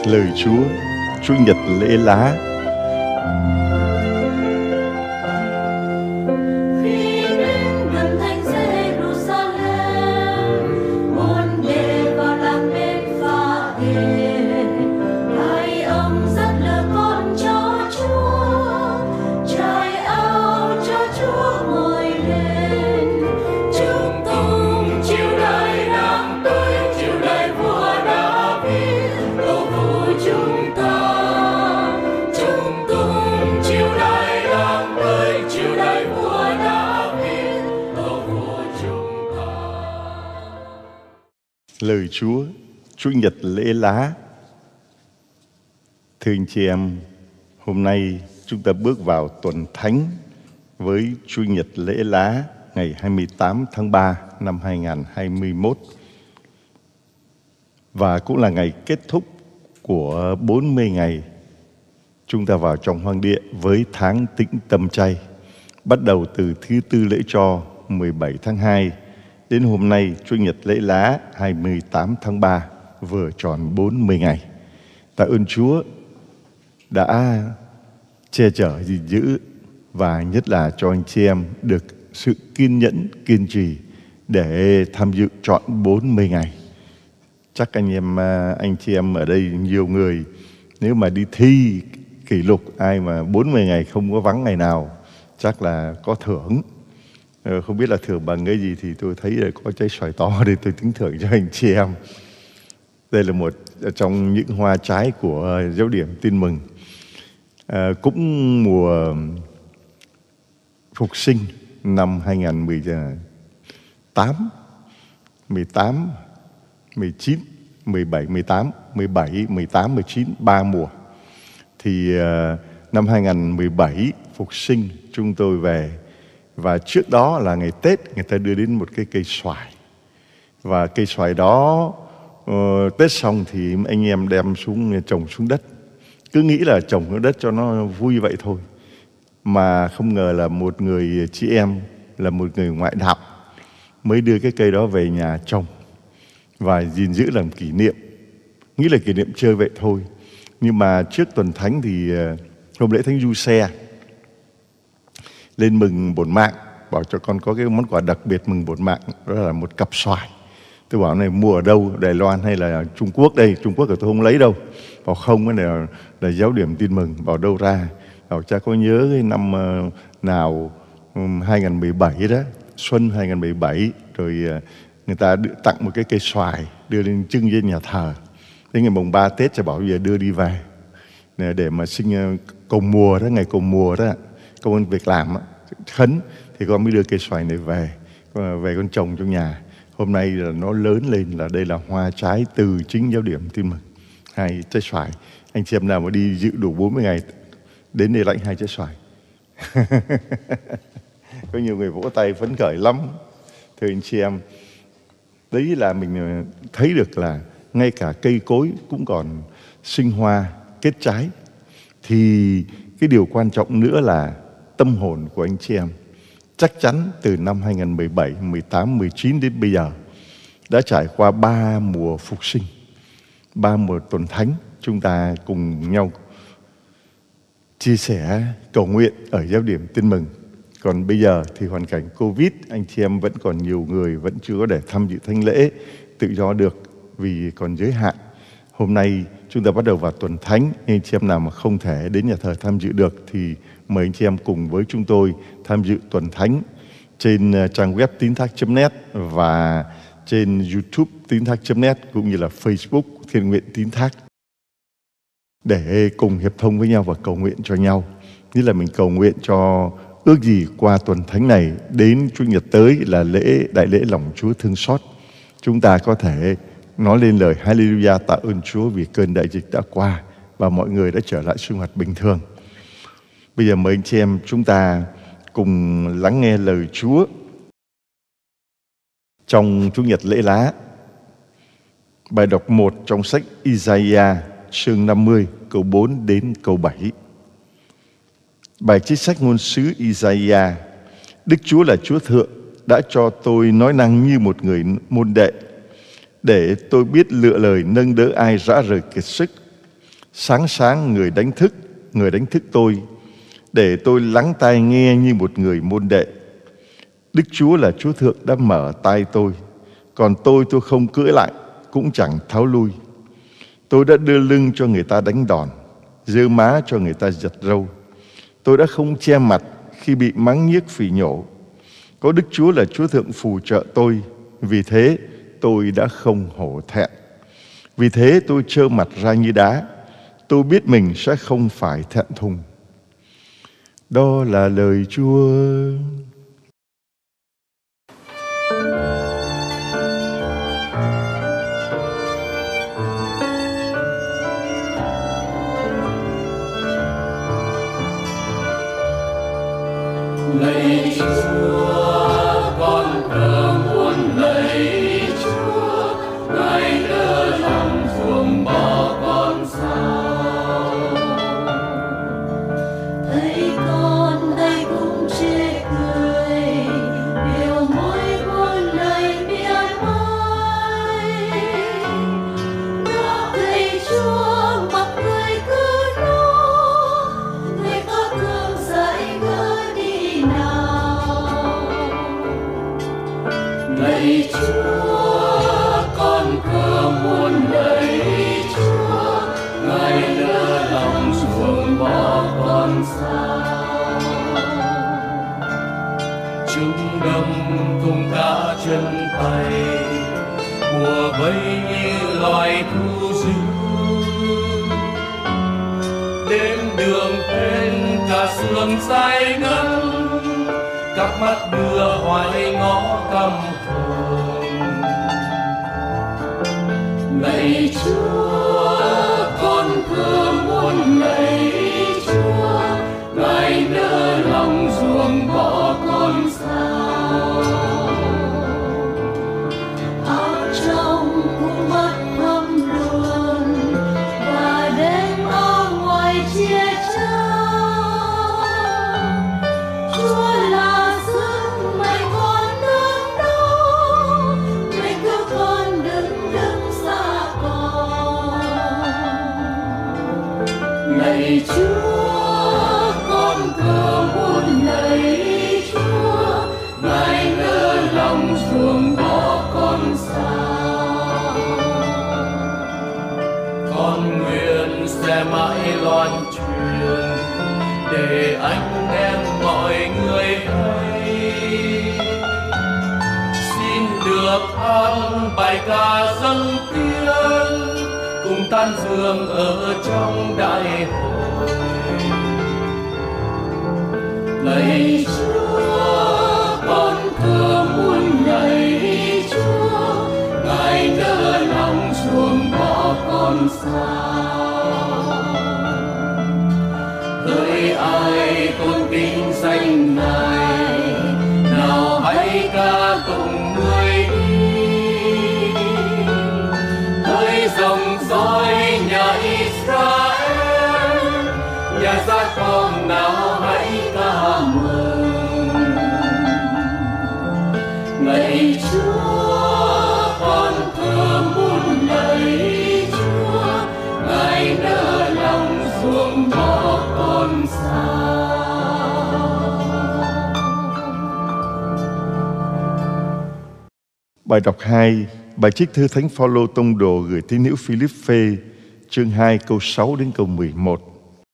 Lời Chúa, Chủ nhật lễ lá. Lời Chúa, Chủ nhật lễ lá. Thưa anh chị em, hôm nay chúng ta bước vào tuần Thánh với Chủ nhật lễ lá ngày 28 tháng 3 năm 2021. Và cũng là ngày kết thúc của 40 ngày chúng ta vào trong hoang địa với tháng tĩnh tâm chay. Bắt đầu từ thứ Tư lễ Cho 17 tháng 2 đến hôm nay Chủ nhật lễ lá 28 tháng 3 vừa tròn 40 ngày. Tạ ơn Chúa đã che chở gìn giữ và nhất là cho anh chị em được sự kiên nhẫn, kiên trì để tham dự trọn 40 ngày. Chắc anh chị em ở đây nhiều người nếu mà đi thi kỷ lục ai mà 40 ngày không có vắng ngày nào chắc là có thưởng. Không biết là thưởng bằng cái gì thì tôi thấy là có trái xoài to để tôi tính thưởng cho anh chị em. Đây là một trong những hoa trái của Giáo điểm Tin Mừng. Cũng mùa Phục sinh năm 2018, 18, 19, 17, 18, 17, 18, 19, 3 mùa. Thì năm 2017 Phục sinh chúng tôi về. Và trước đó là ngày Tết người ta đưa đến một cái cây xoài. Và cây xoài đó Tết xong thì anh em đem xuống trồng xuống đất. Cứ nghĩ là trồng xuống đất cho nó vui vậy thôi. Mà không ngờ là một người chị em, là một người ngoại đạo mới đưa cái cây đó về nhà trồng và gìn giữ làm kỷ niệm. Nghĩ là kỷ niệm chơi vậy thôi. Nhưng mà trước tuần Thánh thì hôm lễ Thánh Giuse lên mừng bổn mạng, bảo cho con có cái món quà đặc biệt mừng bổn mạng, đó là một cặp xoài. Tôi bảo này mua ở đâu, Đài Loan hay là Trung Quốc đây? Trung Quốc thì tôi không lấy đâu. Bảo không, cái này là Giáo điểm Tin Mừng. Bảo đâu ra? Bảo cha có nhớ cái năm nào 2017 đó, xuân 2017, rồi người ta tặng một cái cây xoài đưa lên trưng trên nhà thờ. Đến ngày mùng 3 Tết cha bảo bây giờ đưa đi về để mà sinh cầu mùa đó, ngày cầu mùa đó, công ăn việc làm khấn thì con mới đưa cây xoài này về con trồng trong nhà. Hôm nay là nó lớn lên, là đây là hoa trái từ chính Giáo điểm Tin Mừng. 2 trái xoài. Anh chị em nào mà đi dự đủ 40 ngày đến đây lãnh 2 trái xoài. Có nhiều người vỗ tay phấn khởi lắm. Thưa anh chị em, đấy là mình thấy được là ngay cả cây cối cũng còn sinh hoa, kết trái. Thì cái điều quan trọng nữa là tâm hồn của anh chị em. Chắc chắn từ năm 2017, 18, 19 đến bây giờ đã trải qua 3 mùa phục sinh, 3 mùa tuần Thánh. Chúng ta cùng nhau chia sẻ, cầu nguyện ở Giáo điểm Tin Mừng. Còn bây giờ thì hoàn cảnh Covid, anh chị em vẫn còn nhiều người vẫn chưa có để tham dự thánh lễ tự do được vì còn giới hạn. Hôm nay chúng ta bắt đầu vào tuần Thánh. Anh chị em nào mà không thể đến nhà thờ tham dự được thì mời anh chị em cùng với chúng tôi tham dự tuần Thánh trên trang web tinthác.net và trên YouTube tinthác.net cũng như là Facebook Thiên Nguyện Tín Thác, để cùng hiệp thông với nhau và cầu nguyện cho nhau. Như là mình cầu nguyện cho ước gì qua tuần Thánh này đến Chủ nhật tới là đại lễ lòng Chúa thương xót, chúng ta có thể nói lên lời Hallelujah tạ ơn Chúa vì cơn đại dịch đã qua và mọi người đã trở lại sinh hoạt bình thường. Bây giờ mời anh chị em chúng ta cùng lắng nghe lời Chúa trong Chủ nhật lễ lá. Bài đọc 1 trong sách Isaiah chương 50 câu 4 đến câu 7. Bài trích sách ngôn sứ Isaiah. Đức Chúa là Chúa Thượng, đã cho tôi nói năng như một người môn đệ, để tôi biết lựa lời nâng đỡ ai rã rời kiệt sức, Sáng sáng người đánh thức tôi, để tôi lắng tai nghe như một người môn đệ. Đức Chúa là Chúa Thượng đã mở tai tôi, còn tôi không cưỡi lại, cũng chẳng tháo lui. Tôi đã đưa lưng cho người ta đánh đòn, giơ má cho người ta giật râu. Tôi đã không che mặt khi bị mắng nhiếc phỉ nhổ. Có Đức Chúa là Chúa Thượng phù trợ tôi, vì thế tôi đã không hổ thẹn. Vì thế tôi trơ mặt ra như đá. Tôi biết mình sẽ không phải thẹn thùng. Đó là lời Chúa. Lạy Chúa, con thờ muốn lạy Chúa, Ngài đỡ lòng ruồng bỏ con sao? Thấy con ai cũng chê cười, biểu môi buồn lời mỉa mai. Đó thầy Chúa mặc người cứ lo, người có thương dạy gỡ đi nào. Lạy Chúa, con thờ muốn lạy Chúa, Ngài đỡ lòng ruồng bỏ con sao? Chúng đâm thùng cả chân tay, mùa vây như loài thu dữ. Đêm đường tên cả sương say ngân, các mắt đưa hoài ngó căm hờn. Lạy Chúa, con thưa muốn lạy Chúa, Ngài đỡ lòng ruồng bỏ con sao? Áo trong cũng mất thâm luôn, và đêm áo ngoài chia trắng. Chúa là sức mày con đứng đó, mày cứu con đừng đứng xa con. Lạy Chúa, con thưa muốn lạy Chúa, Ngài đỡ lòng ruồng bỏ con sao? Con nguyện sẽ mãi loan truyền để anh em mọi người thấy. Xin được hát bài ca dâng tiếng, cùng tan dương ở trong đại hội. Lạy Chúa, con thưa muốn lạy Chúa, Ngài đỡ lòng ruồng bỏ con sao? Hỡi ai tôn kính danh Ngài, nào hãy ca tụng người đi. Hỡi dòng dõi nhà Israel, nhà Gia-cốp nào hãy ca mừng. Lạy Chúa, con thưa muốn lạy Chúa, Ngài đỡ lòng ruồng bỏ con sao? Bài đọc 2, bài trích thư Thánh Phaolô tông đồ gửi tín hữu Philippe, chương 2 câu 6 đến câu 11.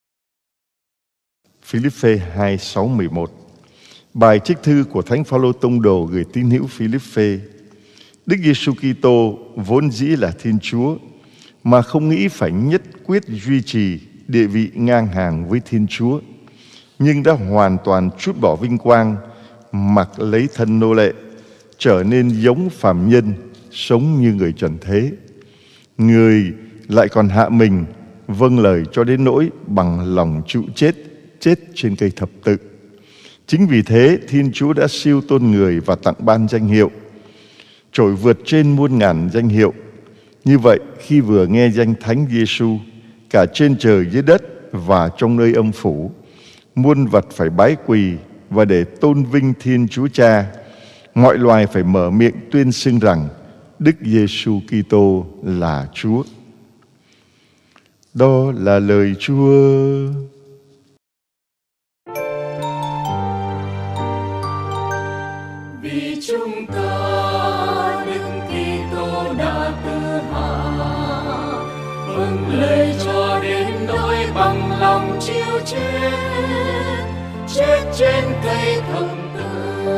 Philippe 2, 6, 11. Bài trích thư của Thánh Phaolô tông đồ gửi tín hữu Philippe. Đức Giêsu Kitô vốn dĩ là Thiên Chúa, mà không nghĩ phải nhất quyết duy trì địa vị ngang hàng với Thiên Chúa, nhưng đã hoàn toàn trút bỏ vinh quang, mặc lấy thân nô lệ, trở nên giống phàm nhân, sống như người trần thế. Người lại còn hạ mình, vâng lời cho đến nỗi bằng lòng chịu chết trên cây thập tự. Chính vì thế Thiên Chúa đã siêu tôn người và tặng ban danh hiệu trội vượt trên muôn ngàn danh hiệu. Như vậy, khi vừa nghe danh Thánh Giêsu, cả trên trời dưới đất và trong nơi âm phủ, muôn vật phải bái quỳ, và để tôn vinh Thiên Chúa Cha, mọi loài phải mở miệng tuyên xưng rằng Đức Giêsu Kitô là Chúa. Đó là lời Chúa. Vì chúng ta Đức Kitô đã tự hạ, vâng lời cho đến nỗi bằng lòng chịu chết, chết trên cây thập tự.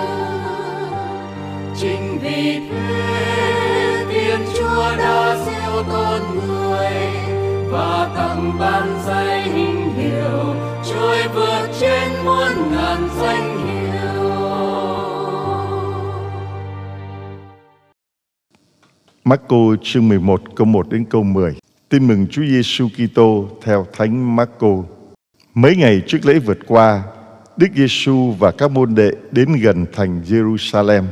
Chính vì thế Thiên Chúa đã gieo con người và tặng ban danh hiệu trôi vượt trên muôn ngàn danh hiệu. Marco chương 11 câu 1 đến câu 10. Tin mừng Chúa Giêsu Kitô theo Thánh Marco. Mấy ngày trước lễ vượt qua, Đức Giêsu và các môn đệ đến gần thành Jerusalem,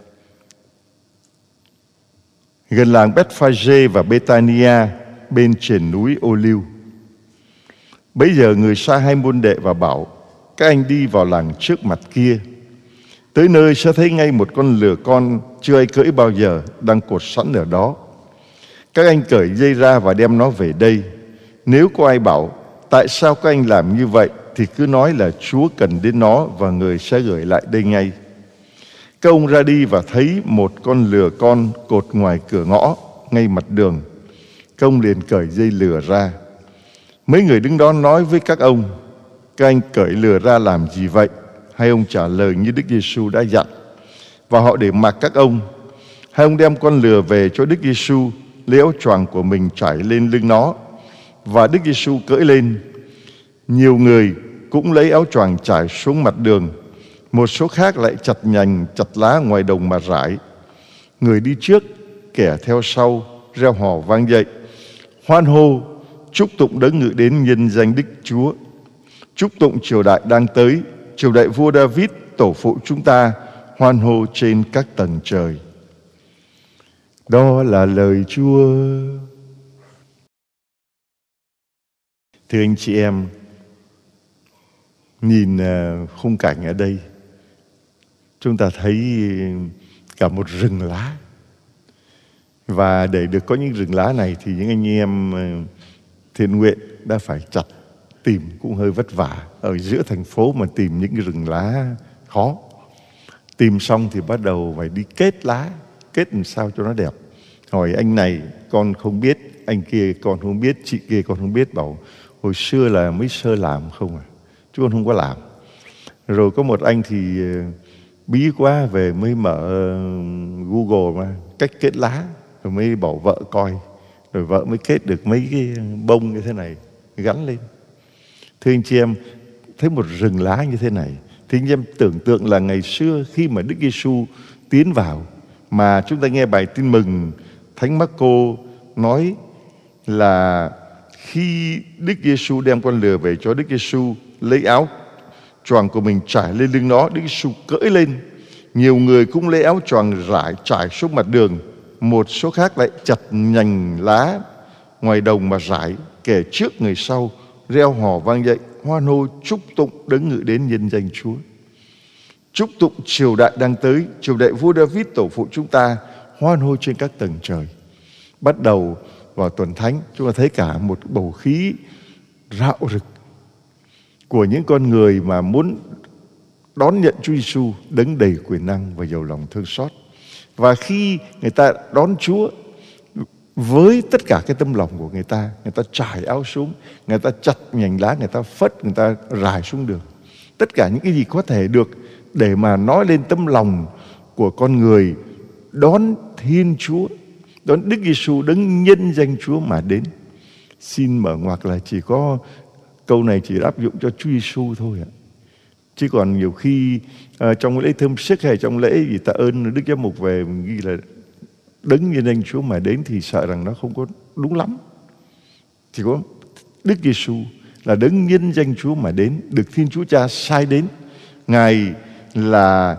gần làng Bethphage và Bethania bên trên núi Ô-liu. Bấy giờ người sai hai môn đệ và bảo: các anh đi vào làng trước mặt kia. Tới nơi sẽ thấy ngay một con lừa con chưa ai cưỡi bao giờ đang cột sẵn ở đó. Các anh cởi dây ra và đem nó về đây. Nếu có ai bảo: tại sao các anh làm như vậy, thì cứ nói là Chúa cần đến nó và người sẽ gửi lại đây ngay. Các ông ra đi và thấy một con lừa con cột ngoài cửa ngõ ngay mặt đường. Các ông liền cởi dây lừa ra. Mấy người đứng đó nói với các ông: các anh cởi lừa ra làm gì vậy? Hai ông trả lời như Đức Giêsu đã dặn, và họ để mặc các ông. Hai ông đem con lừa về cho Đức Giêsu, lấy áo choàng của mình trải lên lưng nó, và Đức Giêsu cưỡi lên. Nhiều người cũng lấy áo choàng trải xuống mặt đường, một số khác lại chặt nhành chặt lá ngoài đồng mà rải. Người đi trước, kẻ theo sau reo hò vang dậy: hoan hô, chúc tụng đấng ngự đến nhân danh Đức Chúa. Chúc tụng triều đại đang tới, triều đại vua David tổ phụ chúng ta, hoan hô trên các tầng trời. Đó là lời Chúa. Thưa anh chị em, nhìn khung cảnh ở đây, chúng ta thấy cả một rừng lá. Và để được có những rừng lá này thì những anh em thiện nguyện đã phải chặt tìm, cũng hơi vất vả. Ở giữa thành phố mà tìm những cái rừng lá khó. Tìm xong thì bắt đầu phải đi kết lá, kết làm sao cho nó đẹp. Hỏi anh này con không biết, anh kia con không biết, chị kia con không biết. Bảo hồi xưa là mới sơ làm không à, chứ con không có làm. Rồi có một anh thì bí quá, về mới mở Google mà cách kết lá, rồi mới bảo vợ coi. Rồi vợ mới kết được mấy cái bông như thế này gắn lên. Thưa anh chị em, thấy một rừng lá như thế này thì anh em tưởng tượng là ngày xưa khi mà Đức Giêsu tiến vào, mà chúng ta nghe bài tin mừng Thánh Marco nói là khi Đức Giêsu đem con lừa về cho Đức Giêsu, lấy áo choàng của mình trải lên lưng nó, Đức Giêsu cưỡi lên. Nhiều người cũng lấy áo choàng trải xuống mặt đường, một số khác lại chặt nhành lá ngoài đồng mà rải. Kẻ trước người sau reo hò vang dậy, hoan hô chúc tụng đấng ngự đến nhân danh Chúa. Chúc tụng triều đại đang tới, triều đại vua David tổ phụ chúng ta, hoan hô trên các tầng trời. Bắt đầu vào tuần thánh, chúng ta thấy cả một bầu khí rạo rực của những con người mà muốn đón nhận Chúa Giêsu, đấng đầy quyền năng và giàu lòng thương xót. Và khi người ta đón Chúa với tất cả cái tâm lòng của người ta trải áo xuống, người ta chặt nhành lá, người ta phất, người ta rải xuống đường. Tất cả những cái gì có thể được để mà nói lên tâm lòng của con người đón Thiên Chúa, đón Đức Giêsu đấng nhân danh Chúa mà đến. Xin mở ngoặc là chỉ có câu này chỉ áp dụng cho Chúa Giêsu thôi ạ. Chứ còn nhiều khi trong lễ thơm sức hay trong lễ gì tạ ơn Đức Giám Mục về mình ghi là đấng nhân danh Chúa mà đến thì sợ rằng nó không có đúng lắm. Chỉ có Đức Giêsu là đấng nhân danh Chúa mà đến, được Thiên Chúa Cha sai đến. Ngài là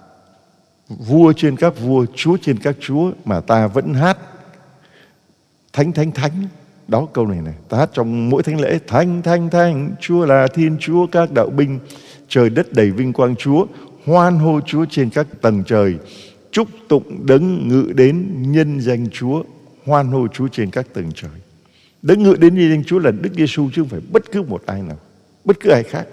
vua trên các vua, Chúa trên các chúa, mà ta vẫn hát thánh thánh thánh. Đó câu này ta hát trong mỗi thánh lễ: thánh thánh thánh, Chúa là Thiên Chúa các đạo binh, trời đất đầy vinh quang Chúa, hoan hô Chúa trên các tầng trời, chúc tụng đấng ngự đến nhân danh Chúa, hoan hô Chúa trên các tầng trời. Đấng ngự đến như danh Chúa là Đức Giêsu, chứ không phải bất cứ một ai nào, bất cứ ai khác.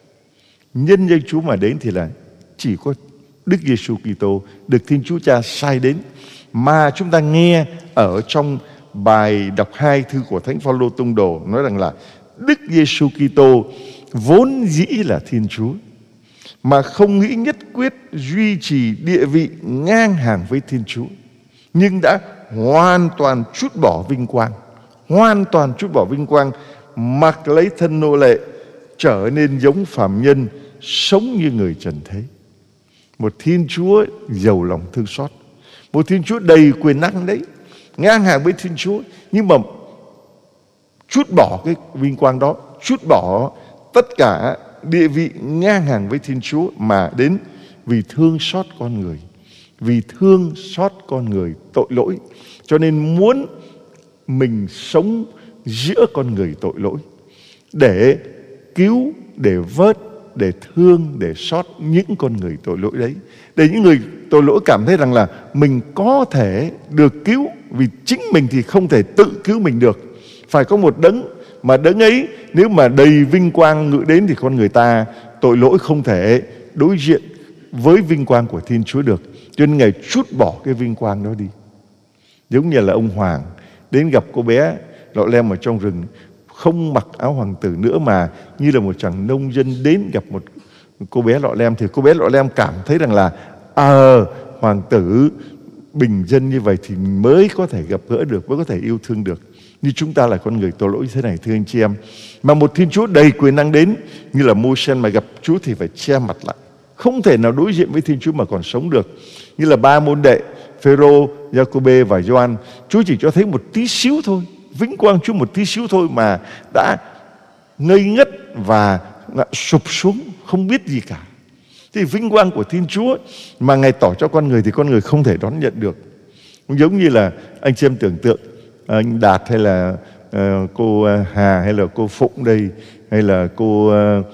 Nhân danh Chúa mà đến thì là chỉ có Đức Giêsu Kitô được Thiên Chúa Cha sai đến. Mà chúng ta nghe ở trong bài đọc 2 thư của Thánh Phaolô Tông Đồ nói rằng là Đức Giêsu Kitô vốn dĩ là Thiên Chúa, mà không nghĩ nhất quyết duy trì địa vị ngang hàng với Thiên Chúa, nhưng đã hoàn toàn trút bỏ vinh quang, hoàn toàn trút bỏ vinh quang, mặc lấy thân nô lệ, trở nên giống phàm nhân, sống như người trần thế. Một Thiên Chúa giàu lòng thương xót, một Thiên Chúa đầy quyền năng đấy, ngang hàng với Thiên Chúa, nhưng mà trút bỏ cái vinh quang đó, trút bỏ tất cả địa vị ngang hàng với Thiên Chúa mà đến vì thương xót con người, vì thương xót con người tội lỗi, cho nên muốn mình sống giữa con người tội lỗi để cứu, để vớt, để thương, để xót những con người tội lỗi đấy, để những người tội lỗi cảm thấy rằng là mình có thể được cứu, vì chính mình thì không thể tự cứu mình được. Phải có một đấng, mà đấng ấy nếu mà đầy vinh quang ngự đến thì con người ta tội lỗi không thể đối diện với vinh quang của Thiên Chúa được. Cho nên Ngài trút bỏ cái vinh quang đó đi. Giống như là ông Hoàng đến gặp cô bé Lọ Lem ở trong rừng, không mặc áo hoàng tử nữa mà như là một chàng nông dân đến gặp một cô bé Lọ Lem, thì cô bé Lọ Lem cảm thấy rằng là hoàng tử bình dân như vậy thì mới có thể gặp gỡ được, mới có thể yêu thương được. Như chúng ta là con người tội lỗi như thế này, thưa anh chị em, mà một Thiên Chúa đầy quyền năng đến, như là Môi-se mà gặp Chúa thì phải che mặt lại, không thể nào đối diện với Thiên Chúa mà còn sống được. Như là ba môn đệ Phêrô, Giacôbê và Gioan, Chúa chỉ cho thấy một tí xíu thôi, vinh quang Chúa một tí xíu thôi mà đã ngây ngất và sụp xuống, không biết gì cả. Thì vinh quang của Thiên Chúa mà Ngài tỏ cho con người thì con người không thể đón nhận được. Cũng giống như là anh chị em tưởng tượng anh Đạt hay là cô Hà hay là cô Phụng đây, hay là cô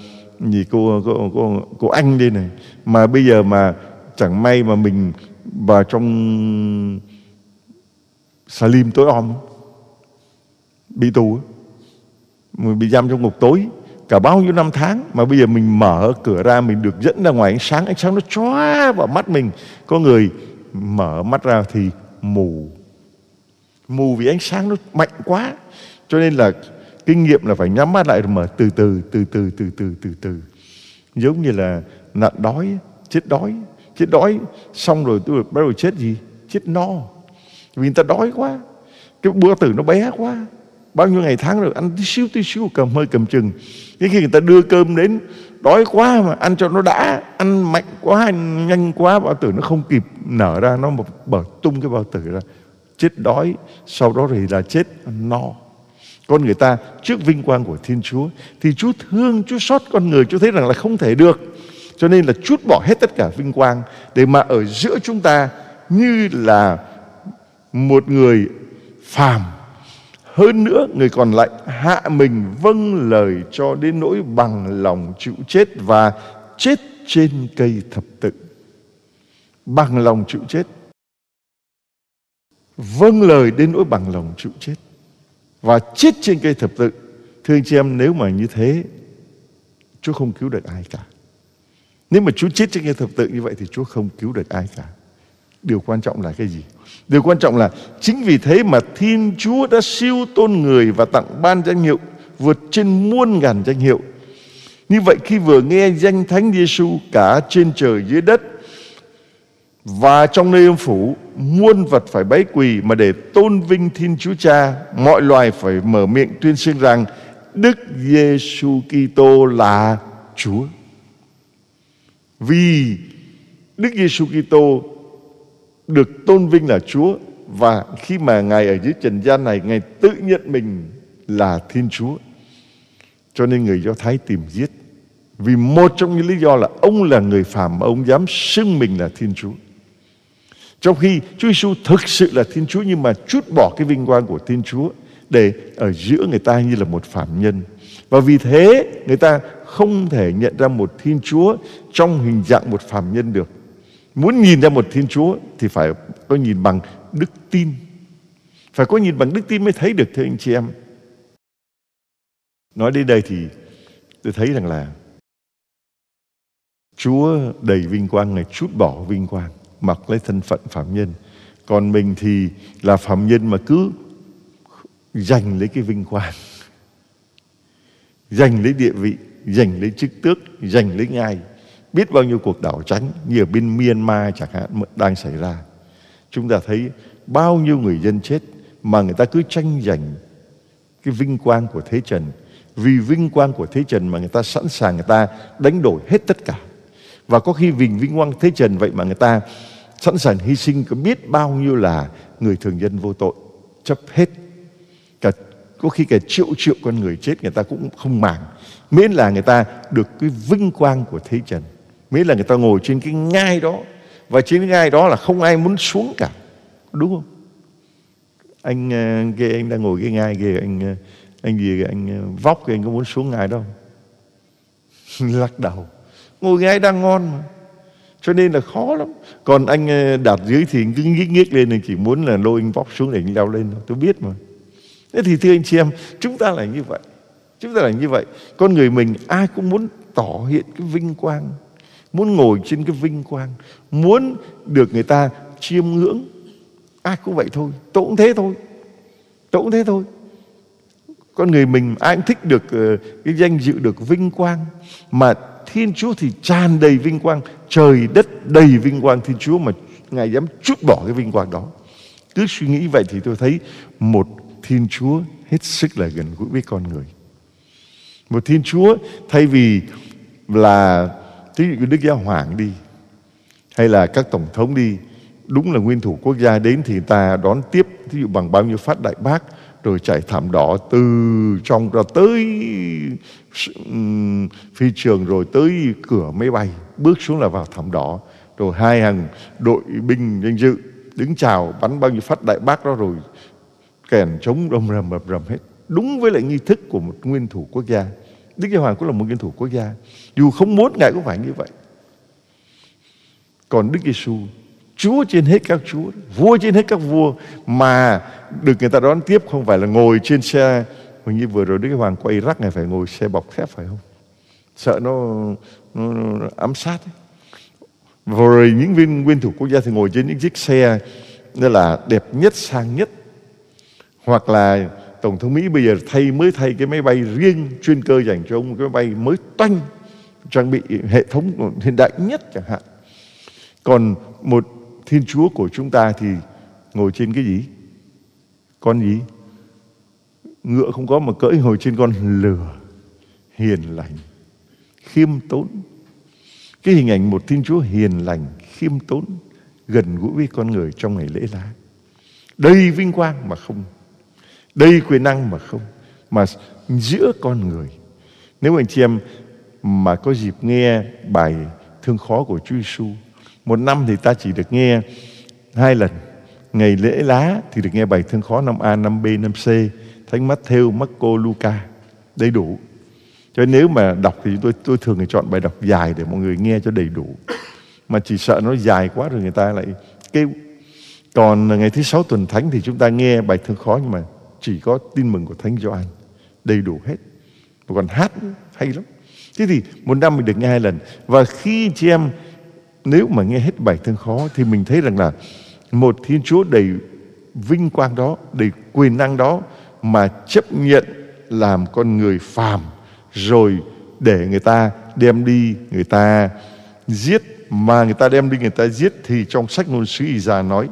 Anh đây này, mà bây giờ mà chẳng may mà mình vào trong Salim tối om, bị tù, mình bị giam trong ngục tối cả bao nhiêu năm tháng, mà bây giờ mình mở cửa ra, mình được dẫn ra ngoài ánh sáng nó chóa vào mắt mình. Có người mở mắt ra thì mù vì ánh sáng nó mạnh quá, cho nên là kinh nghiệm là phải nhắm mắt lại rồi mở từ từ. Giống như là nạn đói, chết đói xong rồi tôi bắt đầu chết gì? Chết no, vì người ta đói quá, cái bữa tử nó bé quá, bao nhiêu ngày tháng rồi ăn tí xíu cầm hơi cầm chừng. Cái khi người ta đưa cơm đến đói quá mà ăn cho nó đã, ăn mạnh quá, ăn nhanh quá, bao tử nó không kịp nở ra, nó bở tung cái bao tử ra, chết đói, sau đó thì là chết no. Con người ta trước vinh quang của Thiên Chúa thì Chúa thương, Chúa xót con người, Chúa thấy rằng là không thể được, cho nên là trút bỏ hết tất cả vinh quang để mà ở giữa chúng ta như là một người phàm. Hơn nữa, người còn lại hạ mình vâng lời cho đến nỗi bằng lòng chịu chết và chết trên cây thập tự. Bằng lòng chịu chết, vâng lời đến nỗi bằng lòng chịu chết và chết trên cây thập tự. Thưa anh chị em, nếu mà như thế, Chúa không cứu được ai cả. Nếu mà Chúa chết trên cây thập tự như vậy thì Chúa không cứu được ai cả. Điều quan trọng là cái gì? Điều quan trọng là chính vì thế mà Thiên Chúa đã siêu tôn người và tặng ban danh hiệu vượt trên muôn ngàn danh hiệu. Như vậy khi vừa nghe danh Thánh Giêsu, cả trên trời dưới đất và trong nơi âm phủ, muôn vật phải bái quỳ mà để tôn vinh Thiên Chúa Cha. Mọi loài phải mở miệng tuyên xưng rằng Đức Giêsu Kitô là Chúa. Vì Đức Giêsu Kitô được tôn vinh là Chúa, và khi mà Ngài ở dưới trần gian này, Ngài tự nhận mình là Thiên Chúa, cho nên người Do Thái tìm giết. Vì một trong những lý do là ông là người phàm mà ông dám xưng mình là Thiên Chúa. Trong khi Chúa Giêsu thực sự là Thiên Chúa, nhưng mà trút bỏ cái vinh quang của Thiên Chúa để ở giữa người ta như là một phàm nhân. Và vì thế người ta không thể nhận ra một Thiên Chúa trong hình dạng một phàm nhân được. Muốn nhìn ra một Thiên Chúa thì phải có nhìn bằng đức tin. Phải có nhìn bằng đức tin mới thấy được, thưa anh chị em. Nói đến đây thì tôi thấy rằng là Chúa đầy vinh quang này trút bỏ vinh quang, mặc lấy thân phận phạm nhân. Còn mình thì là phạm nhân mà cứ giành lấy cái vinh quang, giành lấy địa vị, giành lấy chức tước, giành lấy ngai. Biết bao nhiêu cuộc đảo tránh như ở bên Myanmar chẳng hạn đang xảy ra. Chúng ta thấy bao nhiêu người dân chết mà người ta cứ tranh giành cái vinh quang của thế trần. Vì vinh quang của thế trần mà người ta sẵn sàng, người ta đánh đổi hết tất cả. Và có khi vì vinh quang thế trần vậy mà người ta sẵn sàng hy sinh có biết bao nhiêu là người thường dân vô tội, chấp hết. Có khi cả triệu con người chết người ta cũng không màng, miễn là người ta được cái vinh quang của thế trần, miễn là người ta ngồi trên cái ngai đó. Và trên cái ngai đó là không ai muốn xuống cả, đúng không? Anh kia anh đang ngồi cái ngai kia, anh Vóc kia, anh có muốn xuống ngai đâu? Lắc đầu. Ngồi ngai đang ngon mà, cho nên là khó lắm. Còn anh Đạt dưới thì cứ nghiếc lên, anh chỉ muốn là lôi anh Vóc xuống để anh leo lên thôi, tôi biết mà. Thế thì thưa anh chị em, chúng ta là như vậy. Chúng ta là như vậy. Con người mình ai cũng muốn tỏ hiện cái vinh quang, muốn ngồi trên cái vinh quang, muốn được người ta chiêm ngưỡng. Ai cũng vậy thôi. Tôi cũng thế thôi. Con người mình ai cũng thích được cái danh dự, được vinh quang. Mà Thiên Chúa thì tràn đầy vinh quang, trời đất đầy vinh quang Thiên Chúa, mà Ngài dám trút bỏ cái vinh quang đó. Cứ suy nghĩ vậy thì tôi thấy một Thiên Chúa hết sức là gần gũi với con người. Một Thiên Chúa thay vì là ví dụ Đức Giáo Hoàng đi, hay là các tổng thống đi, đúng là nguyên thủ quốc gia đến thì người ta đón tiếp ví dụ bằng bao nhiêu phát đại bác, rồi trải thảm đỏ từ trong ra tới phi trường, rồi tới cửa máy bay, bước xuống là vào thảm đỏ, rồi hai hàng đội binh danh dự đứng chào, bắn bao nhiêu phát đại bác đó, rồi kèn trống rầm hết. Đúng với lại nghi thức của một nguyên thủ quốc gia. Đức Giáo Hoàng cũng là một nguyên thủ quốc gia, dù không muốn Ngài cũng phải như vậy. Còn Đức Giêsu, Chúa trên hết các chúa, vua trên hết các vua, mà được người ta đón tiếp không phải là ngồi trên xe. Hình như vừa rồi Đức Giáo Hoàng qua Iraq, Ngài phải ngồi xe bọc thép phải không? Sợ nó ám sát ấy. Rồi những nguyên thủ quốc gia thì ngồi trên những chiếc xe đó là đẹp nhất, sang nhất. Hoặc là Tổng thống Mỹ bây giờ mới thay cái máy bay riêng chuyên cơ dành cho ông, cái máy bay mới toanh, trang bị hệ thống hiện đại nhất chẳng hạn. Còn một Thiên Chúa của chúng ta thì ngồi trên cái gì? Con gì? Ngựa không có mà cưỡi, ngồi trên con lừa, hiền lành, khiêm tốn. Cái hình ảnh một Thiên Chúa hiền lành, khiêm tốn, gần gũi với con người trong ngày lễ lá. Đầy vinh quang mà không, đầy quyền năng mà không, mà giữa con người. Nếu anh chị em mà có dịp nghe bài Thương Khó của Chúa Giêsu, một năm thì ta chỉ được nghe 2 lần. Ngày lễ lá thì được nghe bài Thương Khó 5A, 5B, 5C, Thánh Mát-thêu, Marco, Luca, đầy đủ. Cho nên nếu mà đọc thì tôi thường chọn bài đọc dài để mọi người nghe cho đầy đủ. Mà chỉ sợ nó dài quá rồi người ta lại kêu. Còn ngày thứ 6 tuần thánh thì chúng ta nghe bài Thương Khó, nhưng mà chỉ có tin mừng của Thánh Gioan, đầy đủ hết. Và còn hát hay lắm. Thế thì một năm mình được nghe 2 lần. Và khi chị em nếu mà nghe hết bài Thương Khó thì mình thấy rằng là một Thiên Chúa đầy vinh quang đó, đầy quyền năng đó, mà chấp nhận làm con người phàm, rồi để người ta đem đi, người ta giết. Mà người ta đem đi, người ta giết thì trong sách ngôn sứ Ì-gia nói: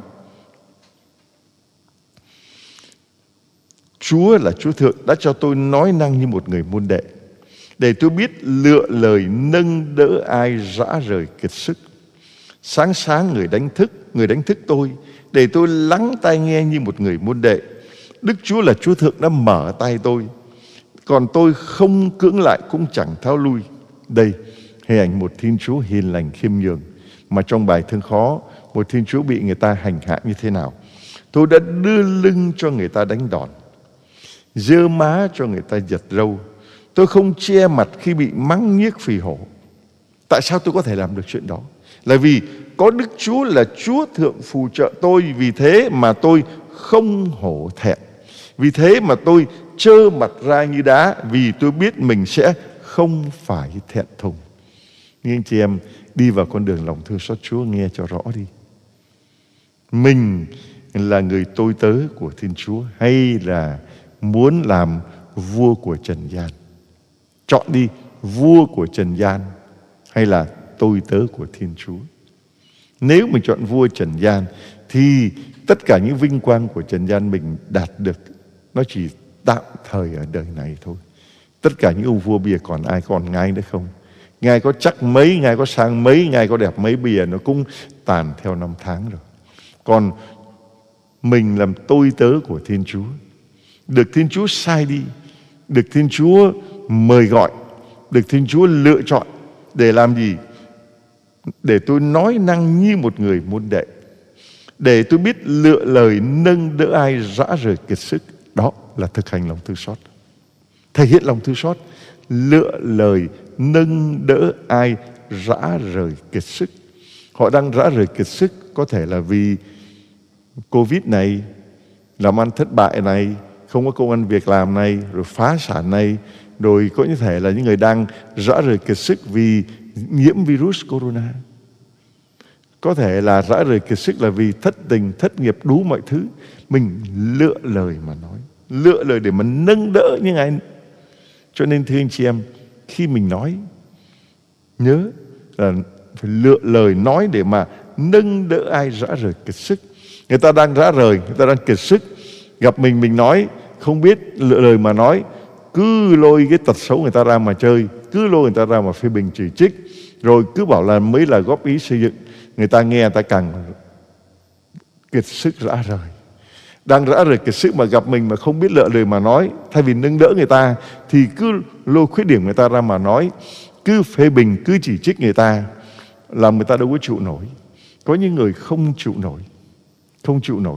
Chúa là Chúa Thượng đã cho tôi nói năng như một người môn đệ, để tôi biết lựa lời nâng đỡ ai rã rời kiệt sức. Sáng sáng người đánh thức tôi, để tôi lắng tai nghe như một người môn đệ. Đức Chúa là Chúa Thượng đã mở tai tôi, còn tôi không cưỡng lại cũng chẳng tháo lui. Đây, hình ảnh một Thiên Chúa hiền lành khiêm nhường. Mà trong bài Thương Khó, một Thiên Chúa bị người ta hành hạ như thế nào? Tôi đã đưa lưng cho người ta đánh đòn, giơ má cho người ta giật râu. Tôi không che mặt khi bị mắng nhiếc phì hổ. Tại sao tôi có thể làm được chuyện đó? Là vì có Đức Chúa là Chúa Thượng phù trợ tôi. Vì thế mà tôi không hổ thẹn. Vì thế mà tôi trơ mặt ra như đá, vì tôi biết mình sẽ không phải thẹn thùng. Nhưng anh chị em đi vào con đường lòng thương xót Chúa nghe cho rõ đi. Mình là người tôi tớ của Thiên Chúa hay là muốn làm vua của trần gian? Chọn đi, vua của trần gian hay là tôi tớ của Thiên Chúa. Nếu mình chọn vua trần gian thì tất cả những vinh quang của trần gian mình đạt được nó chỉ tạm thời ở đời này thôi. Tất cả những ông vua bây giờ còn ai còn ngai nữa không? Ngài có chắc mấy, Ngài có sang mấy, Ngài có đẹp mấy, bây giờ nó cũng tàn theo năm tháng rồi. Còn mình làm tôi tớ của Thiên Chúa, được Thiên Chúa sai đi, được Thiên Chúa mời gọi, được Thiên Chúa lựa chọn để làm gì? Để tôi nói năng như một người môn đệ, để tôi biết lựa lời nâng đỡ ai rã rời kiệt sức. Đó là thực hành lòng thương xót. Thể hiện lòng thương xót, lựa lời nâng đỡ ai rã rời kiệt sức. Họ đang rã rời kiệt sức, có thể là vì Covid này, làm ăn thất bại này, không có công ăn việc làm này, rồi phá sản này, rồi có thể là những người đang rã rời kiệt sức vì nhiễm virus corona. Có thể là rã rời kiệt sức là vì thất tình, thất nghiệp, đủ mọi thứ. Mình lựa lời mà nói, lựa lời để mà nâng đỡ những ai. Cho nên thưa anh chị em, khi mình nói, nhớ là phải lựa lời nói để mà nâng đỡ ai rã rời kiệt sức. Người ta đang rã rời, người ta đang kiệt sức, gặp mình nói không biết lựa lời mà nói, cứ lôi cái tật xấu người ta ra mà chơi, cứ lôi người ta ra mà phê bình chỉ trích, rồi cứ bảo là mới là góp ý xây dựng. Người ta nghe, người ta càng kiệt sức rã rời. Đang rã rời kiệt sức mà gặp mình mà không biết lựa lời mà nói, thay vì nâng đỡ người ta thì cứ lôi khuyết điểm người ta ra mà nói, cứ phê bình, cứ chỉ trích người ta, làm người ta đâu có chịu nổi. Có những người không chịu nổi, không chịu nổi.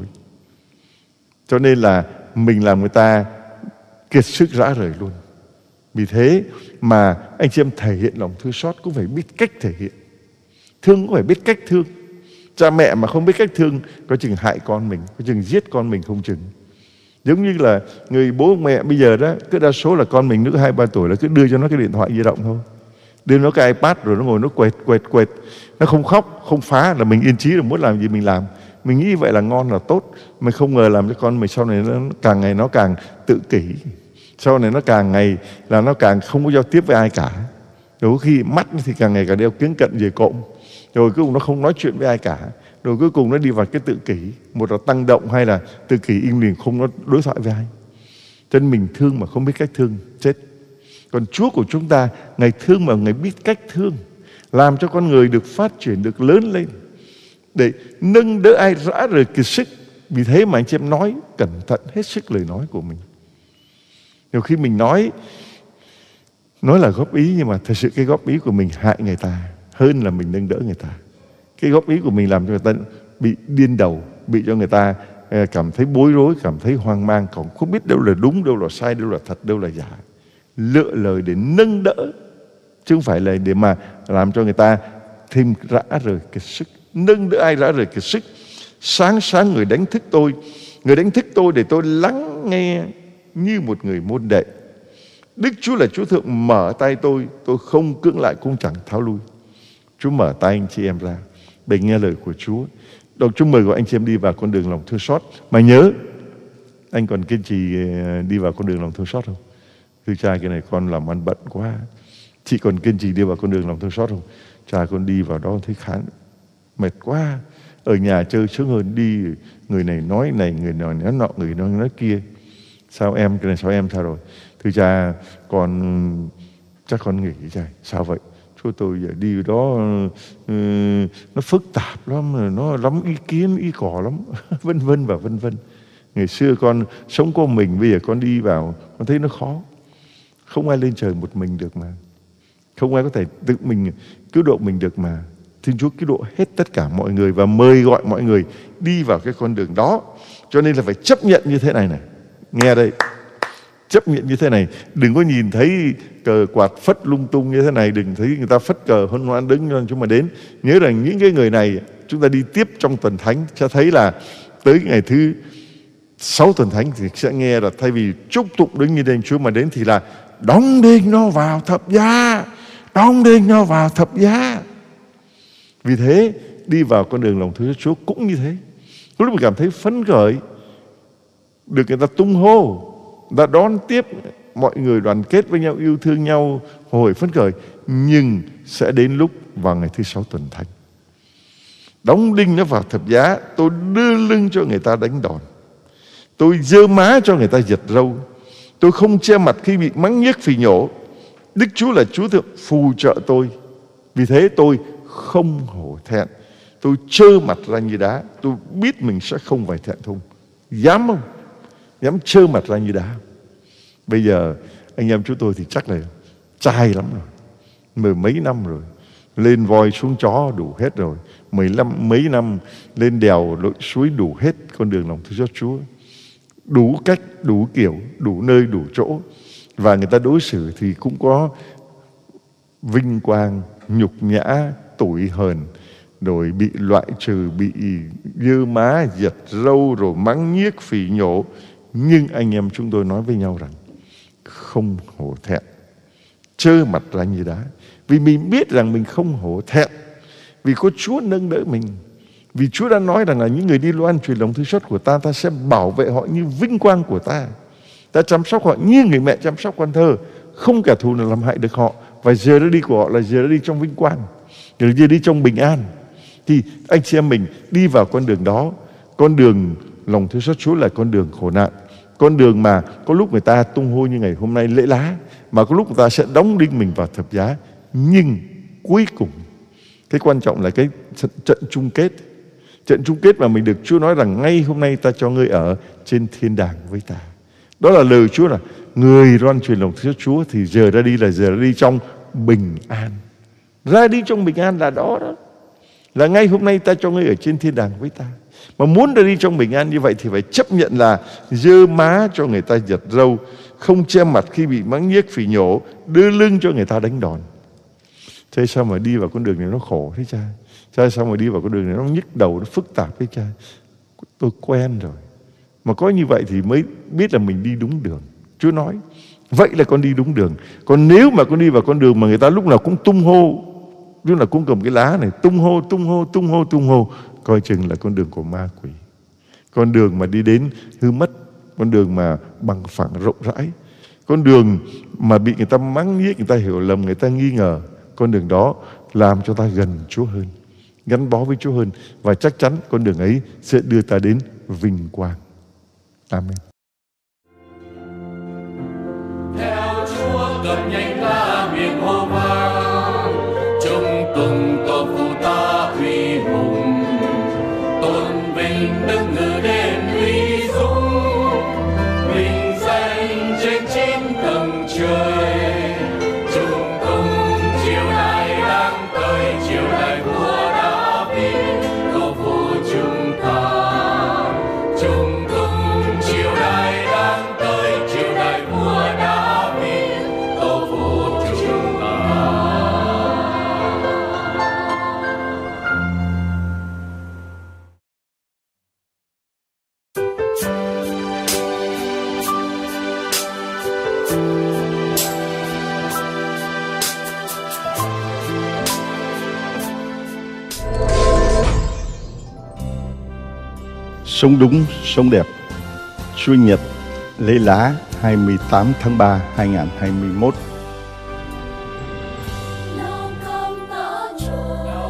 Cho nên là mình làm người ta kiệt sức rã rời luôn. Vì thế mà anh chị em thể hiện lòng thương xót cũng phải biết cách thể hiện. Thương cũng phải biết cách thương. Cha mẹ mà không biết cách thương, có chừng hại con mình, có chừng giết con mình không chừng. Giống như là người bố mẹ bây giờ đó, cứ đa số là con mình nước 2-3 tuổi là cứ đưa cho nó cái điện thoại di động thôi, đưa nó cái iPad rồi nó ngồi nó quẹt. Nó không khóc, không phá là mình yên chí là muốn làm gì mình làm. Mình nghĩ vậy là ngon là tốt. Mình không ngờ làm cho con mình sau này nó càng ngày nó càng tự kỷ. Sau này nó càng ngày là nó càng không có giao tiếp với ai cả. Rồi khi mắt thì càng ngày càng đeo kiếng cận về cộm. Rồi cuối cùng nó không nói chuyện với ai cả. Rồi cuối cùng nó đi vào cái tự kỷ. Một là tăng động, hay là tự kỷ im lìm không có đối thoại với ai. Cho nên mình thương mà không biết cách thương, chết. Còn Chúa của chúng ta, Ngài thương mà Ngài biết cách thương, làm cho con người được phát triển, được lớn lên, để nâng đỡ ai rã rời kiệt sức. Vì thế mà anh chị em nói cẩn thận hết sức lời nói của mình. Nhiều khi mình nói là góp ý, nhưng mà thật sự cái góp ý của mình hại người ta hơn là mình nâng đỡ người ta. Cái góp ý của mình làm cho người ta bị điên đầu, bị cho người ta cảm thấy bối rối, cảm thấy hoang mang, còn không biết đâu là đúng, đâu là sai, đâu là thật, đâu là giả. Lựa lời để nâng đỡ, chứ không phải là để mà làm cho người ta thêm rã rời kiệt sức. Nâng đỡ ai rã rời kiệt sức. Sáng người đánh thức tôi, người đánh thức tôi để tôi lắng nghe như một người môn đệ. Đức Chúa là Chúa thượng mở tay tôi không cưỡng lại cũng chẳng tháo lui. Chúa mở tay anh chị em ra để nghe lời của Chúa. Đọc Chúa mời gọi anh chị em đi vào con đường lòng thương xót. Mà nhớ, anh còn kiên trì đi vào con đường lòng thương xót không? Thưa cha, cái này con làm ăn bận quá. Chị còn kiên trì đi vào con đường lòng thương xót không? Cha, con đi vào đó thấy khá mệt quá. Ở nhà chơi sướng hơn đi. Người này nói này, người nói nọ, người nói kia. Sao em, cái này sao em sao rồi? Thưa cha, con chắc con nghỉ cha. Sao vậy? Chúa, tôi giờ đi đó nó phức tạp lắm, nó lắm ý kiến, ý cỏ lắm. Vân vân. Ngày xưa con sống có mình, bây giờ con đi vào con thấy nó khó. Không ai lên trời một mình được mà. Không ai có thể tự mình cứu độ mình được mà. Thiên Chúa cứu độ hết tất cả mọi người và mời gọi mọi người đi vào cái con đường đó. Cho nên là phải chấp nhận như thế này này. Nghe đây, chấp nhận như thế này. Đừng có nhìn thấy cờ quạt phất lung tung như thế này, đừng thấy người ta phất cờ hân hoan đứng cho chúng mà đến. Nhớ rằng những cái người này chúng ta đi tiếp trong tuần thánh sẽ thấy là tới ngày thứ 6 tuần thánh thì sẽ nghe là thay vì chúc tụng Đức Như Đền Chúa mà đến thì là đóng đinh nó vào thập giá, đóng đinh nó vào thập giá. Vì thế đi vào con đường lòng thương Chúa cũng như thế. Lúc mình cảm thấy phấn khởi, được người ta tung hô, người ta đón tiếp, mọi người đoàn kết với nhau, yêu thương nhau, hồi phấn khởi. Nhưng sẽ đến lúc vào ngày thứ 6 tuần thánh, đóng đinh nó vào thập giá, tôi đưa lưng cho người ta đánh đòn, tôi giơ má cho người ta giật râu, tôi không che mặt khi bị mắng nhiếc phỉ nhổ. Đức Chúa là Chúa thượng phù trợ tôi. Vì thế tôi không hổ thẹn, tôi trơ mặt ra như đá. Tôi biết mình sẽ không phải thẹn thùng. Dám không? Dám trơ mặt ra như đá. Bây giờ anh em chúng tôi thì chắc là trai lắm rồi, mười mấy năm rồi, lên voi xuống chó đủ hết rồi, 15 mấy năm lên đèo lội suối đủ hết con đường lòng thương xót Chúa, đủ cách, đủ kiểu, đủ nơi, đủ chỗ. Và người ta đối xử thì cũng có vinh quang, nhục nhã, tủi hờn, rồi bị loại trừ, bị dơ má, giật râu, rồi mắng nhiếc phỉ nhổ. Nhưng anh em chúng tôi nói với nhau rằng không hổ thẹn, trơ mặt ra như đá. Vì mình biết rằng mình không hổ thẹn, vì có Chúa nâng đỡ mình. Vì Chúa đã nói rằng là những người đi loan truyền lòng thương xót của ta, ta sẽ bảo vệ họ như vinh quang của ta. Ta chăm sóc họ như người mẹ chăm sóc con thơ, không kẻ thù nào làm hại được họ. Và giờ ra đi của họ là giờ ra đi trong vinh quang, giờ ra đi trong bình an. Thì anh chị em mình đi vào con đường đó. Con đường lòng thương xót Chúa là con đường khổ nạn, con đường mà có lúc người ta tung hô như ngày hôm nay lễ lá, mà có lúc người ta sẽ đóng đinh mình vào thập giá. Nhưng cuối cùng cái quan trọng là cái trận chung kết. Trận chung kết mà mình được Chúa nói rằng ngay hôm nay ta cho ngươi ở trên thiên đàng với ta. Đó là lời Chúa, là người loan truyền lòng thương xót Chúa thì giờ ra đi là giờ ra đi trong bình an. Ra đi trong bình an là đó. Là ngay hôm nay ta cho ngươi ở trên thiên đàng với ta. Mà muốn ra đi trong bình an như vậy thì phải chấp nhận là dơ má cho người ta giật râu, không che mặt khi bị mắng nhiếc phỉ nhổ, đưa lưng cho người ta đánh đòn. Thế sao mà đi vào con đường này nó khổ thế cha? Sao mà đi vào con đường này nó nhức đầu, nó phức tạp thế cha? Tôi quen rồi. Mà có như vậy thì mới biết là mình đi đúng đường. Chúa nói vậy là con đi đúng đường. Còn nếu mà con đi vào con đường mà người ta lúc nào cũng tung hô, lúc nào cũng cầm cái lá này tung hô, coi chừng là con đường của ma quỷ. Con đường mà đi đến hư mất, con đường mà bằng phẳng rộng rãi, con đường mà bị người ta mắng nhiếc, người ta hiểu lầm, người ta nghi ngờ. Con đường đó làm cho ta gần Chúa hơn, gắn bó với Chúa hơn. Và chắc chắn con đường ấy sẽ đưa ta đến vinh quang. Amen. Theo Chúa gần nhanh ta miệng hô vang, trong tùng tổ phụ ta uy hùng, tôn vinh đức ngự đền uy dũng, vinh danh trên 9 tầng trời. Trung tung chiều nay đang tới, chiều nay vua David tổ phụ chúng ta. Trung tung chiều nay đang tới, chiều nay vua David tổ phụ chúng ta. Sống đúng, sống đẹp. Chủ nhật lễ lá 28 tháng 3 2021. Nào cảm tạ Chúa,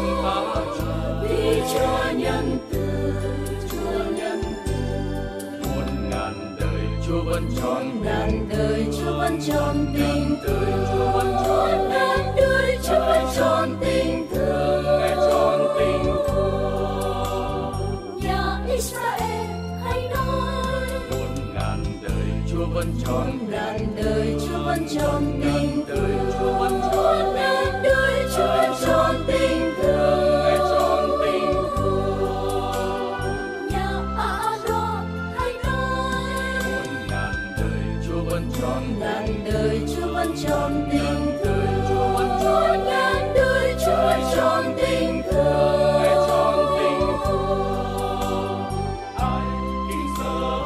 vì Chúa nhân từ, Chúa nhân từ. 1000 đời Chúa vẫn tròn, Ngàn đời Chúa vẫn tròn tình thương, ngàn đời Chúa vẫn tròn tình thương, Ngài tròn tình thương. Nhà Israel hãy nói, 1000 đời Chúa vẫn tròn, ngàn đời Chúa vẫn tròn tình đời thương, Chúa vẫn tròn, ngàn đời Chúa vẫn tròn tình thương, Ngài tròn tình thương. nhà Aaron hãy nói, 1000 đời Chúa vẫn tròn, ngàn đời Chúa vẫn tròn tình đời Chúa vẫn thương, tròn, ngàn đời Chúa vẫn tròn tình thương, Ngài tròn tình thương. Ai kính sợ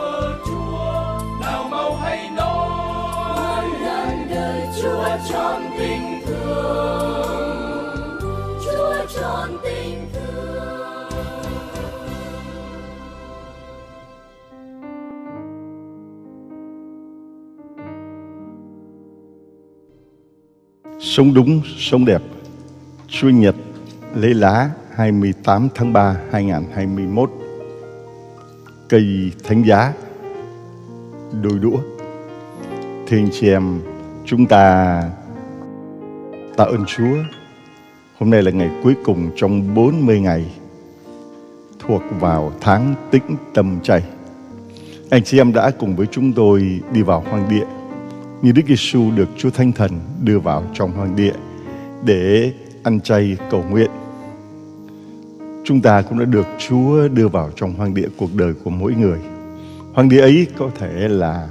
Sống đúng, sống đẹp. Chủ nhật lễ lá 28 tháng 3 2021. Cây thánh giá, đôi đũa. Thưa anh chị em, chúng ta tạ ơn Chúa. Hôm nay là ngày cuối cùng trong 40 ngày thuộc vào tháng Tĩnh Tâm Chay. Anh chị em đã cùng với chúng tôi đi vào hoang địa, như Đức Giêsu được Chúa Thánh Thần đưa vào trong hoang địa để ăn chay cầu nguyện. Chúng ta cũng đã được Chúa đưa vào trong hoang địa cuộc đời của mỗi người. Hoang địa ấy có thể là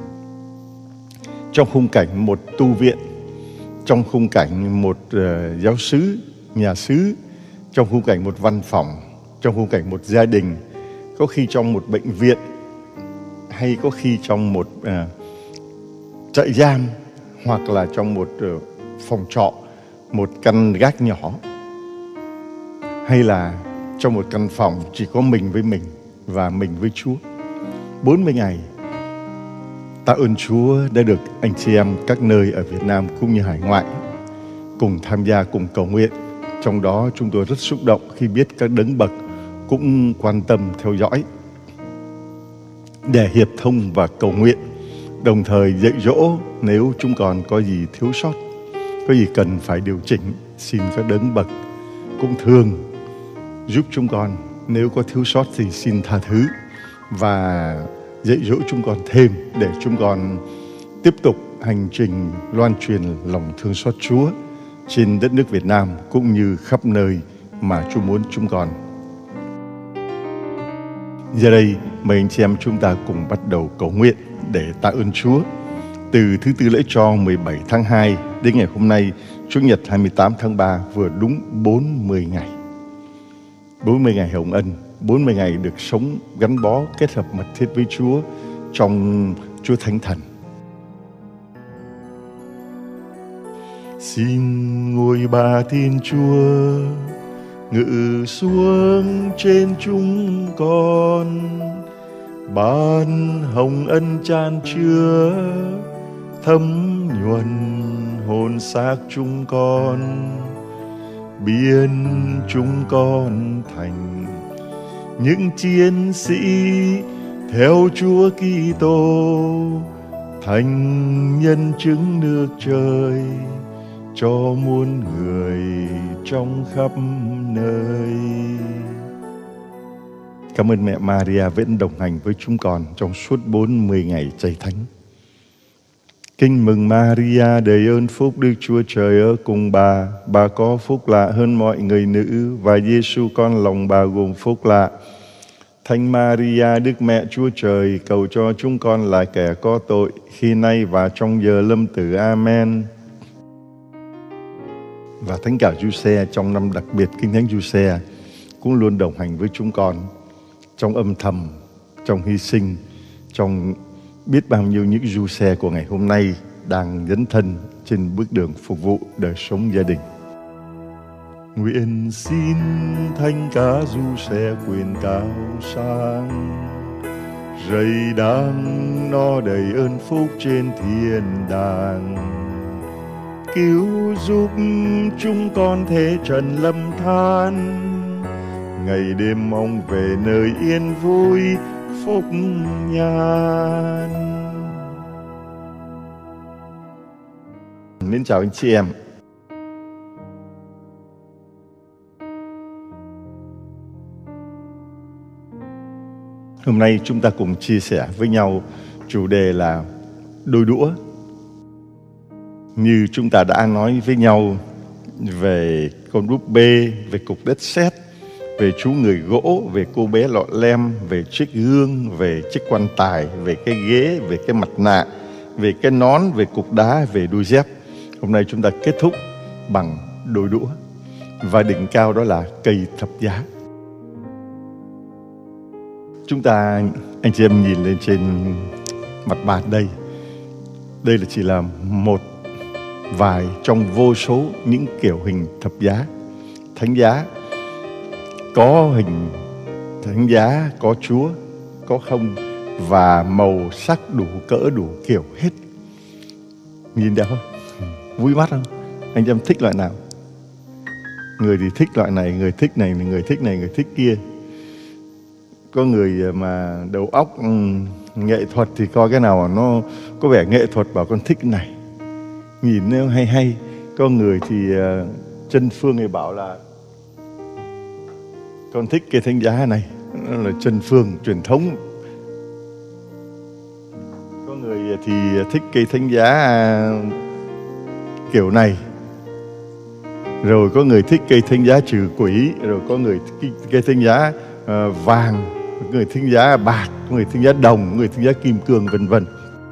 trong khung cảnh một tu viện, trong khung cảnh một giáo xứ, nhà xứ, trong khung cảnh một văn phòng, trong khung cảnh một gia đình, có khi trong một bệnh viện, hay có khi trong một trại giam, hoặc là trong một phòng trọ, một căn gác nhỏ, hay là trong một căn phòng chỉ có mình với mình và mình với Chúa. 40 ngày tạ ơn Chúa đã được anh chị em các nơi ở Việt Nam cũng như hải ngoại cùng tham gia, cùng cầu nguyện. Trong đó chúng tôi rất xúc động khi biết các đấng bậc cũng quan tâm theo dõi để hiệp thông và cầu nguyện, đồng thời dạy dỗ nếu chúng còn có gì thiếu sót, có gì cần phải điều chỉnh. Xin các đấng bậc cũng thường giúp chúng con, nếu có thiếu sót thì xin tha thứ và dạy dỗ chúng con thêm để chúng con tiếp tục hành trình loan truyền lòng thương xót Chúa trên đất nước Việt Nam cũng như khắp nơi mà Chúa muốn chúng con. Giờ đây mời anh chị em chúng ta cùng bắt đầu cầu nguyện để tạ ơn Chúa. Từ thứ Tư lễ cho 17 tháng 2 đến ngày hôm nay, Chủ nhật 28 tháng 3 vừa đúng 40 ngày. 40 ngày hồng ân, 40 ngày được sống gắn bó, kết hợp mật thiết với Chúa trong Chúa Thánh Thần. Xin ngôi Ba Thiên Chúa ngự xuống trên chúng con, ban hồng ân chan chứa thấm nhuần hồn xác chúng con, biến chúng con thành những chiến sĩ theo Chúa Kitô, thành nhân chứng nước trời cho muôn người trong khắp nơi. Cảm ơn mẹ Maria vẫn đồng hành với chúng con trong suốt 40 ngày chay thánh. Kinh mừng Maria, đầy ơn phúc, Đức Chúa Trời ở cùng bà có phúc lạ hơn mọi người nữ, và Giêsu con lòng bà gồm phúc lạ. Thánh Maria, Đức Mẹ Chúa Trời, cầu cho chúng con là kẻ có tội, khi nay và trong giờ lâm tử. Amen. Và Thánh cả Giuse trong năm đặc biệt Kinh Thánh Giuse cũng luôn đồng hành với chúng con trong âm thầm, trong hy sinh, trong biết bao nhiêu những Giuse của ngày hôm nay đang dấn thân trên bước đường phục vụ đời sống gia đình. Nguyện xin Thánh cả Giuse quyền cao sang, rầy đang no đầy ơn phúc trên thiên đàng, cứu giúp chúng con thế trần lâm than, ngày đêm mong về nơi yên vui phúc nhan. Mến chào anh chị em. Hôm nay chúng ta cùng chia sẻ với nhau chủ đề là đôi đũa. Như chúng ta đã nói với nhau về con búp bê, về cục đất sét, về chú người gỗ, về cô bé lọ lem, về chiếc gương, về chiếc quan tài, về cái ghế, về cái mặt nạ, về cái nón, về cục đá, về đôi dép. Hôm nay chúng ta kết thúc bằng đôi đũa, và đỉnh cao đó là cây thập giá. Chúng ta, anh chị em nhìn lên trên mặt bàn đây. Đây là chỉ là một vài trong vô số những kiểu hình thập giá, thánh giá. Có hình thánh giá, có Chúa, có không, và màu sắc đủ cỡ đủ kiểu hết. Nhìn đẹp không? Vui mắt không? Anh chị em thích loại nào? Người thì thích loại này, người thích này, người thích này, người thích kia. Có người mà đầu óc nghệ thuật thì coi cái nào nó có vẻ nghệ thuật bảo con thích cái này, nhìn nó hay hay. Có người thì chân phương thì bảo là con thích cái thánh giá này, nó là chân phương truyền thống. Có người thì thích cây thánh giá kiểu này, rồi có người thích cây thánh giá trừ quỷ, rồi có người thích cây thánh giá vàng, có người thánh giá bạc, có người thánh giá đồng, có người thánh giá kim cương, vân vân.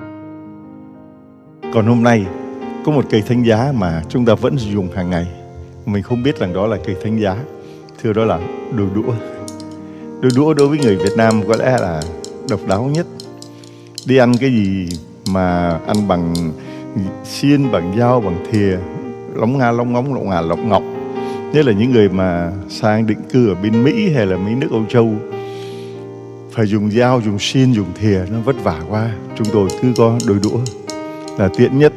Còn hôm nay có một cây thánh giá mà chúng ta vẫn dùng hàng ngày, mình không biết rằng đó là cây thánh giá. Thưa, đó là đôi đũa. Đôi đũa đối với người Việt Nam có lẽ là độc đáo nhất. Đi ăn cái gì mà ăn bằng xiên, bằng dao, bằng thìa, lóng nga lóng ngóng, lọng ngà lọng ngọc. Nhất là những người mà sang định cư ở bên Mỹ hay là mấy nước Âu Châu, phải dùng dao, dùng xiên, dùng thìa, nó vất vả quá. Chúng tôi cứ có đôi đũa là tiện nhất.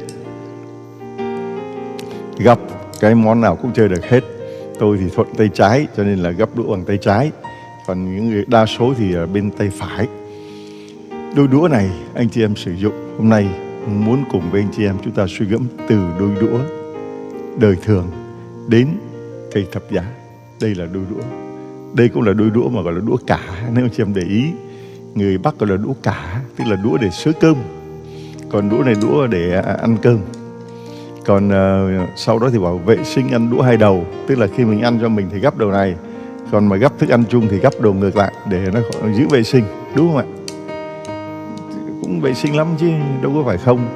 Gắp cái món nào cũng chơi được hết. Tôi thì thuận tay trái cho nên là gắp đũa bằng tay trái, còn những người đa số thì ở bên tay phải. Đôi đũa này anh chị em sử dụng hôm nay muốn cùng với anh chị em chúng ta suy gẫm từ đôi đũa đời thường đến cây thập giá. Đây là đôi đũa. Đây cũng là đôi đũa mà gọi là đũa cả. Nếu anh chị em để ý, người Bắc gọi là đũa cả, tức là đũa để xới cơm. Còn đũa này đũa để ăn cơm. Còn sau đó thì bảo vệ sinh ăn đũa hai đầu, tức là khi mình ăn cho mình thì gắp đầu này, còn mà gắp thức ăn chung thì gắp đầu ngược lại để nó giữ vệ sinh, đúng không ạ? Cũng vệ sinh lắm chứ đâu có phải không.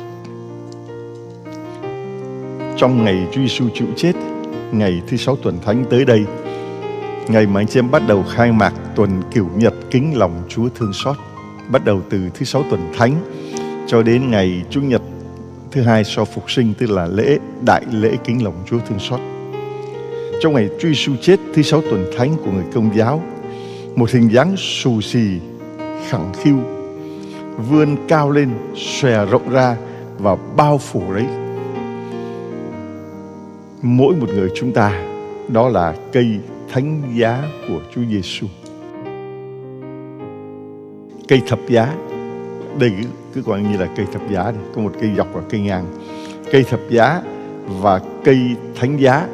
Trong ngày Chúa Giêsu chịu chết, ngày thứ 6 tuần thánh tới đây, ngày mà anh chị em bắt đầu khai mạc tuần Cửu Nhật kính lòng Chúa thương xót, bắt đầu từ thứ 6 tuần thánh cho đến ngày Chủ nhật thứ 2 sau phục sinh, tức là đại lễ kính lòng Chúa thương xót. Trong ngày Chúa Giêsu chết thứ 6 tuần thánh của người Công giáo, một hình dáng xù xì, khẳng khiu vươn cao lên, xòe rộng ra và bao phủ lấy mỗi một người chúng ta. Đó là cây thánh giá của Chúa Giêsu. Cây thập giá, đây cứ coi như là cây thập giá đi. Có một cây dọc và cây ngang. Cây thập giá và cây thánh giá.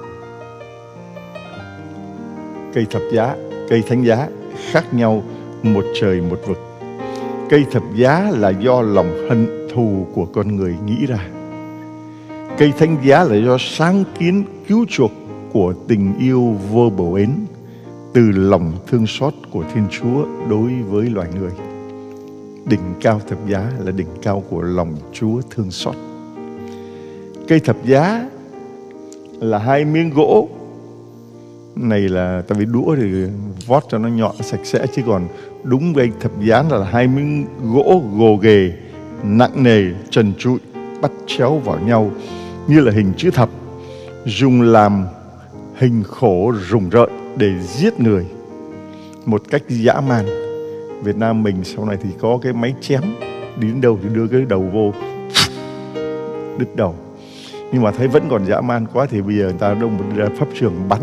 Cây thập giá, cây thánh giá khác nhau một trời một vực. Cây thập giá là do lòng hận thù của con người nghĩ ra. Cây thánh giá là do sáng kiến cứu chuộc của tình yêu vô bờ bến từ lòng thương xót của Thiên Chúa đối với loài người. Đỉnh cao thập giá là đỉnh cao của lòng Chúa thương xót. Cây thập giá là hai miếng gỗ. Này là tại vì đũa thì vót cho nó nhọn sạch sẽ, chứ còn đúng với thập giá là hai miếng gỗ gồ ghề, nặng nề, trần trụi, bắt chéo vào nhau như là hình chữ thập, dùng làm hình khổ rùng rợn để giết người một cách dã man. Việt Nam mình sau này thì có cái máy chém, đi đến đâu thì đưa cái đầu vô đứt đầu. Nhưng mà thấy vẫn còn dã man quá thì bây giờ người ta đông một pháp trường bắn.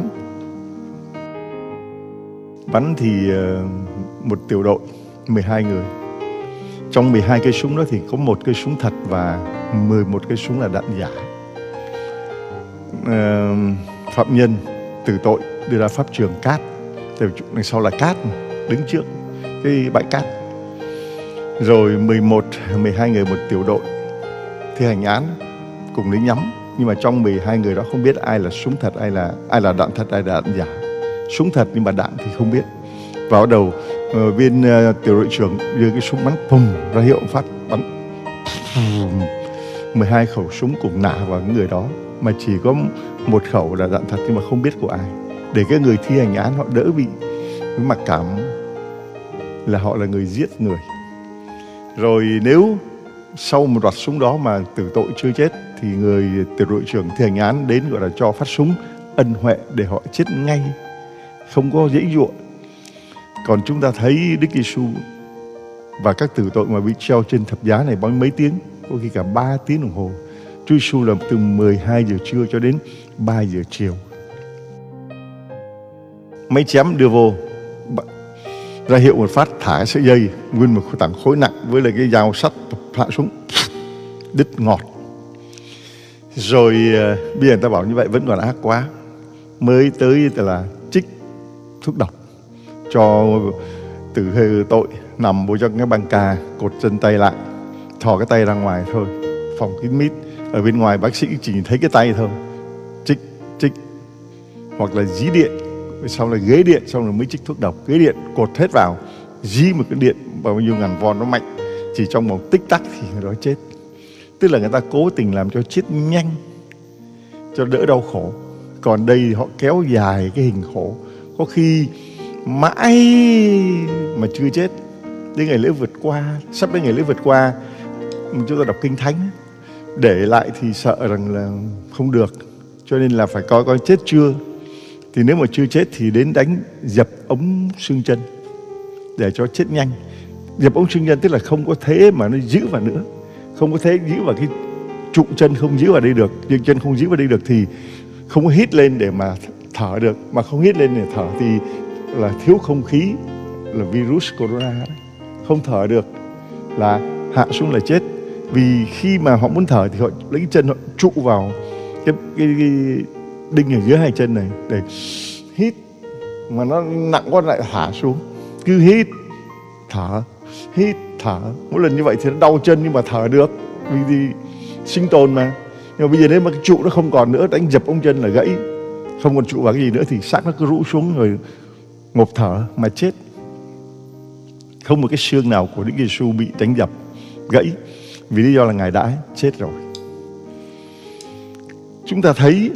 Bắn thì một tiểu đội 12 người. Trong 12 cây súng đó thì có một cây súng thật và 11 cây súng là đạn giả. Phạm nhân tử tội đưa ra pháp trường cát. Đằng sau là cát mà, đứng trước cái bãi cát. Rồi 12 người một tiểu đội thi hành án cùng lấy nhắm. Nhưng mà trong 12 người đó không biết ai là súng thật, ai là đạn thật, ai là đạn giả. Súng thật nhưng mà đạn thì không biết. Vào đầu viên tiểu đội trưởng đưa cái súng bắn phùng ra hiệu phát bắn 12 khẩu súng cùng nã vào người đó, mà chỉ có một khẩu là đạn thật nhưng mà không biết của ai, để cái người thi hành án họ đỡ bị mặc cảm là họ là người giết người. Rồi nếu sau một loạt súng đó mà tử tội chưa chết thì người tiểu đội trưởng thi hành án đến gọi là cho phát súng ân huệ để họ chết ngay, không có dãy dụa. Còn chúng ta thấy Đức Giêsu và các tử tội mà bị treo trên thập giá này bao mấy tiếng, có khi cả 3 tiếng đồng hồ, Chúa Giêsu là từ 12 giờ trưa cho đến 3 giờ chiều. Máy chém đưa vô, ra hiệu một phát, thả sợi dây, nguyên một tảng khối nặng với lại cái dao sắt hạ xuống, đứt ngọt. Rồi bây giờ người ta bảo như vậy vẫn còn ác quá, mới tới là trích thuốc độc cho tử tội, nằm vô trong cái băng ca, cột chân tay lại, thò cái tay ra ngoài thôi, phòng kín mít, ở bên ngoài bác sĩ chỉ thấy cái tay thôi, trích hoặc là dí điện, sau là ghế điện, xong rồi mới trích thuốc độc. Ghế điện cột hết vào, dí một cái điện bao nhiêu ngàn von nó mạnh, chỉ trong một tích tắc thì người đó chết. Tức là người ta cố tình làm cho chết nhanh, cho đỡ đau khổ. Còn đây họ kéo dài cái hình khổ, có khi mãi mà chưa chết. Đến ngày lễ vượt qua, sắp đến ngày lễ vượt qua, chúng ta đọc kinh thánh, để lại thì sợ rằng là không được, cho nên là phải coi chết chưa. Thì nếu mà chưa chết thì đến đánh dập ống xương chân để cho chết nhanh. Dập ống xương chân tức là không có thế mà nó giữ vào nữa, không có thế giữ vào cái trụ chân, không giữ vào đây được, nhưng chân không giữ vào đây được thì không có hít lên để mà thở được, mà không hít lên để thở thì là thiếu không khí, là virus corona đấy. Không thở được là hạ xuống là chết. Vì khi mà họ muốn thở thì họ lấy cái chân họ trụ vào cái đinh ở dưới hai chân này để hít, mà nó nặng quá lại thả xuống. Cứ hít thở, mỗi lần như vậy thì nó đau chân nhưng mà thở được, vì sinh tồn mà. Nhưng mà bây giờ nếu mà cái trụ nó không còn nữa, đánh dập ống chân là gãy, không còn trụ vào cái gì nữa thì xác nó cứ rũ xuống rồi ngộp thở mà chết. Không một cái xương nào của Đức Giêsu bị đánh dập gãy, vì lý do là Ngài đã chết rồi. Chúng ta thấy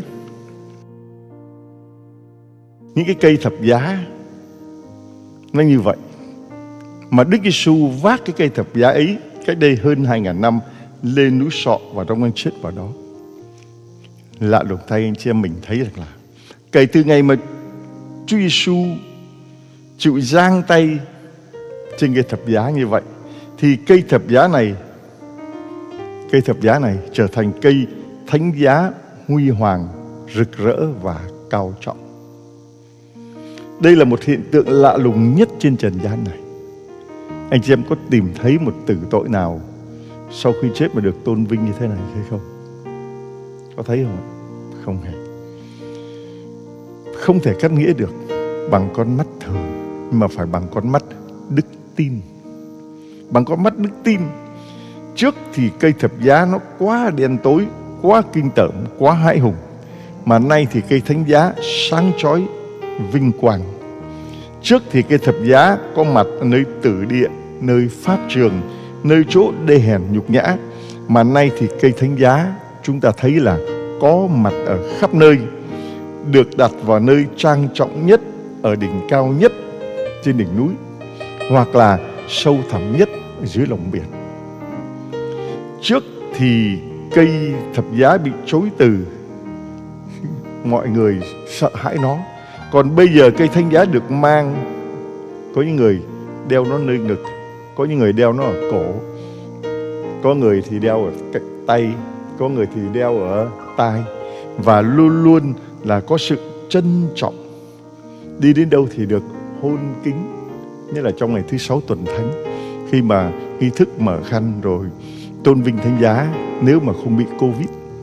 những cái cây thập giá nó như vậy, mà Đức Giêsu vác cái cây thập giá ấy cách đây hơn 2000 năm lên núi Sọ và trong anh chết vào đó. Lạ lùng thay anh chị em mình thấy rằng là kể từ ngày mà Chúa Giêsu chịu giang tay trên cây thập giá như vậy, thì cây thập giá này trở thành cây thánh giá huy hoàng, rực rỡ và cao trọng. Đây là một hiện tượng lạ lùng nhất trên trần gian này. Anh chị em có tìm thấy một tử tội nào sau khi chết mà được tôn vinh như thế này hay không? Có thấy không? Không hề. Không thể cắt nghĩa được bằng con mắt thường, nhưng mà phải bằng con mắt đức tin. Bằng con mắt đức tin. Trước thì cây thập giá nó quá đen tối, quá kinh tởm, quá hãi hùng, mà nay thì cây thánh giá sáng chói vinh quang. Trước thì cây thập giá có mặt ở nơi tử địa, nơi pháp trường, nơi chỗ đê hèn nhục nhã, mà nay thì cây thánh giá chúng ta thấy là có mặt ở khắp nơi, được đặt vào nơi trang trọng nhất, ở đỉnh cao nhất trên đỉnh núi, hoặc là sâu thẳm nhất dưới lòng biển. Trước thì cây thập giá bị chối từ, mọi người sợ hãi nó. Còn bây giờ cây thánh giá được mang, có những người đeo nó nơi ngực, có những người đeo nó ở cổ, có người thì đeo ở cạnh tay, có người thì đeo ở tai, và luôn luôn là có sự trân trọng. Đi đến đâu thì được hôn kính, như là trong ngày thứ 6 tuần thánh, khi mà nghi thức mở khăn rồi tôn vinh thánh giá. Nếu mà không bị Covid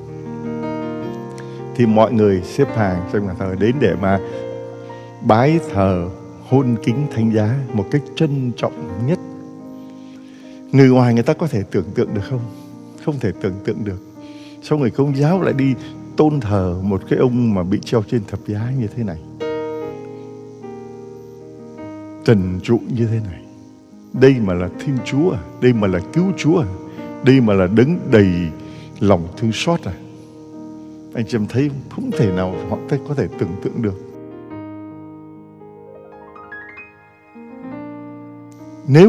thì mọi người xếp hàng trong nhà thờ đến để mà bái thờ, hôn kính thánh giá một cách trân trọng nhất. Người ngoài người ta có thể tưởng tượng được không? Không thể tưởng tượng được. Sao người Công giáo lại đi tôn thờ một cái ông mà bị treo trên thập giá như thế này, trần trụ như thế này? Đây mà là Thiên Chúa à? Đây mà là cứu Chúa à? Đây mà là đấng đầy lòng thương xót à? Anh chị em thấy không thể nào họ có thể tưởng tượng được. Nếu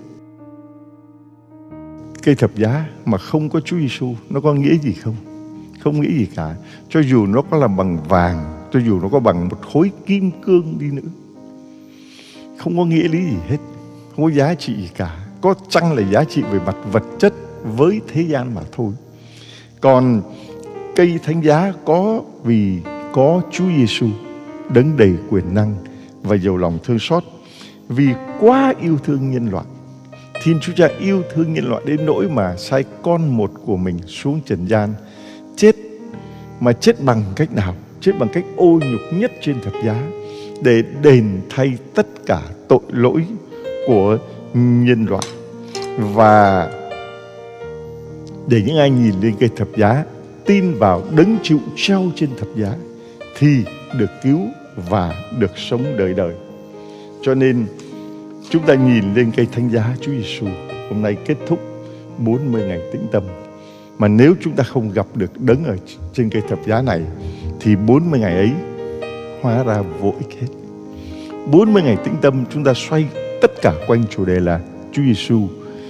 cây thập giá mà không có Chúa Giêsu, nó có nghĩa gì không? Không nghĩa gì cả. Cho dù nó có làm bằng vàng, cho dù nó có bằng một khối kim cương đi nữa, không có nghĩa lý gì hết, không có giá trị gì cả. Có chăng là giá trị về mặt vật chất với thế gian mà thôi. Còn cây thánh giá có vì có Chúa Giêsu đấng đầy quyền năng và giàu lòng thương xót. Vì quá yêu thương nhân loại, Thiên Chúa Cha yêu thương nhân loại đến nỗi mà sai con một của mình xuống trần gian chết. Mà chết bằng cách nào? Chết bằng cách ô nhục nhất trên thập giá, để đền thay tất cả tội lỗi của nhân loại. Và để những ai nhìn lên cây thập giá, tin vào đấng chịu treo trên thập giá, thì được cứu và được sống đời đời. Cho nên chúng ta nhìn lên cây thánh giá Chúa Giêsu. Hôm nay kết thúc 40 ngày tĩnh tâm. Mà nếu chúng ta không gặp được đấng ở trên cây thập giá này, thì 40 ngày ấy hóa ra vô ích hết. 40 ngày tĩnh tâm chúng ta xoay tất cả quanh chủ đề là Chúa Giêsu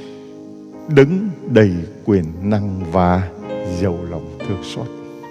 đấng đầy quyền năng và giàu lòng thương xót.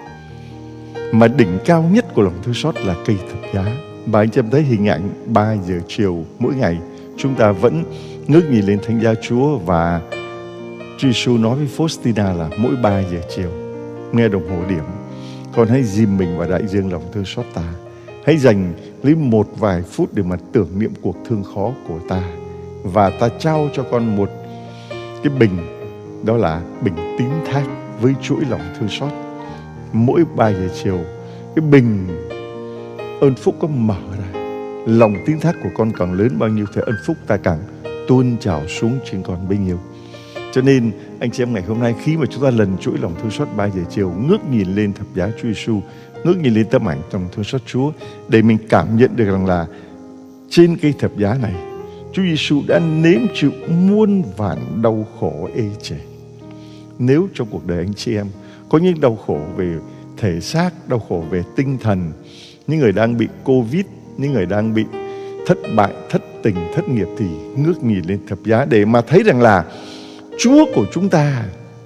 Mà đỉnh cao nhất của lòng thương xót là cây thập giá. Và anh chị em thấy hình ảnh 3 giờ chiều mỗi ngày chúng ta vẫn ngước nhìn lên thánh giá Chúa, và Chúa Giêsu nói với Faustina là mỗi 3 giờ chiều nghe đồng hồ điểm, con hãy dìm mình vào đại dương lòng thương xót ta. Hãy dành lấy một vài phút để mà tưởng niệm cuộc thương khó của ta, và ta trao cho con một cái bình, đó là bình tín thác với chuỗi lòng thương xót. Mỗi 3 giờ chiều, cái bình ơn phúc có mở ra, lòng tín thác của con càng lớn bao nhiêu thì ơn phúc ta càng tuôn trào xuống trên con bấy nhiêu. Cho nên anh chị em ngày hôm nay, khi mà chúng ta lần chuỗi lòng thương xót 3 giờ chiều, ngước nhìn lên thập giá Chúa Giêsu, ngước nhìn lên tấm ảnh lòng thương xót Chúa, để mình cảm nhận được rằng là trên cây thập giá này, Chúa Giêsu đã nếm chịu muôn vàn đau khổ ê chề. Nếu trong cuộc đời anh chị em có những đau khổ về thể xác, đau khổ về tinh thần, những người đang bị Covid, những người đang bị thất bại, thất tình, thất nghiệp, thì ngước nhìn lên thập giá để mà thấy rằng là Chúa của chúng ta,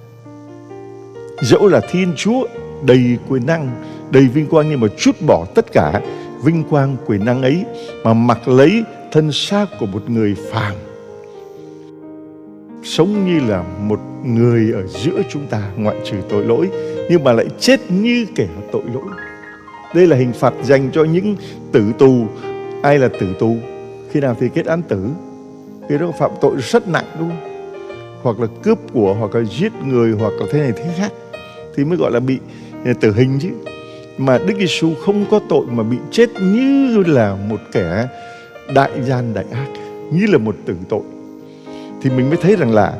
dẫu là Thiên Chúa đầy quyền năng, đầy vinh quang, nhưng mà trút bỏ tất cả vinh quang quyền năng ấy mà mặc lấy thân xác của một người phàm, sống như là một người ở giữa chúng ta, ngoại trừ tội lỗi, nhưng mà lại chết như kẻ tội lỗi. Đây là hình phạt dành cho những tử tù. Ai là tử tù? Khi nào thì kết án tử? Khi đó phạm tội rất nặng, đúng không? Hoặc là cướp của, hoặc là giết người, hoặc là thế này thế khác, thì mới gọi là bị tử hình chứ. Mà Đức Giêsu không có tội mà bị chết như là một kẻ đại gian đại ác, như là một tử tội. Thì mình mới thấy rằng là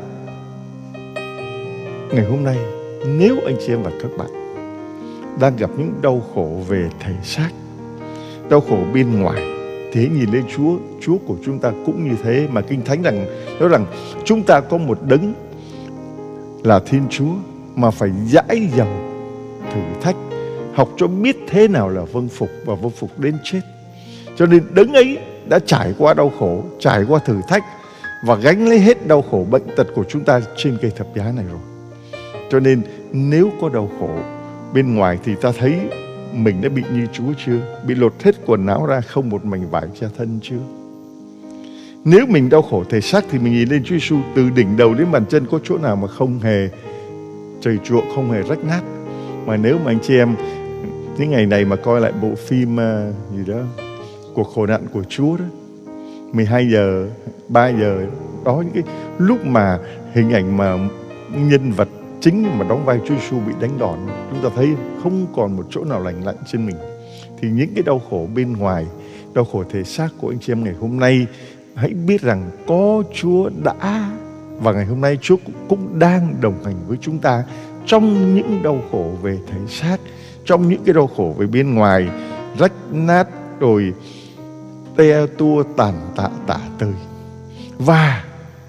ngày hôm nay, nếu anh chị em và các bạn đang gặp những đau khổ về thể xác, đau khổ bên ngoài, thì hãy nhìn lên Chúa. Chúa của chúng ta cũng như thế. Mà Kinh Thánh nói rằng chúng ta có một đấng là Thiên Chúa mà phải dãi dầu thử thách, học cho biết thế nào là vâng phục và vâng phục đến chết. Cho nên đấng ấy đã trải qua đau khổ, trải qua thử thách và gánh lấy hết đau khổ bệnh tật của chúng ta trên cây thập giá này rồi. Cho nên nếu có đau khổ bên ngoài thì ta thấy mình đã bị như Chúa chưa? Bị lột hết quần áo ra, không một mảnh vải che thân chưa? Nếu mình đau khổ thể xác thì mình nhìn lên Chúa Giêsu, từ đỉnh đầu đến bàn chân có chỗ nào mà không hề trầy truộng, không hề rách nát. Mà nếu mà anh chị em những ngày này mà coi lại bộ phim gì đó, Cuộc khổ nạn của Chúa đó, 12 giờ, 3 giờ, đó những cái lúc mà hình ảnh mà nhân vật chính mà đóng vai Chúa Giêsu bị đánh đòn, chúng ta thấy không còn một chỗ nào lành lặn trên mình. Thì những cái đau khổ bên ngoài, đau khổ thể xác của anh chị em ngày hôm nay, hãy biết rằng có Chúa đã và ngày hôm nay Chúa cũng đang đồng hành với chúng ta trong những đau khổ về thể xác, trong những cái đau khổ về bên ngoài, rách nát rồi te tua tàn tạ tả tơi. Và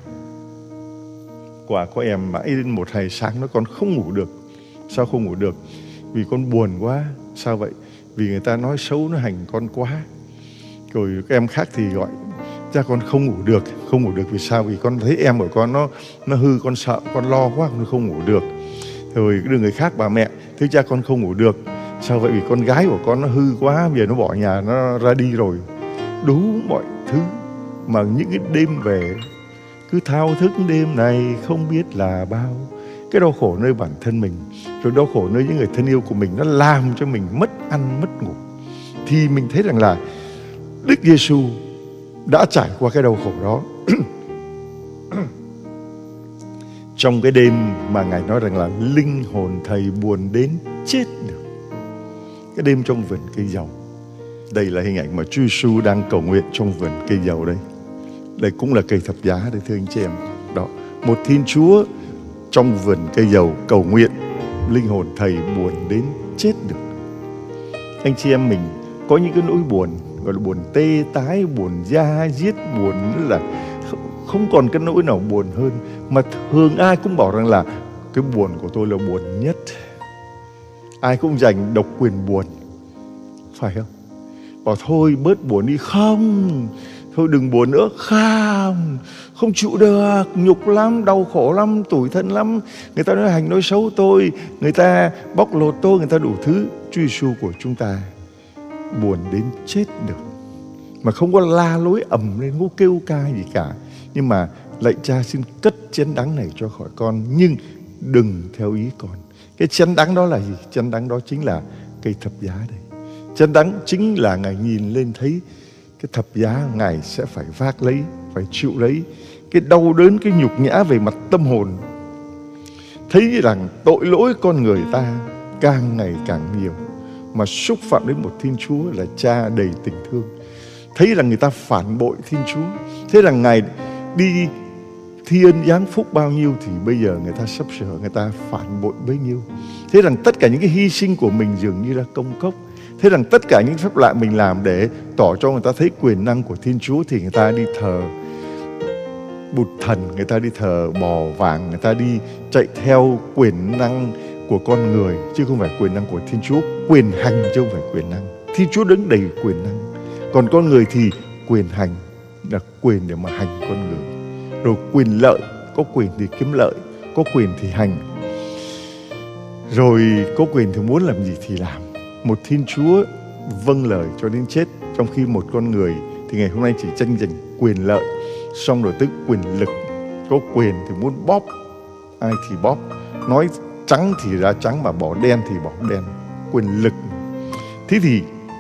quả có em mãi đến một ngày sáng nó con không ngủ được. Sao không ngủ được? Vì con buồn quá. Sao vậy? Vì người ta nói xấu, nó hành con quá. Rồi các em khác thì gọi cha con không ngủ được. Không ngủ được vì sao? Vì con thấy em của con nó hư, con sợ, con lo quá, con không ngủ được. Rồi đưa người khác bảo mẹ, thưa cha con không ngủ được. Sao vậy? Vì con gái của con nó hư quá, bây giờ nó bỏ nhà, nó ra đi rồi. Đủ mọi thứ. Mà những cái đêm về cứ thao thức đêm này không biết là bao. cái đau khổ nơi bản thân mình, rồi đau khổ nơi những người thân yêu của mình, nó làm cho mình mất ăn mất ngủ, thì mình thấy rằng là Đức Giêsu đã trải qua cái đau khổ đó. Trong cái đêm mà Ngài nói rằng là linh hồn Thầy buồn đến chết được, cái đêm trong vườn cây dầu. Đây là hình ảnh mà Chúa Giêsu đang cầu nguyện trong vườn cây dầu đây. Đây cũng là cây thập giá đây thưa anh chị em. Đó, một Thiên Chúa trong vườn cây dầu cầu nguyện linh hồn Thầy buồn đến chết được. Anh chị em mình có những cái nỗi buồn gọi là buồn tê tái, buồn da diết, buồn là không còn cái nỗi nào buồn hơn. Mà thường ai cũng bảo rằng là cái buồn của tôi là buồn nhất. Ai cũng giành độc quyền buồn, phải không? Bảo thôi bớt buồn đi, không, thôi đừng buồn nữa, không chịu được, nhục lắm, đau khổ lắm, tủi thân lắm. Người ta nói hành nói xấu tôi, người ta bóc lột tôi, người ta đủ thứ. Chúa Giêsu của chúng ta buồn đến chết được, mà không có la lối ầm lên, không có kêu ca gì cả. Nhưng mà lạy Cha xin cất chén đắng này cho khỏi con, nhưng đừng theo ý con. Cái chén đắng đó là gì? Chén đắng đó chính là cây thập giá đây. Chén đắng chính là Ngài nhìn lên thấy cái thập giá Ngài sẽ phải vác lấy, phải chịu lấy cái đau đớn, cái nhục nhã về mặt tâm hồn. Thấy rằng tội lỗi con người ta càng ngày càng nhiều, mà xúc phạm đến một Thiên Chúa là Cha đầy tình thương. Thấy rằng người ta phản bội Thiên Chúa, thế rằng Ngài đi thi ân giáng phúc bao nhiêu thì bây giờ người ta sắp sửa người ta phản bội bấy nhiêu. Thế rằng tất cả những cái hy sinh của mình dường như là công cốc. Thế rằng tất cả những phép lạ mình làm để tỏ cho người ta thấy quyền năng của Thiên Chúa thì người ta đi thờ Bụt thần, người ta đi thờ bò vàng, người ta đi chạy theo quyền năng của con người chứ không phải quyền năng của Thiên Chúa. Quyền hành chứ không phải quyền năng. Thiên Chúa đứng đầy quyền năng, còn con người thì quyền hành là quyền để mà hành con người. Rồi quyền lợi, có quyền thì kiếm lợi, có quyền thì hành, rồi có quyền thì muốn làm gì thì làm. Một Thiên Chúa vâng lời cho đến chết, trong khi một con người thì ngày hôm nay chỉ tranh giành quyền lợi, xong rồi tức quyền lực. Có quyền thì muốn bóp ai thì bóp, nói trắng thì ra trắng, mà bỏ đen thì bỏ đen. Quyền lực. Thế thì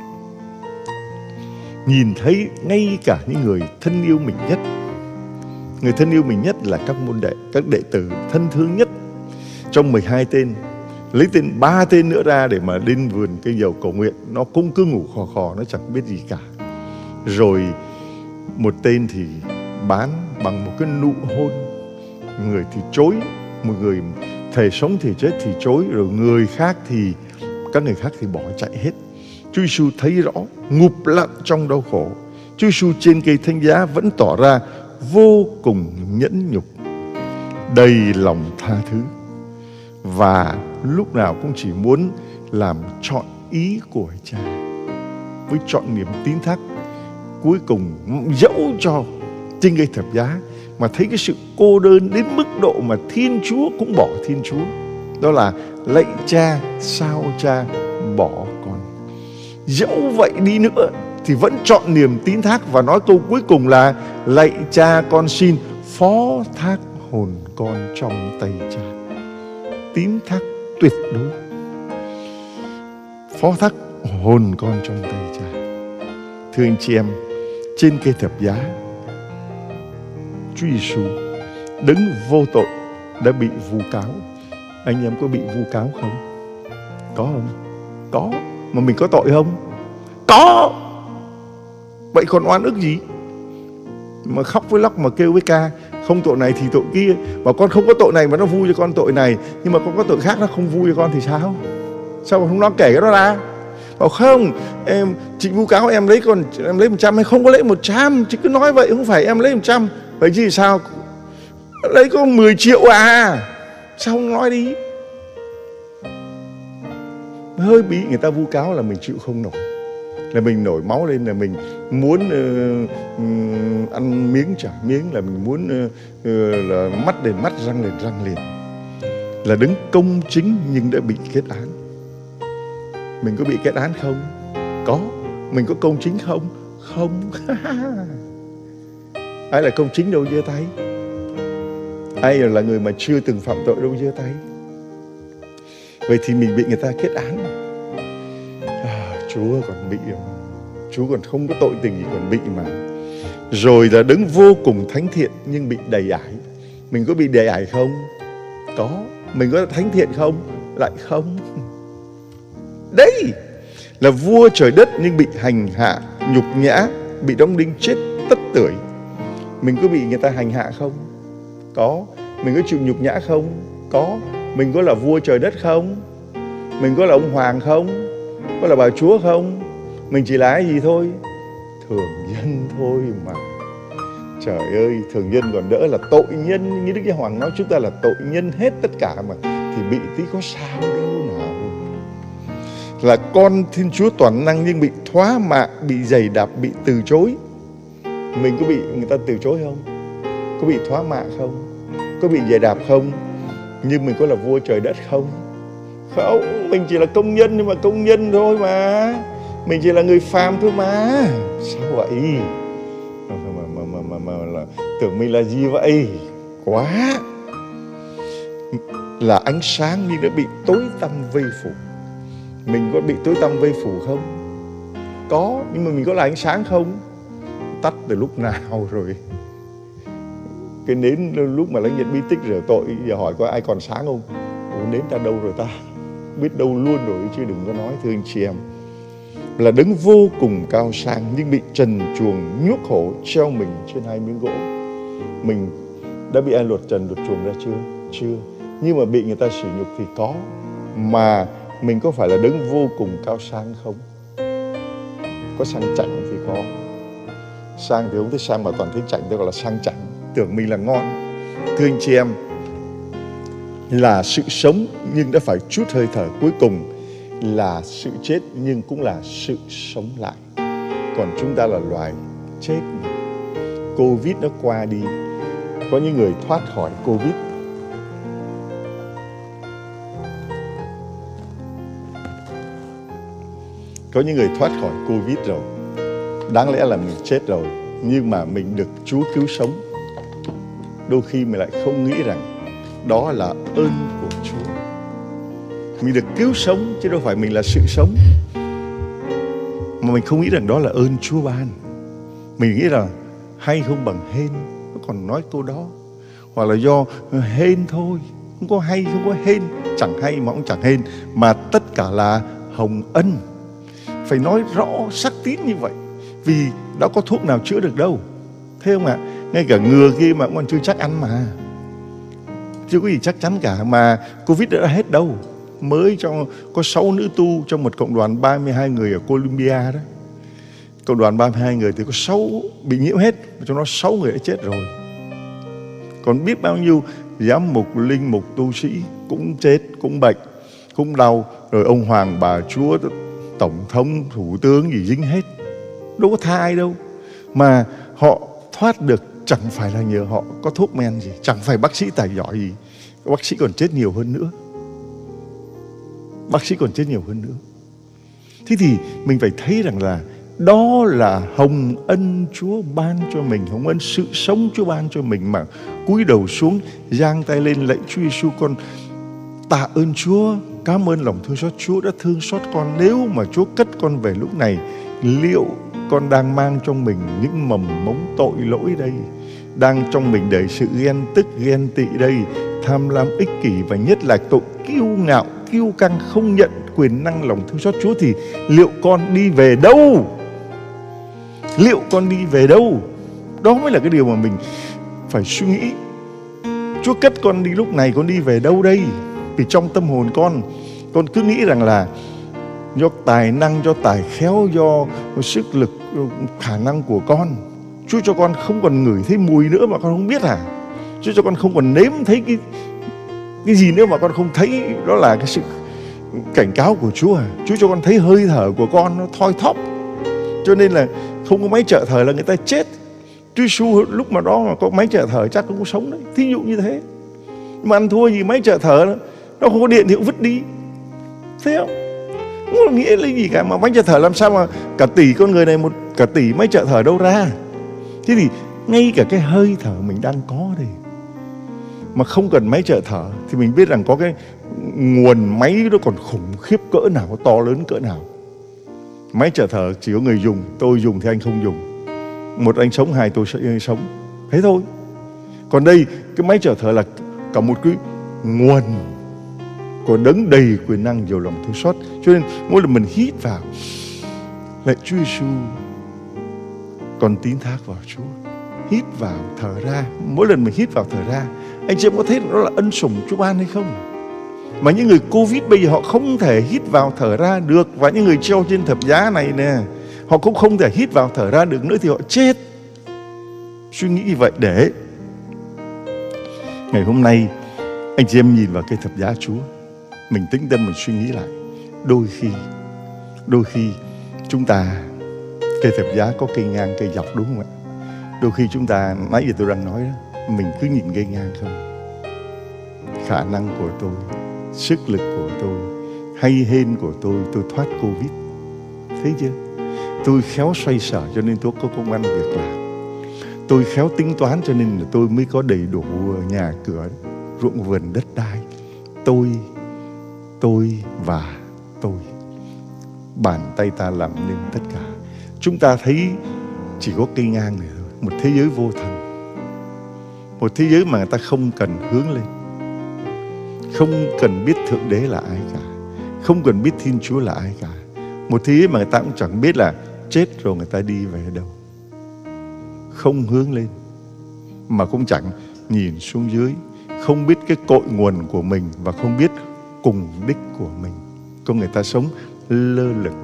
nhìn thấy ngay cả những người thân yêu mình nhất, người thân yêu mình nhất là các môn đệ, các đệ tử thân thương nhất. Trong 12 tên, lấy tên 3 tên nữa ra để mà lên vườn cây dầu cầu nguyện, nó cũng cứ ngủ khò khò, nó chẳng biết gì cả. Rồi một tên thì bán bằng một cái nụ hôn, người thì chối, một người thề sống thì chết thì chối, rồi người khác thì các người khác thì bỏ chạy hết. Chúa Giêsu thấy rõ, ngụp lặn trong đau khổ. Chúa Giêsu trên cây thánh giá vẫn tỏ ra vô cùng nhẫn nhục, đầy lòng tha thứ, và lúc nào cũng chỉ muốn làm trọn ý của Cha, với trọn niềm tín thác. Cuối cùng dẫu cho trên cây thập giá mà thấy cái sự cô đơn đến mức độ mà Thiên Chúa cũng bỏ Thiên Chúa, đó là lạy Cha, sao Cha bỏ con. Dẫu vậy đi nữa thì vẫn chọn niềm tín thác và nói câu cuối cùng là lạy Cha, con xin phó thác hồn con trong tay Cha. Tín thác tuyệt đối, phó thác hồn con trong tay Cha. Thưa anh chị em, trên cây thập giá, Chúa Giêsu đấng vô tội đã bị vu cáo. Anh em có bị vu cáo không? Có không? Có. Mà mình có tội không? Có. Vậy còn oan ức gì mà khóc với lóc mà kêu với ca? Không tội này thì tội kia. Mà con không có tội này mà nó vui cho con tội này, nhưng mà con có tội khác nó không vui cho con thì sao? Sao mà không nói kể cái đó ra? Bảo không, em chị vu cáo em lấy 100 hay không có lấy 100, chị cứ nói vậy, không phải em lấy 100. Vậy chứ sao? Lấy có 10 triệu à? Sao không nói đi? Hơi bị người ta vu cáo là mình chịu không nổi, là mình nổi máu lên, là mình muốn ăn miếng trả miếng, là mình muốn là mắt đền mắt, răng đền răng liền. Là đứng công chính nhưng đã bị kết án. Mình có bị kết án không? Có. Mình có công chính không? Không. Ai là công chính đâu giơ tay? Ai là người mà chưa từng phạm tội đâu giơ tay. Vậy thì mình bị người ta kết án. Chúa còn bị, Chúa còn không có tội tình gì còn bị mà. Rồi là Đấng vô cùng thánh thiện nhưng bị đầy ải. Mình có bị đầy ải không? Có. Mình có thánh thiện không? Lại không. Đấy là vua trời đất nhưng bị hành hạ, nhục nhã, bị đóng đinh chết tất tưởi. Mình có bị người ta hành hạ không? Có. Mình có chịu nhục nhã không? Có. Mình có là vua trời đất không? Mình có là ông hoàng không? Có là bà chúa không? Mình chỉ là cái gì thôi? Thường dân thôi mà. Trời ơi, thường dân còn đỡ, là tội nhân. Như Đức Giáo Hoàng nói chúng ta là tội nhân hết tất cả mà. Thì bị tí có sao đâu nào. Là con Thiên Chúa toàn năng nhưng bị thoá mạ, bị giày đạp, bị từ chối. Mình có bị người ta từ chối không? Có bị thoá mạ không? Có bị giày đạp không? Nhưng mình có là vua trời đất không? Không, mình chỉ là công nhân, nhưng mà công nhân thôi mà. Mình chỉ là người phàm thôi mà. Sao vậy? Mà tưởng mình là gì vậy? Quá. Là ánh sáng nhưng đã bị tối tăm vây phủ. Mình có bị tối tăm vây phủ không? Có, nhưng mà mình có là ánh sáng không? Tắt từ lúc nào rồi? Cái nến lúc mà lãnh nhận bí tích rửa tội, giờ hỏi có ai còn sáng không? Ủa, nến ta đâu rồi ta? Biết đâu luôn rồi chứ đừng có nói, thưa anh chị em. Là Đấng vô cùng cao sang nhưng bị trần truồng nhuốc khổ, treo mình trên 2 miếng gỗ. Mình đã bị ai luật trần luật truồng ra chưa? Chưa. Nhưng mà bị người ta sỉ nhục thì có. Mà mình có phải là Đấng vô cùng cao sang không? Có sang chảnh thì có. Sang thì không thấy sang mà toàn thấy chảnh, tôi gọi là sang chảnh. Tưởng mình là ngon. Thưa anh chị em, là sự sống nhưng đã phải trút hơi thở cuối cùng, là sự chết nhưng cũng là sự sống lại. Còn chúng ta là loài chết. Covid nó qua đi, có những người thoát khỏi Covid. Có những người thoát khỏi Covid rồi, đáng lẽ là mình chết rồi, nhưng mà mình được Chúa cứu sống. Đôi khi mình lại không nghĩ rằng đó là ơn của Chúa. Mình được cứu sống chứ đâu phải mình là sự sống. Mà mình không nghĩ rằng đó là ơn Chúa ban. Mình nghĩ rằng hay không bằng hên, nó còn nói câu đó. Hoặc là do hên thôi, không có hay, không có hên. Chẳng hay mà cũng chẳng hên, mà tất cả là hồng ân. Phải nói rõ sắc tín như vậy, vì đã có thuốc nào chữa được đâu. Thấy không ạ? Ngay cả ngừa kia mà cũng còn chưa chắc ăn mà. Chưa có gì chắc chắn cả. Mà Covid đã hết đâu. Mới có 6 nữ tu trong một cộng đoàn 32 người ở Colombia đó. Cộng đoàn 32 người thì có 6 bị nhiễm hết, trong đó 6 người đã chết rồi. Còn biết bao nhiêu giám mục, linh mục, tu sĩ cũng chết, cũng bệnh, cũng đau. Rồi ông hoàng, bà chúa, tổng thống, thủ tướng gì dính hết. Đâu có tha ai đâu. Mà họ thoát được chẳng phải là nhờ họ có thuốc men gì, chẳng phải bác sĩ tài giỏi gì. Bác sĩ còn chết nhiều hơn nữa. Bác sĩ còn chết nhiều hơn nữa. Thế thì mình phải thấy rằng là đó là hồng ân Chúa ban cho mình, hồng ân sự sống Chúa ban cho mình. Mà cúi đầu xuống, giang tay lên lạy Chúa Giêsu, con tạ ơn Chúa, cảm ơn lòng thương xót Chúa đã thương xót con. Nếu mà Chúa cất con về lúc này, liệu con đang mang trong mình những mầm mống tội lỗi đây, đang trong mình đầy sự ghen tức, ghen tị đây, tham lam, ích kỷ, và nhất là tội kiêu ngạo, kiêu căng, không nhận quyền năng lòng thương xót Chúa, thì liệu con đi về đâu? Liệu con đi về đâu? Đó mới là cái điều mà mình phải suy nghĩ. Chúa cất con đi lúc này, con đi về đâu đây? Vì trong tâm hồn con cứ nghĩ rằng là do tài năng, do tài khéo, do sức lực, khả năng của con, Chúa cho con không còn ngửi thấy mùi nữa mà con không biết à? Chúa cho con không còn nếm thấy cái gì nữa mà con không thấy? Đó là cái sự cảnh cáo của Chúa à? Chúa cho con thấy hơi thở của con nó thoi thóp, cho nên là không có máy trợ thở là người ta chết. Chúa Giêsu lúc mà đó mà có máy trợ thở chắc cũng sống đấy, thí dụ như thế. Mà ăn thua gì máy trợ thở đó, nó không có điện thì cũng vứt đi, thấy không? Không có nghĩa là gì cả. Mà máy trợ thở làm sao mà cả tỷ con người này, cả tỷ máy trợ thở đâu ra? Thế thì ngay cả cái hơi thở mình đang có đây, mà không cần máy trợ thở thì mình biết rằng có cái nguồn máy nó còn khủng khiếp cỡ nào, to lớn cỡ nào. Máy trợ thở chỉ có người dùng, tôi dùng thì anh không dùng. Một anh sống, hai tôi sẽ sống. Thế thôi. Còn đây, cái máy trợ thở là cả một cái nguồn của đấng đầy quyền năng nhiều lòng thương xót. Cho nên mỗi lần mình hít vào, lạy Chúa Giêsu, con tín thác vào Chúa. Hít vào, thở ra. Mỗi lần mình hít vào, thở ra, anh chị em có thấy đó là ân sủng Chúa ban hay không? Mà những người Covid bây giờ họ không thể hít vào thở ra được. Và những người treo trên thập giá này nè, họ cũng không thể hít vào thở ra được nữa thì họ chết. Suy nghĩ như vậy để ngày hôm nay anh chị em nhìn vào cây thập giá Chúa, mình tĩnh tâm, mình suy nghĩ lại. Đôi khi chúng ta, cây thập giá có cây ngang cây dọc, đúng không ạ? Đôi khi chúng ta, nãy giờ tôi đang nói đó, mình cứ nhìn cây ngang không. Khả năng của tôi, sức lực của tôi, hay hên của tôi thoát Covid. Thấy chưa? Tôi khéo xoay sở cho nên tôi có công ăn việc làm. Tôi khéo tính toán cho nên là tôi mới có đầy đủ nhà cửa, ruộng vườn, đất đai. Tôi và tôi. Bàn tay ta làm nên tất cả. Chúng ta thấy chỉ có cây ngang này thôi. Một thế giới vô thần. Một thế giới mà người ta không cần hướng lên, không cần biết Thượng Đế là ai cả, không cần biết Thiên Chúa là ai cả. Một thế giới mà người ta cũng chẳng biết là chết rồi người ta đi về đâu. Không hướng lên, mà cũng chẳng nhìn xuống dưới, không biết cái cội nguồn của mình và không biết cùng đích của mình. Con người ta sống lơ lửng.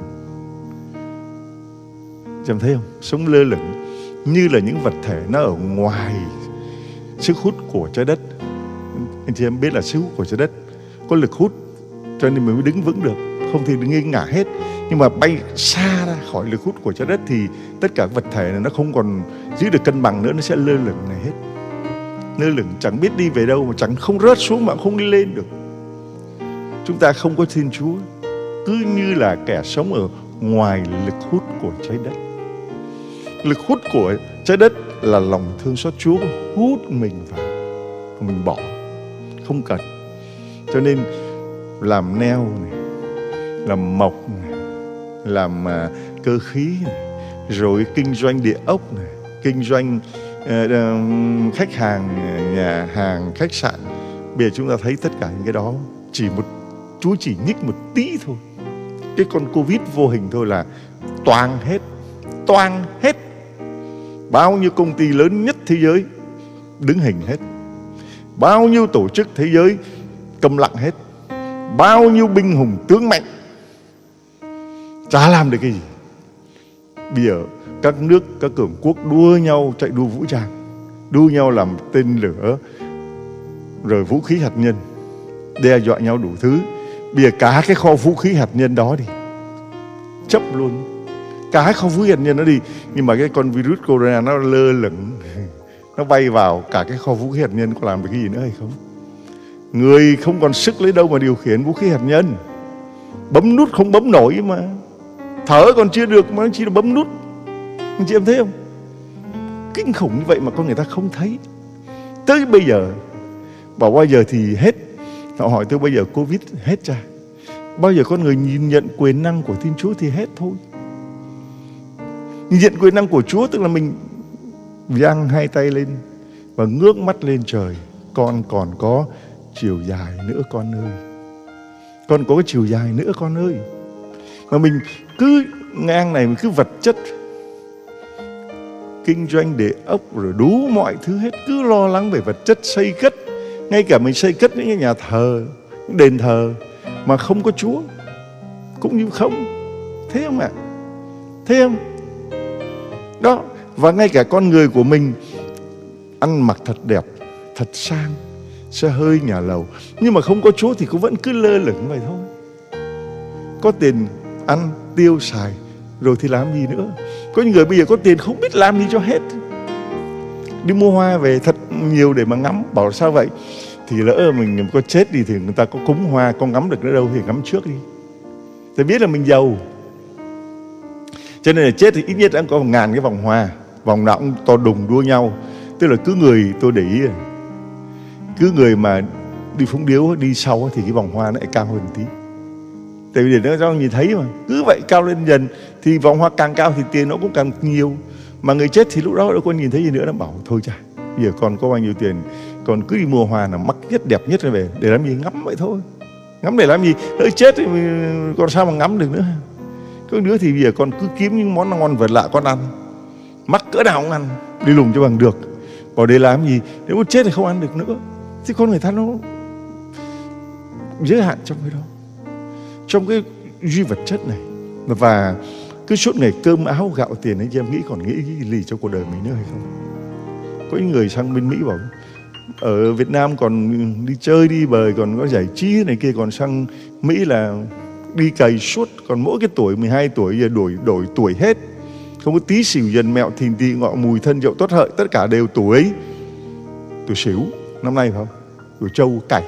Em thấy không? Sống lơ lửng như là những vật thể nó ở ngoài sức hút của trái đất. Anh chị em biết là sức hút của trái đất có lực hút cho nên mình mới đứng vững được, không thì đứng ngả hết. Nhưng mà bay xa ra khỏi lực hút của trái đất thì tất cả vật thể này nó không còn giữ được cân bằng nữa, nó sẽ lơ lửng này hết. Lơ lửng chẳng biết đi về đâu, mà chẳng không rớt xuống mà không đi lên được. Chúng ta không có Thiên Chúa, cứ như là kẻ sống ở ngoài lực hút của trái đất. Lực hút của trái đất là lòng thương xót Chúa hút mình vào, mình bỏ, không cần. Cho nên làm neo này, làm mộc này, làm cơ khí này, rồi kinh doanh địa ốc này, kinh doanh khách hàng, nhà hàng, khách sạn. Bây giờ chúng ta thấy tất cả những cái đó Chúa chỉ nhích một tí thôi. Cái con Covid vô hình thôi là toang hết. Bao nhiêu công ty lớn nhất thế giới đứng hình hết. Bao nhiêu tổ chức thế giới câm lặng hết. Bao nhiêu binh hùng tướng mạnh chả làm được cái gì. Bây giờ các nước, các cường quốc đua nhau chạy đua vũ trang, đua nhau làm tên lửa, rồi vũ khí hạt nhân, đe dọa nhau đủ thứ. Bây giờ cả cái kho vũ khí hạt nhân đó đi, chấp luôn. Cả cái kho vũ khí hạt nhân đó đi. Nhưng mà cái con virus corona nó lơ lửng, nó bay vào cả cái kho vũ khí hạt nhân, có làm được cái gì nữa hay không? Người không còn sức lấy đâu mà điều khiển vũ khí hạt nhân. Bấm nút không bấm nổi mà. Thở còn chưa được mà chỉ là bấm nút. Anh chị em thấy không? Kinh khủng như vậy mà con người ta không thấy. Tới bây giờ, bảo bao giờ thì hết. Họ hỏi tôi bây giờ Covid hết ra. Bao giờ con người nhìn nhận quyền năng của Thiên Chúa thì hết thôi. Nhìn nhận quyền năng của Chúa tức là mình giang hai tay lên và ngước mắt lên trời. Con còn có chiều dài nữa con ơi. Con có cái chiều dài nữa con ơi. Mà mình cứ ngang này, mình cứ vật chất, kinh doanh địa ốc rồi đủ mọi thứ hết. Cứ lo lắng về vật chất, xây cất. Ngay cả mình xây cất những cái nhà thờ, những đền thờ mà không có Chúa cũng như không. Thấy không ạ? Thấy không? Đó. Và ngay cả con người của mình ăn mặc thật đẹp, thật sang, xe hơi nhà lầu, nhưng mà không có Chúa thì cũng vẫn cứ lơ lửng vậy thôi. Có tiền ăn, tiêu xài, rồi thì làm gì nữa. Có những người bây giờ có tiền không biết làm gì cho hết. Đi mua hoa về thật nhiều để mà ngắm. Bảo là sao vậy? Thì lỡ mình có chết đi thì người ta có cúng hoa, con ngắm được nữa đâu thì ngắm trước đi. Tôi biết là mình giàu, cho nên là chết thì ít nhất đã có 1000 cái vòng hoa. Vòng nào cũng to đùng đua nhau. Tức là cứ người, tôi để ý, cứ người mà đi phúng điếu đi sau thì cái vòng hoa nó lại cao hơn tí. Tại vì để nó cho nhìn thấy mà, cứ vậy cao lên dần thì vòng hoa càng cao thì tiền nó cũng càng nhiều. Mà người chết thì lúc đó đâu có nhìn thấy gì nữa, nó bảo thôi chà, bây giờ còn có bao nhiêu tiền, còn cứ đi mua hoa nào mắc nhất đẹp nhất về để làm gì, ngắm vậy thôi. Ngắm để làm gì, lỡ chết thì còn sao mà ngắm được nữa. Có đứa thì bây giờ còn cứ kiếm những món ngon vật lạ con ăn, mắc cỡ nào cũng ăn, đi lùng cho bằng được. Bỏ để làm gì, nếu mà chết thì không ăn được nữa. Thì con người ta nó giới hạn trong cái đó, trong cái duy vật chất này. Và cứ suốt ngày cơm áo gạo tiền ấy, em nghĩ còn nghĩ cái gì cho cuộc đời mình nữa hay không? Có những người sang bên Mỹ bảo ở Việt Nam còn đi chơi đi bời, còn có giải trí này kia, còn sang Mỹ là đi cày suốt. Còn mỗi cái tuổi 12 tuổi giờ đổi tuổi hết, không có tí xỉu dần mẹo thìn tị ngọ mùi thân dậu tốt hợi, tất cả đều tuổi Sửu. Năm nay phải không? Tuổi Trâu cày.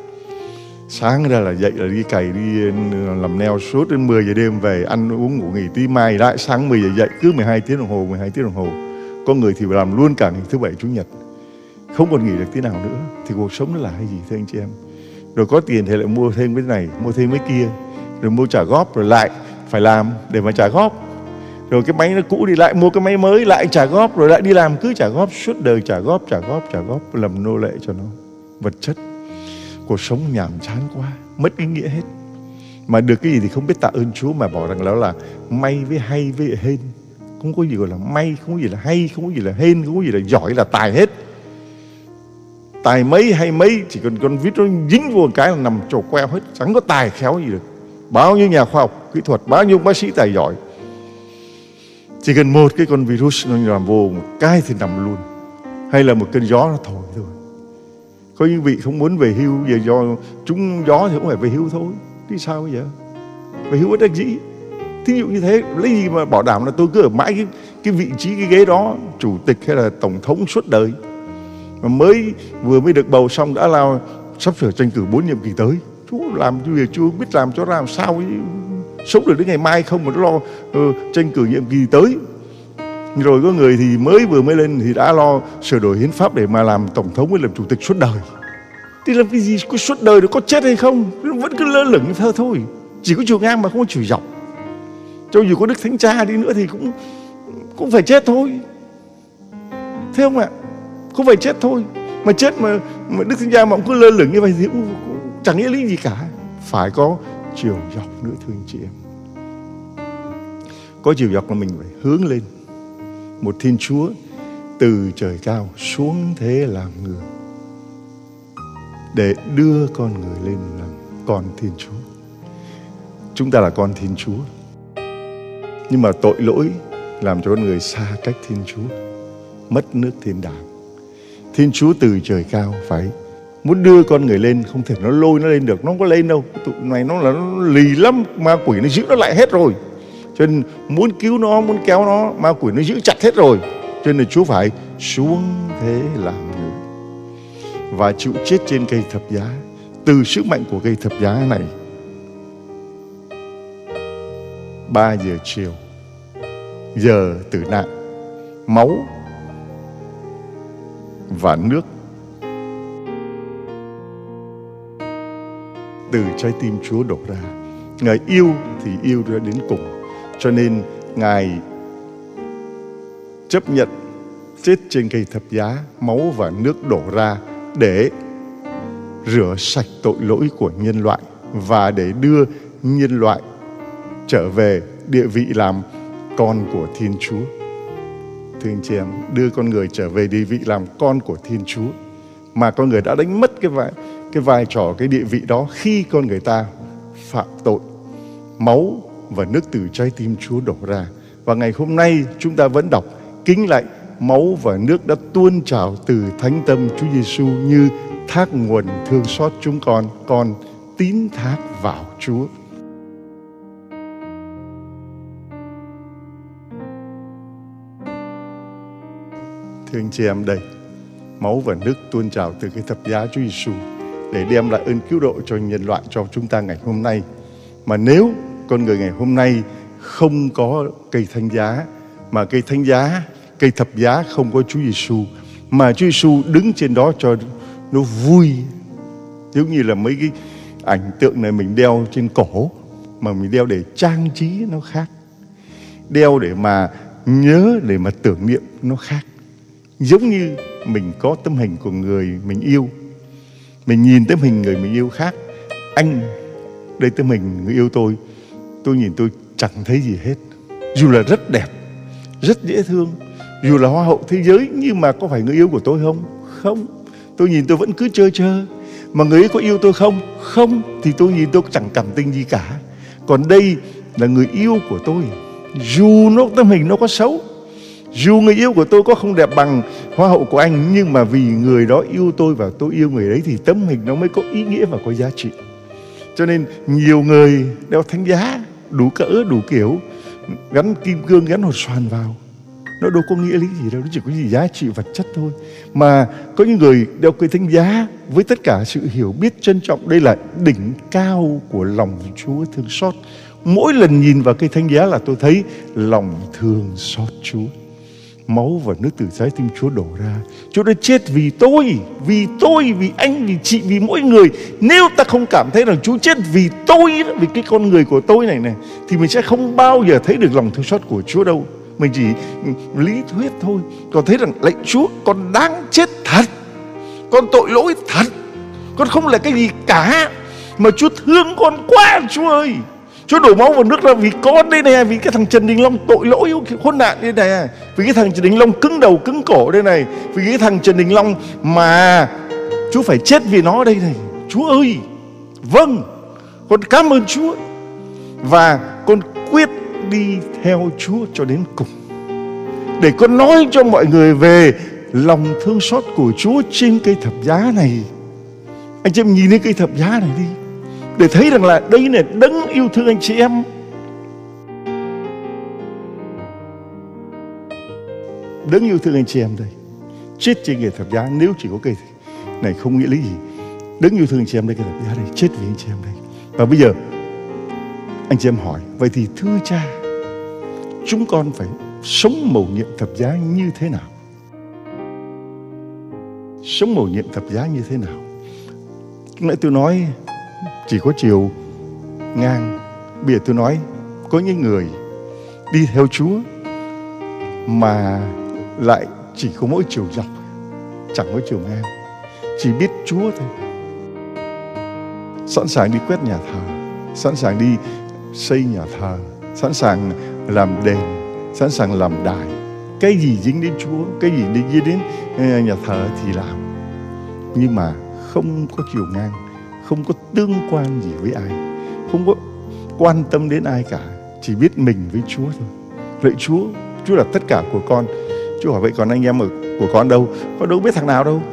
Sáng ra là dậy là đi cày, đi làm neo suốt đến 10 giờ đêm về, ăn uống ngủ nghỉ tí mai lại sáng 10 giờ dậy, cứ 12 tiếng đồng hồ. Có người thì làm luôn cả ngày thứ Bảy Chủ nhật, không còn nghỉ được tí nào nữa. Thì cuộc sống nó là cái gì thưa anh chị em? Rồi có tiền thì lại mua thêm cái này, mua thêm cái kia, rồi mua trả góp, rồi lại phải làm để mà trả góp. Rồi cái máy nó cũ đi lại mua cái máy mới, lại trả góp, rồi lại đi làm, cứ trả góp suốt đời, trả góp, làm nô lệ cho nó. Vật chất. Cuộc sống nhàm chán quá, mất ý nghĩa hết. Mà được cái gì thì không biết tạ ơn Chúa, mà bảo rằng đó là may với hay với hên. Không có gì gọi là may, không có gì là hay, không có gì là hên, không có gì là giỏi là tài hết. Tài mấy hay mấy, chỉ cần con vít nó dính vô một cái là nằm trổ queo hết, chẳng có tài khéo gì được. Bao nhiêu nhà khoa học kỹ thuật, bao nhiêu bác sĩ tài giỏi, chỉ cần một cái con virus nó làm vô một cái thì nằm luôn. Hay là một cơn gió nó thổi thôi. Có những vị không muốn về hưu, giờ do trúng gió thì cũng phải về hưu thôi. Thì sao bây giờ? Về hưu bất đắc dĩ. Thí dụ như thế, lấy gì mà bảo đảm là tôi cứ ở mãi cái vị trí, cái ghế đó, chủ tịch hay là tổng thống suốt đời. Mà vừa mới được bầu xong đã lao sắp sửa tranh cử 4 nhiệm kỳ tới. Chú làm việc chưa biết làm cho ra làm sao ấy, sống được đến ngày mai không mà nó lo tranh cử nhiệm kỳ tới. Rồi có người thì vừa mới lên thì đã lo sửa đổi hiến pháp để mà làm tổng thống hay làm chủ tịch suốt đời. Thì làm cái gì có suốt đời được, có chết hay không, nó vẫn cứ lơ lửng như thơ thôi. Chỉ có chiều ngang mà không có chiều dọc. Cho dù có Đức Thánh Cha đi nữa thì cũng phải chết thôi. Thấy không ạ? Cũng phải chết thôi. Mà chết mà Đức Thánh Cha mà cũng cứ lơ lửng như vậy thì cũng chẳng nghĩa lý gì cả. Phải có chiều dọc nữa thưa anh chị em. Có chiều dọc là mình phải hướng lên một Thiên Chúa từ trời cao xuống thế làm người, để đưa con người lên làm con Thiên Chúa. Chúng ta là con Thiên Chúa, nhưng mà tội lỗi làm cho con người xa cách Thiên Chúa, mất nước thiên đàng. Thiên Chúa từ trời cao phải muốn đưa con người lên, không thể nó lôi nó lên được, nó không có lên đâu. Tụi này nó lì lắm, ma quỷ nó giữ nó lại hết rồi. Cho nên muốn cứu nó, muốn kéo nó, ma quỷ nó giữ chặt hết rồi. Cho nên là Chúa phải xuống thế làm người và chịu chết trên cây thập giá. Từ sức mạnh của cây thập giá này, 3 giờ chiều, giờ tử nạn, máu và nước từ trái tim Chúa đổ ra. Ngài yêu thì yêu ra đến cùng, cho nên Ngài chấp nhận chết trên cây thập giá, máu và nước đổ ra để rửa sạch tội lỗi của nhân loại và để đưa nhân loại trở về địa vị làm con của Thiên Chúa. Thưa anh chị em, đưa con người trở về địa vị làm con của Thiên Chúa, mà con người đã đánh mất cái vai trò, cái địa vị đó khi con người ta phạm tội. Máu và nước từ trái tim Chúa đổ ra. Và ngày hôm nay chúng ta vẫn đọc kính lạy máu và nước đã tuôn trào từ thánh tâm Chúa Giêsu như thác nguồn thương xót chúng con tín thác vào Chúa. Thưa anh chị em, đây máu và nước tuôn trào từ cái thập giá Chúa Giêsu để đem lại ơn cứu độ cho nhân loại, cho chúng ta ngày hôm nay. Mà nếu con người ngày hôm nay không có cây thánh giá, mà cây thánh giá, cây thập giá không có Chúa Giêsu, mà Chúa Giêsu đứng trên đó cho nó vui. Giống như là mấy cái ảnh tượng này mình đeo trên cổ, mà mình đeo để trang trí nó khác. Đeo để mà nhớ, để mà tưởng niệm nó khác. Giống như mình có tấm hình của người mình yêu, mình nhìn tấm hình người mình yêu khác. Anh, đây tấm hình người yêu tôi nhìn tôi chẳng thấy gì hết. Dù là rất đẹp, rất dễ thương, dù là hoa hậu thế giới, nhưng mà có phải người yêu của tôi không? Không. Tôi nhìn tôi vẫn cứ trơ trơ. Mà người ấy có yêu tôi không? Không. Thì tôi nhìn tôi chẳng cảm tình gì cả. Còn đây là người yêu của tôi. Dù tấm hình nó có xấu, dù người yêu của tôi có không đẹp bằng hoa hậu của anh, nhưng mà vì người đó yêu tôi và tôi yêu người đấy, thì tấm hình nó mới có ý nghĩa và có giá trị. Cho nên nhiều người đeo thánh giá đủ cỡ, đủ kiểu, gắn kim cương, gắn hột xoàn vào, nó đâu có nghĩa lý gì đâu, nó chỉ có gì giá trị vật chất thôi. Mà có những người đeo cây thánh giá với tất cả sự hiểu biết, trân trọng. Đây là đỉnh cao của lòng Chúa thương xót. Mỗi lần nhìn vào cây thánh giá là tôi thấy lòng thương xót Chúa. Máu và nước từ trái tim Chúa đổ ra. Chúa đã chết vì tôi, vì anh, vì chị, vì mỗi người. Nếu ta không cảm thấy rằng Chúa chết vì tôi, vì cái con người của tôi này, thì mình sẽ không bao giờ thấy được lòng thương xót của Chúa đâu. Mình chỉ lý thuyết thôi. Còn thấy rằng lạy Chúa, con đáng chết thật, con tội lỗi thật, con không là cái gì cả, mà Chúa thương con quá Chúa ơi. Chúa đổ máu vào nước ra vì con đây này, vì cái thằng Trần Đình Long tội lỗi khốn nạn đây này, vì cái thằng Trần Đình Long cứng đầu cứng cổ đây này, vì cái thằng Trần Đình Long mà Chúa phải chết vì nó đây này. Chúa ơi, vâng, con cảm ơn Chúa, và con quyết đi theo Chúa cho đến cùng, để con nói cho mọi người về lòng thương xót của Chúa trên cây thập giá này. Anh chị em nhìn lên cây thập giá này đi, để thấy rằng là đây là đấng yêu thương anh chị em. Đấng yêu thương anh chị em đây, chết trên cây thập giá. Nếu chỉ có cây này không nghĩa lý gì. Đấng yêu thương anh chị em đây, cây thập giá đây, chết vì anh chị em đây. Và bây giờ anh chị em hỏi, vậy thì thưa Cha, chúng con phải sống mầu nhiệm thập giá như thế nào? Sống mầu nhiệm thập giá như thế nào? Lúc nãy tôi nói chỉ có chiều ngang. Bây giờ tôi nói có những người đi theo Chúa mà lại chỉ có mỗi chiều dọc, chẳng có chiều ngang, chỉ biết Chúa thôi. Sẵn sàng đi quét nhà thờ, sẵn sàng đi xây nhà thờ, sẵn sàng làm đền, sẵn sàng làm đài. Cái gì dính đến Chúa, cái gì đi đến nhà thờ thì làm. Nhưng mà không có chiều ngang, không có tương quan gì với ai, không có quan tâm đến ai cả, chỉ biết mình với Chúa thôi. Lạy Chúa, Chúa là tất cả của con. Chúa hỏi vậy còn anh em của con đâu? Con đâu biết thằng nào đâu.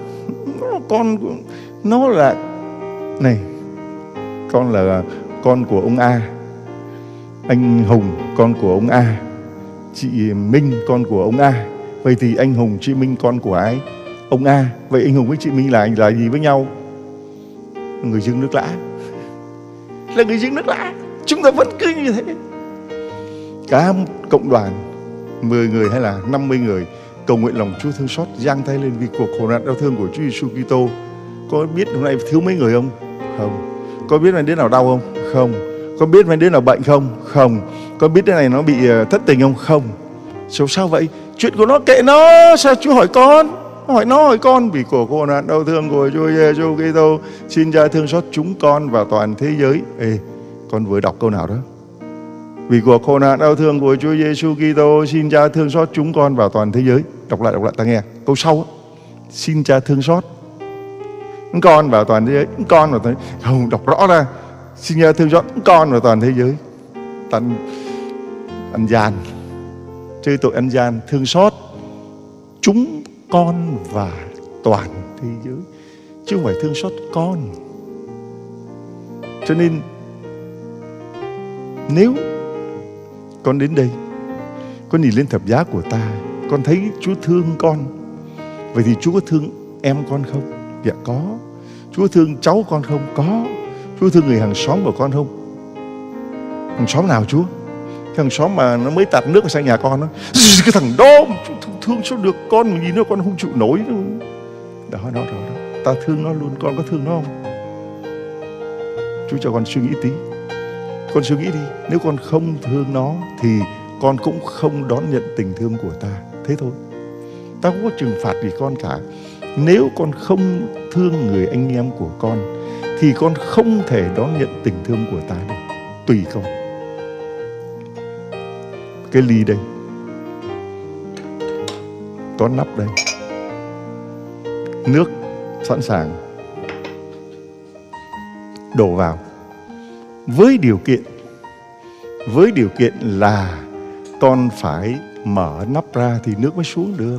Nó là này, con là con của ông A, anh Hùng con của ông A, chị Minh con của ông A. Vậy thì anh Hùng, chị Minh con của ai? Ông A. Vậy anh Hùng với chị Minh là gì với nhau? Người dưng nước lã. Là người dưng nước lã. Chúng ta vẫn cứ như thế. Cả cộng đoàn 10 người hay là 50 người cầu nguyện lòng Chúa thương xót, giang tay lên vì cuộc khổ nạn đau thương của Chúa Giêsu Kitô. Có biết hôm nay thiếu mấy người không? Không. Có biết ngày đến nào đau không? Không. Có biết ngày đến nào bệnh không? Không. Có biết cái này nó bị thất tình không? Không. Sao vậy? Chuyện của nó kệ nó. Sao Chúa hỏi con? Hỏi nó, hỏi con. Vì của khổ nạn đau thương của Chúa Giêsu Kitô, xin Cha thương xót chúng con và toàn thế giới. Ê, con vừa đọc câu nào đó? Vì của khổ nạn đau thương của Chúa Giêsu Kitô, xin Cha thương xót chúng con và toàn thế giới. Đọc lại ta nghe. Câu sau, xin Cha thương xót con và toàn thế giới. Con và toàn thế giới. Không, đọc rõ ra. Xin Cha thương xót con và toàn thế giới. Ăn gian, chơi tội ăn gian, thương xót chúng con và toàn thế giới, chứ không phải thương xót con. Cho nên nếu con đến đây, con nhìn lên thập giá của ta, con thấy Chúa thương con, vậy thì Chúa có thương em con không? Dạ có. Chúa thương cháu con không? Có. Chúa thương người hàng xóm của con không? Hàng xóm nào Chúa? Cái thằng xóm mà nó mới tạt nước sang nhà con đó, cái thằng đó thương sao được, con mình nhìn nó con không chịu nổi đâu. Đó. ta thương nó luôn. Con có thương nó không? Chúa cho con suy nghĩ tí. Con suy nghĩ đi. Nếu con không thương nó thì con cũng không đón nhận tình thương của ta. Thế thôi. Ta không có trừng phạt gì con cả. Nếu con không thương người anh em của con thì con không thể đón nhận tình thương của ta được. Tùy con. Cái ly đây, có nắp đây, nước sẵn sàng, đổ vào. Với điều kiện là con phải mở nắp ra thì nước mới xuống được.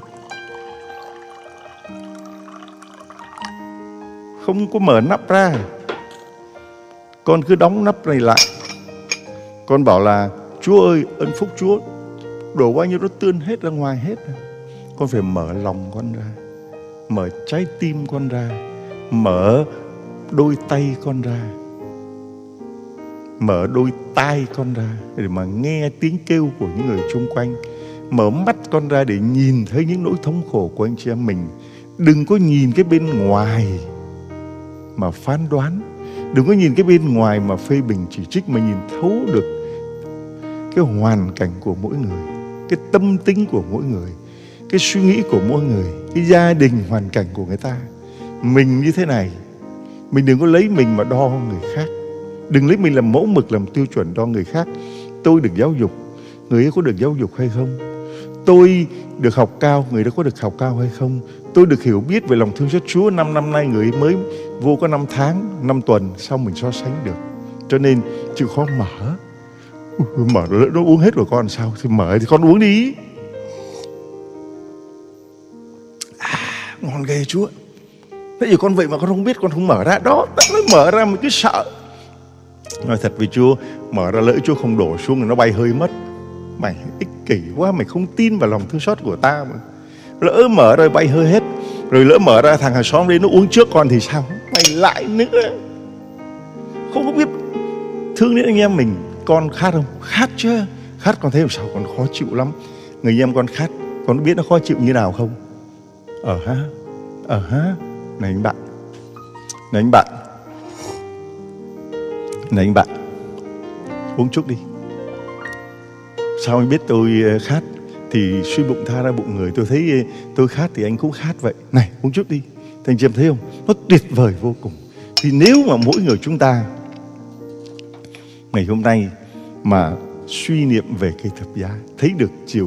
Không có mở nắp ra, con cứ đóng nắp này lại. Con bảo là Chúa ơi, ơn phúc Chúa đổ bao nhiêu nó tươn hết ra ngoài hết. Con phải mở lòng con ra, mở trái tim con ra, mở đôi tay con ra, mở đôi tai con ra để mà nghe tiếng kêu của những người xung quanh. Mở mắt con ra để nhìn thấy những nỗi thống khổ của anh chị em mình. Đừng có nhìn cái bên ngoài mà phán đoán. Đừng có nhìn cái bên ngoài mà phê bình chỉ trích, mà nhìn thấu được cái hoàn cảnh của mỗi người, cái tâm tính của mỗi người, cái suy nghĩ của mỗi người, cái gia đình, hoàn cảnh của người ta. Mình như thế này, mình đừng có lấy mình mà đo người khác. Đừng lấy mình làm mẫu mực, làm tiêu chuẩn đo người khác. Tôi được giáo dục, người ấy có được giáo dục hay không? Tôi được học cao, người đó có được học cao hay không? Tôi được hiểu biết về lòng thương xót Chúa. 5 năm nay người ấy mới vô có 5 tháng, 5 tuần, sao mình so sánh được? Cho nên chịu khó mở. Mở nó uống hết rồi con sao? Thì mở thì con uống đi. Ngon ghê Chúa. Thế thì con vậy mà con không biết, con không mở ra. Đó, ta mới mở ra mà cứ sợ. Nói thật với Chúa, mở ra lỡ Chúa không đổ xuống thì nó bay hơi mất. Mày ích kỷ quá, mày không tin vào lòng thương xót của ta mà. Lỡ mở ra bay hơi hết, rồi lỡ mở ra thằng hàng xóm đây nó uống trước con thì sao? Mày lại nữa. Không có biết thương đến anh em mình. Con khát không? Khát chứ. Khát con thấy làm sao? Con khó chịu lắm. Người em con khát, con biết nó khó chịu như nào không? Này anh bạn, uống chút đi. Sao anh biết tôi khát? Thì suy bụng tha ra bụng người. Tôi thấy tôi khát thì anh cũng khát vậy. Này, uống chút đi. Thành chị em thấy không? Nó tuyệt vời vô cùng. Thì nếu mà mỗi người chúng ta ngày hôm nay mà suy niệm về cây thập giá, thấy được chiều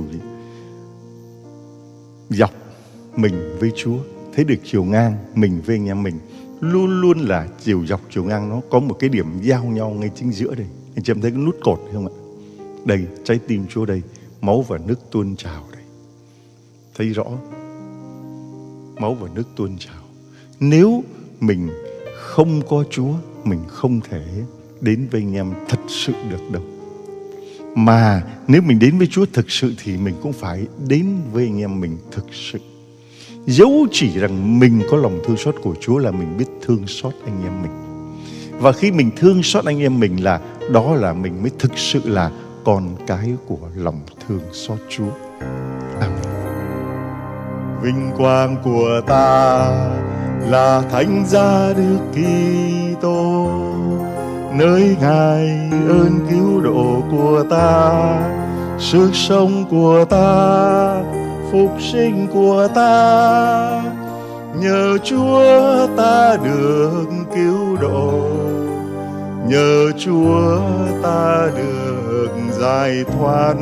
dọc mình với Chúa, thấy được chiều ngang mình với anh em mình, luôn luôn là chiều dọc chiều ngang nó có một cái điểm giao nhau ngay chính giữa đây. Anh chị em thấy cái nút cột không ạ? Đây, trái tim Chúa đây, máu và nước tuôn trào đây. Thấy rõ, máu và nước tuôn trào. Nếu mình không có Chúa, mình không thể đến với anh em thật sự được đâu. Mà nếu mình đến với Chúa thực sự thì mình cũng phải đến với anh em mình thực sự. Dẫu chỉ rằng mình có lòng thương xót của Chúa là mình biết thương xót anh em mình. Và khi mình thương xót anh em mình là đó là mình mới thực sự là con cái của lòng thương xót Chúa. Amen. Vinh quang của ta là Thánh giá Đức Kitô, nơi Ngài ơn cứu độ của ta, sức sống của ta, phục sinh của ta. Nhờ Chúa ta được cứu độ, nhờ Chúa ta được giải thoát.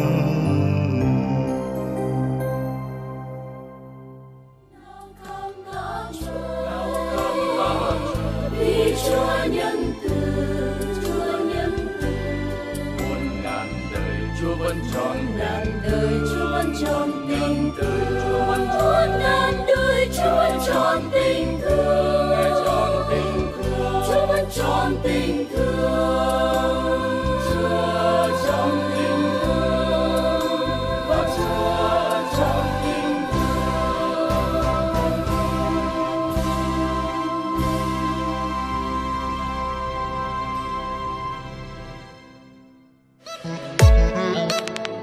Vì Chúa nhân từ, Chúa nhân từ. Muôn ngàn đời Chúa vẫn trọn Ngàn đời Chúa vẫn trọn tình thương, muôn ngàn đời Chúa vẫn trọn tình thương, Chúa vẫn trọn tình thương, Chúa trọn tình thương, và Chúa trọn tình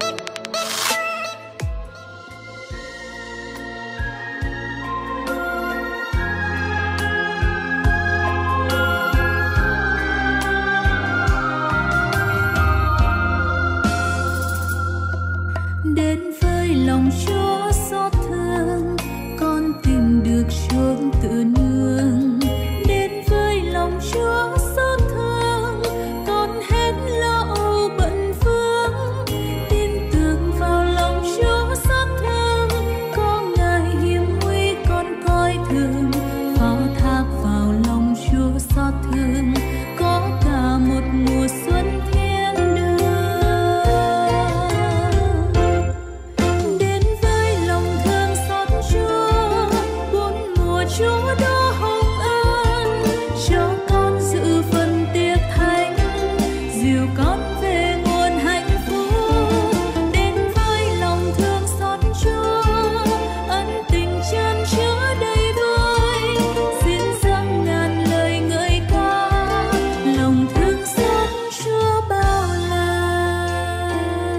thương. Chúa đó hồng ân cho con dự phần tiệc thánh, dìu con về nguồn hạnh phúc, đến với lòng thương xót Chúa, ân tình chan chứa đầy vơi, xin dâng ngàn lời ngợi ca, lòng thương xót Chúa bao la.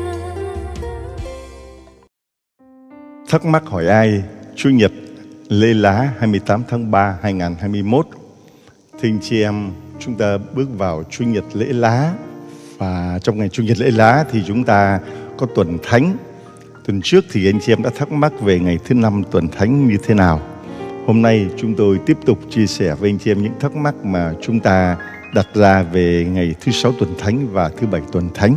Thắc mắc hỏi ai? Chủ nhật lễ lá 28 tháng 3 2021. Thưa anh chị em, chúng ta bước vào Chủ nhật lễ lá. Và trong ngày Chủ nhật lễ lá thì chúng ta có tuần thánh. Tuần trước thì anh chị em đã thắc mắc về ngày thứ 5 tuần thánh như thế nào. Hôm nay chúng tôi tiếp tục chia sẻ với anh chị em những thắc mắc mà chúng ta đặt ra về ngày thứ 6 tuần thánh và thứ 7 tuần thánh.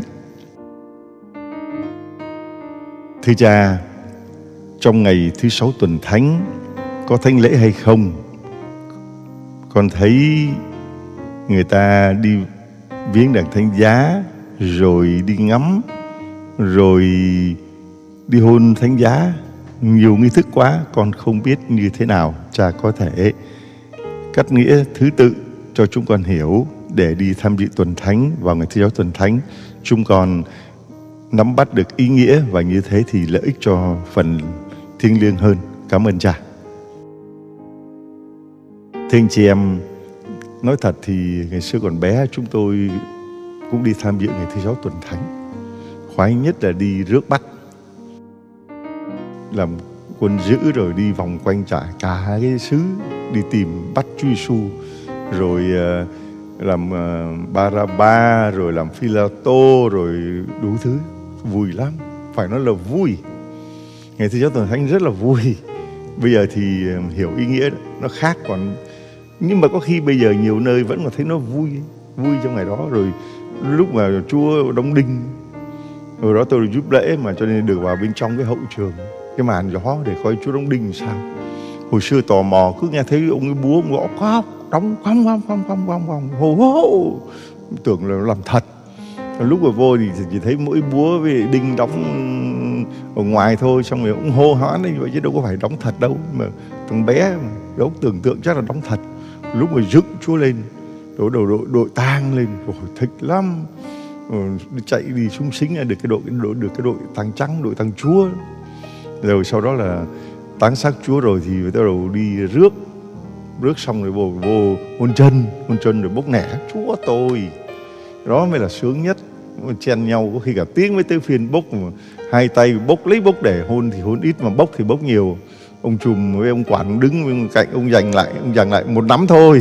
Thưa cha, trong ngày thứ 6 tuần thánh có thánh lễ hay không? Con thấy người ta đi viếng đàn thánh giá, rồi đi ngắm, rồi đi hôn thánh giá. Nhiều nghi thức quá, con không biết như thế nào. Cha có thể cắt nghĩa thứ tự cho chúng con hiểu để đi tham dự tuần thánh vào ngày thứ 6 tuần thánh. Chúng con nắm bắt được ý nghĩa và như thế thì lợi ích cho phần thiêng liêng hơn. Cảm ơn cha. Thưa anh chị em, nói thật thì ngày xưa còn bé chúng tôi cũng đi tham dự ngày thứ 6 tuần thánh. Khoái nhất là đi rước bắt, làm quân giữ rồi đi vòng quanh trại cả cái xứ, đi tìm bắt Chúa Giêsu, rồi làm Ba-ra-ba, rồi làm Phi-la-tô, rồi đủ thứ. Vui lắm, phải nói là vui. Ngày thứ 6 tuần thánh rất là vui. Bây giờ thì hiểu ý nghĩa đó, nó khác. Còn nhưng mà có khi bây giờ nhiều nơi vẫn còn thấy nó vui trong ngày đó. Rồi lúc mà Chúa đóng đinh, rồi đó tôi được giúp lễ mà cho nên được vào bên trong cái hậu trường, cái màn gió để coi Chúa đóng đinh sao. Hồi xưa tò mò cứ nghe thấy ông ấy búa ông gõ khóc, đóng không hô hô, tưởng là làm thật. Lúc mà vô thì chỉ thấy mỗi búa với đinh đóng ở ngoài thôi, xong rồi ông hô hoán như vậy chứ đâu có phải đóng thật đâu. Mà thằng bé mà đâu tưởng tượng chắc là đóng thật. Lúc mà dựng Chúa lên, đội tang lên, rồi thích lắm. Chạy đi súng xính được cái đội tang trắng, đội tang Chúa. Rồi sau đó là táng xác Chúa rồi thì bắt đầu đi rước xong rồi vô hôn chân rồi bốc nẻ Chúa tôi. Đó mới là sướng nhất. Chen nhau có khi cả tiếng mới tới phiên bốc, mà hai tay bốc lấy bốc để hôn thì hôn ít, mà bốc thì bốc nhiều. Ông trùm với ông quản đứng bên cạnh, ông dành lại một nắm thôi.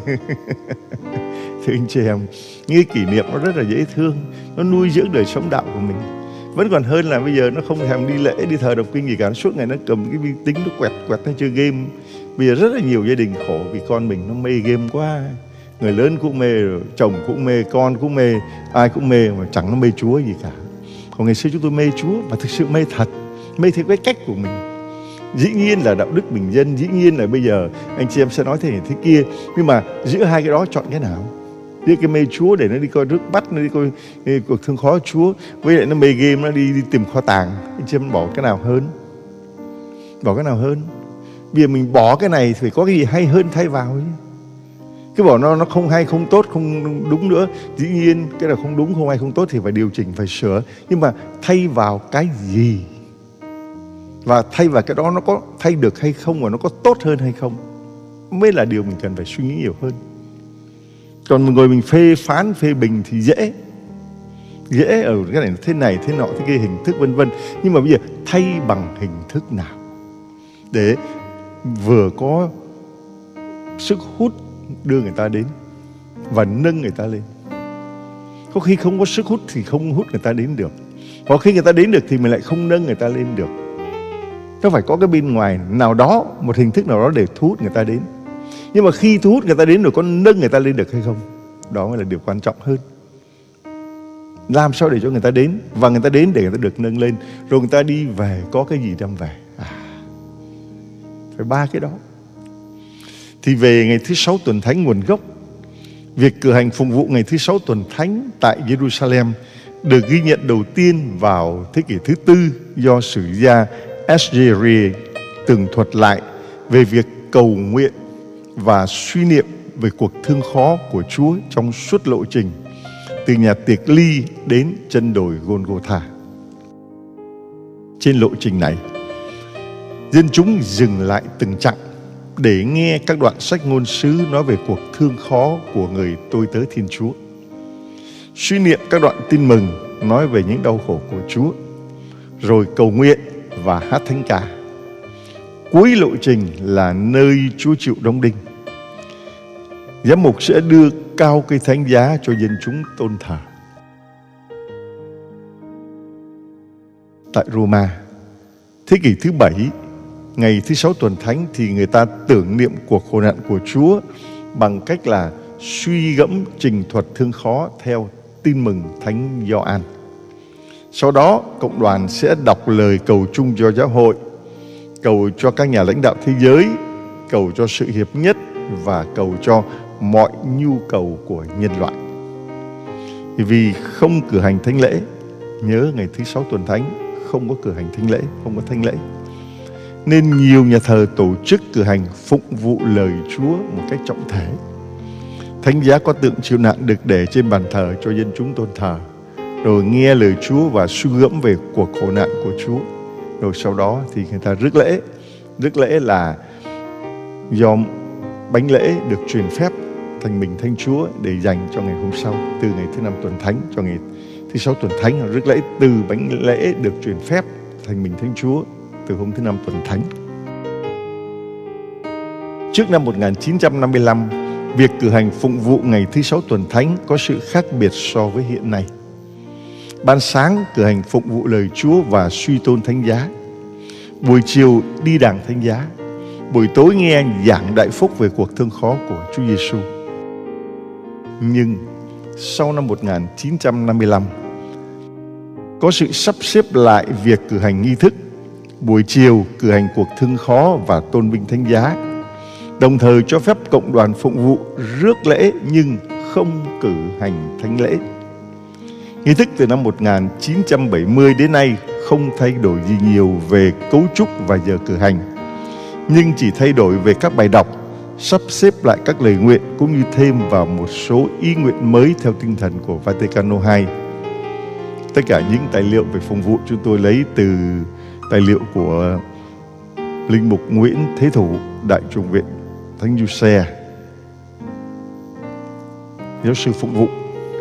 Thưa anh chị em, những kỷ niệm nó rất là dễ thương, nó nuôi dưỡng đời sống đạo của mình. Vẫn còn hơn là bây giờ nó không thèm đi lễ, đi thờ đọc kinh gì cả, suốt ngày nó cầm cái vi tính nó quẹt nó chơi game. Bây giờ rất là nhiều gia đình khổ vì con mình nó mê game quá. Người lớn cũng mê, rồi chồng cũng mê, con cũng mê, ai cũng mê mà chẳng nó mê Chúa gì cả. Còn ngày xưa chúng tôi mê Chúa và thực sự mê thật, mê theo cái cách của mình. Dĩ nhiên là đạo đức bình dân, dĩ nhiên là bây giờ anh chị em sẽ nói thế này thế kia, nhưng mà giữa hai cái đó chọn cái nào? Giữa cái mê Chúa để nó đi coi rước bắt, nó đi coi cuộc thương khó Chúa, với lại nó mê game, nó đi tìm kho tàng, anh chị em bỏ cái nào hơn? Bỏ cái nào hơn? Bây giờ mình bỏ cái này thì phải có cái gì hay hơn thay vào chứ. Cái bỏ nó không hay, không tốt, không đúng nữa. Dĩ nhiên cái nào không đúng, không hay, không tốt thì phải điều chỉnh, phải sửa. Nhưng mà thay vào cái gì? Và thay vào cái đó nó có thay được hay không, và nó có tốt hơn hay không, mới là điều mình cần phải suy nghĩ nhiều hơn. Còn một người mình phê phán, phê bình thì dễ ở cái này thế này, thế nọ, thế kia, hình thức vân vân. Nhưng mà bây giờ thay bằng hình thức nào để vừa có sức hút đưa người ta đến và nâng người ta lên. Có khi không có sức hút thì không hút người ta đến được. Có khi người ta đến được thì mình lại không nâng người ta lên được. Nó phải có cái bên ngoài nào đó, một hình thức nào đó để thu hút người ta đến. Nhưng mà khi thu hút người ta đến rồi có nâng người ta lên được hay không, đó mới là điều quan trọng hơn. Làm sao để cho người ta đến, và người ta đến để người ta được nâng lên, rồi người ta đi về có cái gì đem về. Phải ba cái đó. Thì về ngày thứ 6 tuần thánh nguồn gốc, việc cử hành phụng vụ ngày thứ 6 tuần thánh tại Jerusalem được ghi nhận đầu tiên vào thế kỷ thứ 4 do sử gia Esdras tường thuật lại về việc cầu nguyện và suy niệm về cuộc thương khó của Chúa trong suốt lộ trình từ nhà tiệc ly đến chân đồi Golgotha. Trên lộ trình này, dân chúng dừng lại từng chặng để nghe các đoạn sách ngôn sứ nói về cuộc thương khó của người tôi tớ Thiên Chúa, suy niệm các đoạn tin mừng nói về những đau khổ của Chúa, rồi cầu nguyện và hát thánh ca. Cuối lộ trình là nơi Chúa chịu đóng đinh. Giám mục sẽ đưa cao cây thánh giá cho dân chúng tôn thờ. Tại Roma, thế kỷ thứ 7, ngày thứ 6 tuần thánh thì người ta tưởng niệm cuộc khổ nạn của Chúa bằng cách là suy gẫm trình thuật thương khó theo tin mừng Thánh Gioan. Sau đó, cộng đoàn sẽ đọc lời cầu chung cho giáo hội, cầu cho các nhà lãnh đạo thế giới, cầu cho sự hiệp nhất và cầu cho mọi nhu cầu của nhân loại. Vì không cử hành thánh lễ, nhớ ngày thứ 6 tuần thánh không có cử hành thánh lễ, không có thánh lễ, nên nhiều nhà thờ tổ chức cử hành phụng vụ lời Chúa một cách trọng thể. Thánh giá có tượng chịu nạn được để trên bàn thờ cho dân chúng tôn thờ, rồi nghe lời Chúa và suy gẫm về cuộc khổ nạn của Chúa. Rồi sau đó thì người ta rước lễ. Rước lễ là do bánh lễ được truyền phép thành mình Thánh Chúa để dành cho ngày hôm sau, từ ngày thứ 5 tuần thánh cho ngày thứ 6 tuần thánh. Rước lễ từ bánh lễ được truyền phép thành mình Thánh Chúa từ hôm thứ 5 tuần thánh. Trước năm 1955, việc cử hành phụng vụ ngày thứ 6 tuần thánh có sự khác biệt so với hiện nay. Ban sáng cử hành phụng vụ lời Chúa và suy tôn thánh giá. Buổi chiều đi đàng thánh giá. Buổi tối nghe giảng đại phúc về cuộc thương khó của Chúa Giêsu. Nhưng sau năm 1955, có sự sắp xếp lại việc cử hành nghi thức. Buổi chiều cử hành cuộc thương khó và tôn vinh thánh giá, đồng thời cho phép cộng đoàn phụng vụ rước lễ nhưng không cử hành thánh lễ. Nghi thức từ năm 1970 đến nay không thay đổi gì nhiều về cấu trúc và giờ cử hành, nhưng chỉ thay đổi về các bài đọc, sắp xếp lại các lời nguyện cũng như thêm vào một số ý nguyện mới theo tinh thần của Vaticano II. Tất cả những tài liệu về phụng vụ chúng tôi lấy từ tài liệu của Linh mục Nguyễn Thế Thủ, Đại chủng viện Thánh Giuse, giáo sư phụng vụ.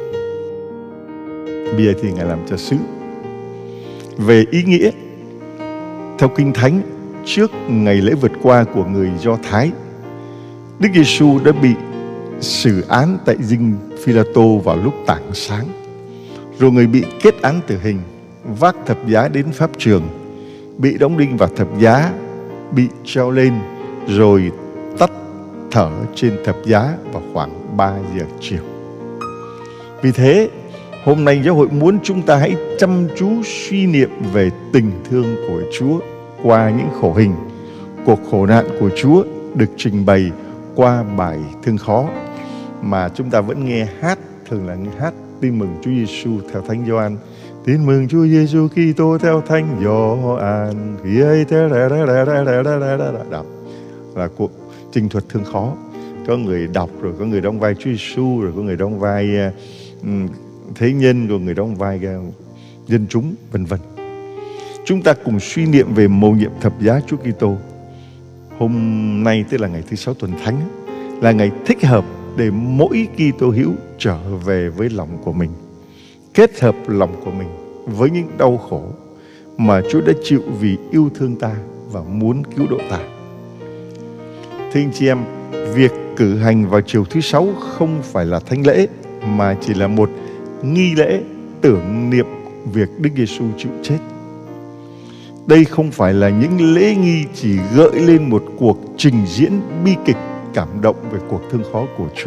Bây giờ thì Ngài làm cha xứ. Về ý nghĩa, theo Kinh Thánh, trước ngày lễ vượt qua của người Do Thái, Đức Giêsu đã bị xử án tại dinh Phi-la-tô vào lúc tảng sáng. Rồi người bị kết án tử hình, vác thập giá đến pháp trường, bị đóng đinh vào thập giá, bị treo lên, rồi tắt thở trên thập giá vào khoảng 3 giờ chiều. Vì thế, hôm nay giáo hội muốn chúng ta hãy chăm chú suy niệm về tình thương của Chúa qua những khổ hình. Cuộc khổ nạn của Chúa được trình bày qua bài thương khó mà chúng ta vẫn nghe hát, thường là hát tin mừng Chúa Giêsu theo Thánh Gioan. Tin mừng Chúa Giêsu Kitô theo Thánh Gioan. Khi ấy đọc là cuộc trình thuật thương khó. Có người đọc, rồi có người đóng vai Chúa Giêsu, rồi có người đóng vai thế nhân, rồi người đóng vai dân chúng, vân vân. Chúng ta cùng suy niệm về mầu nhiệm thập giá Chúa Kitô. Hôm nay tức là ngày thứ 6 tuần thánh, là ngày thích hợp để mỗi Kitô hữu trở về với lòng của mình, kết hợp lòng của mình với những đau khổ mà Chúa đã chịu vì yêu thương ta và muốn cứu độ ta. Thưa anh chị em, việc cử hành vào chiều thứ 6 không phải là thánh lễ, mà chỉ là một nghi lễ tưởng niệm việc Đức Giêsu chịu chết. Đây không phải là những lễ nghi chỉ gợi lên một cuộc trình diễn bi kịch cảm động về cuộc thương khó của Chúa.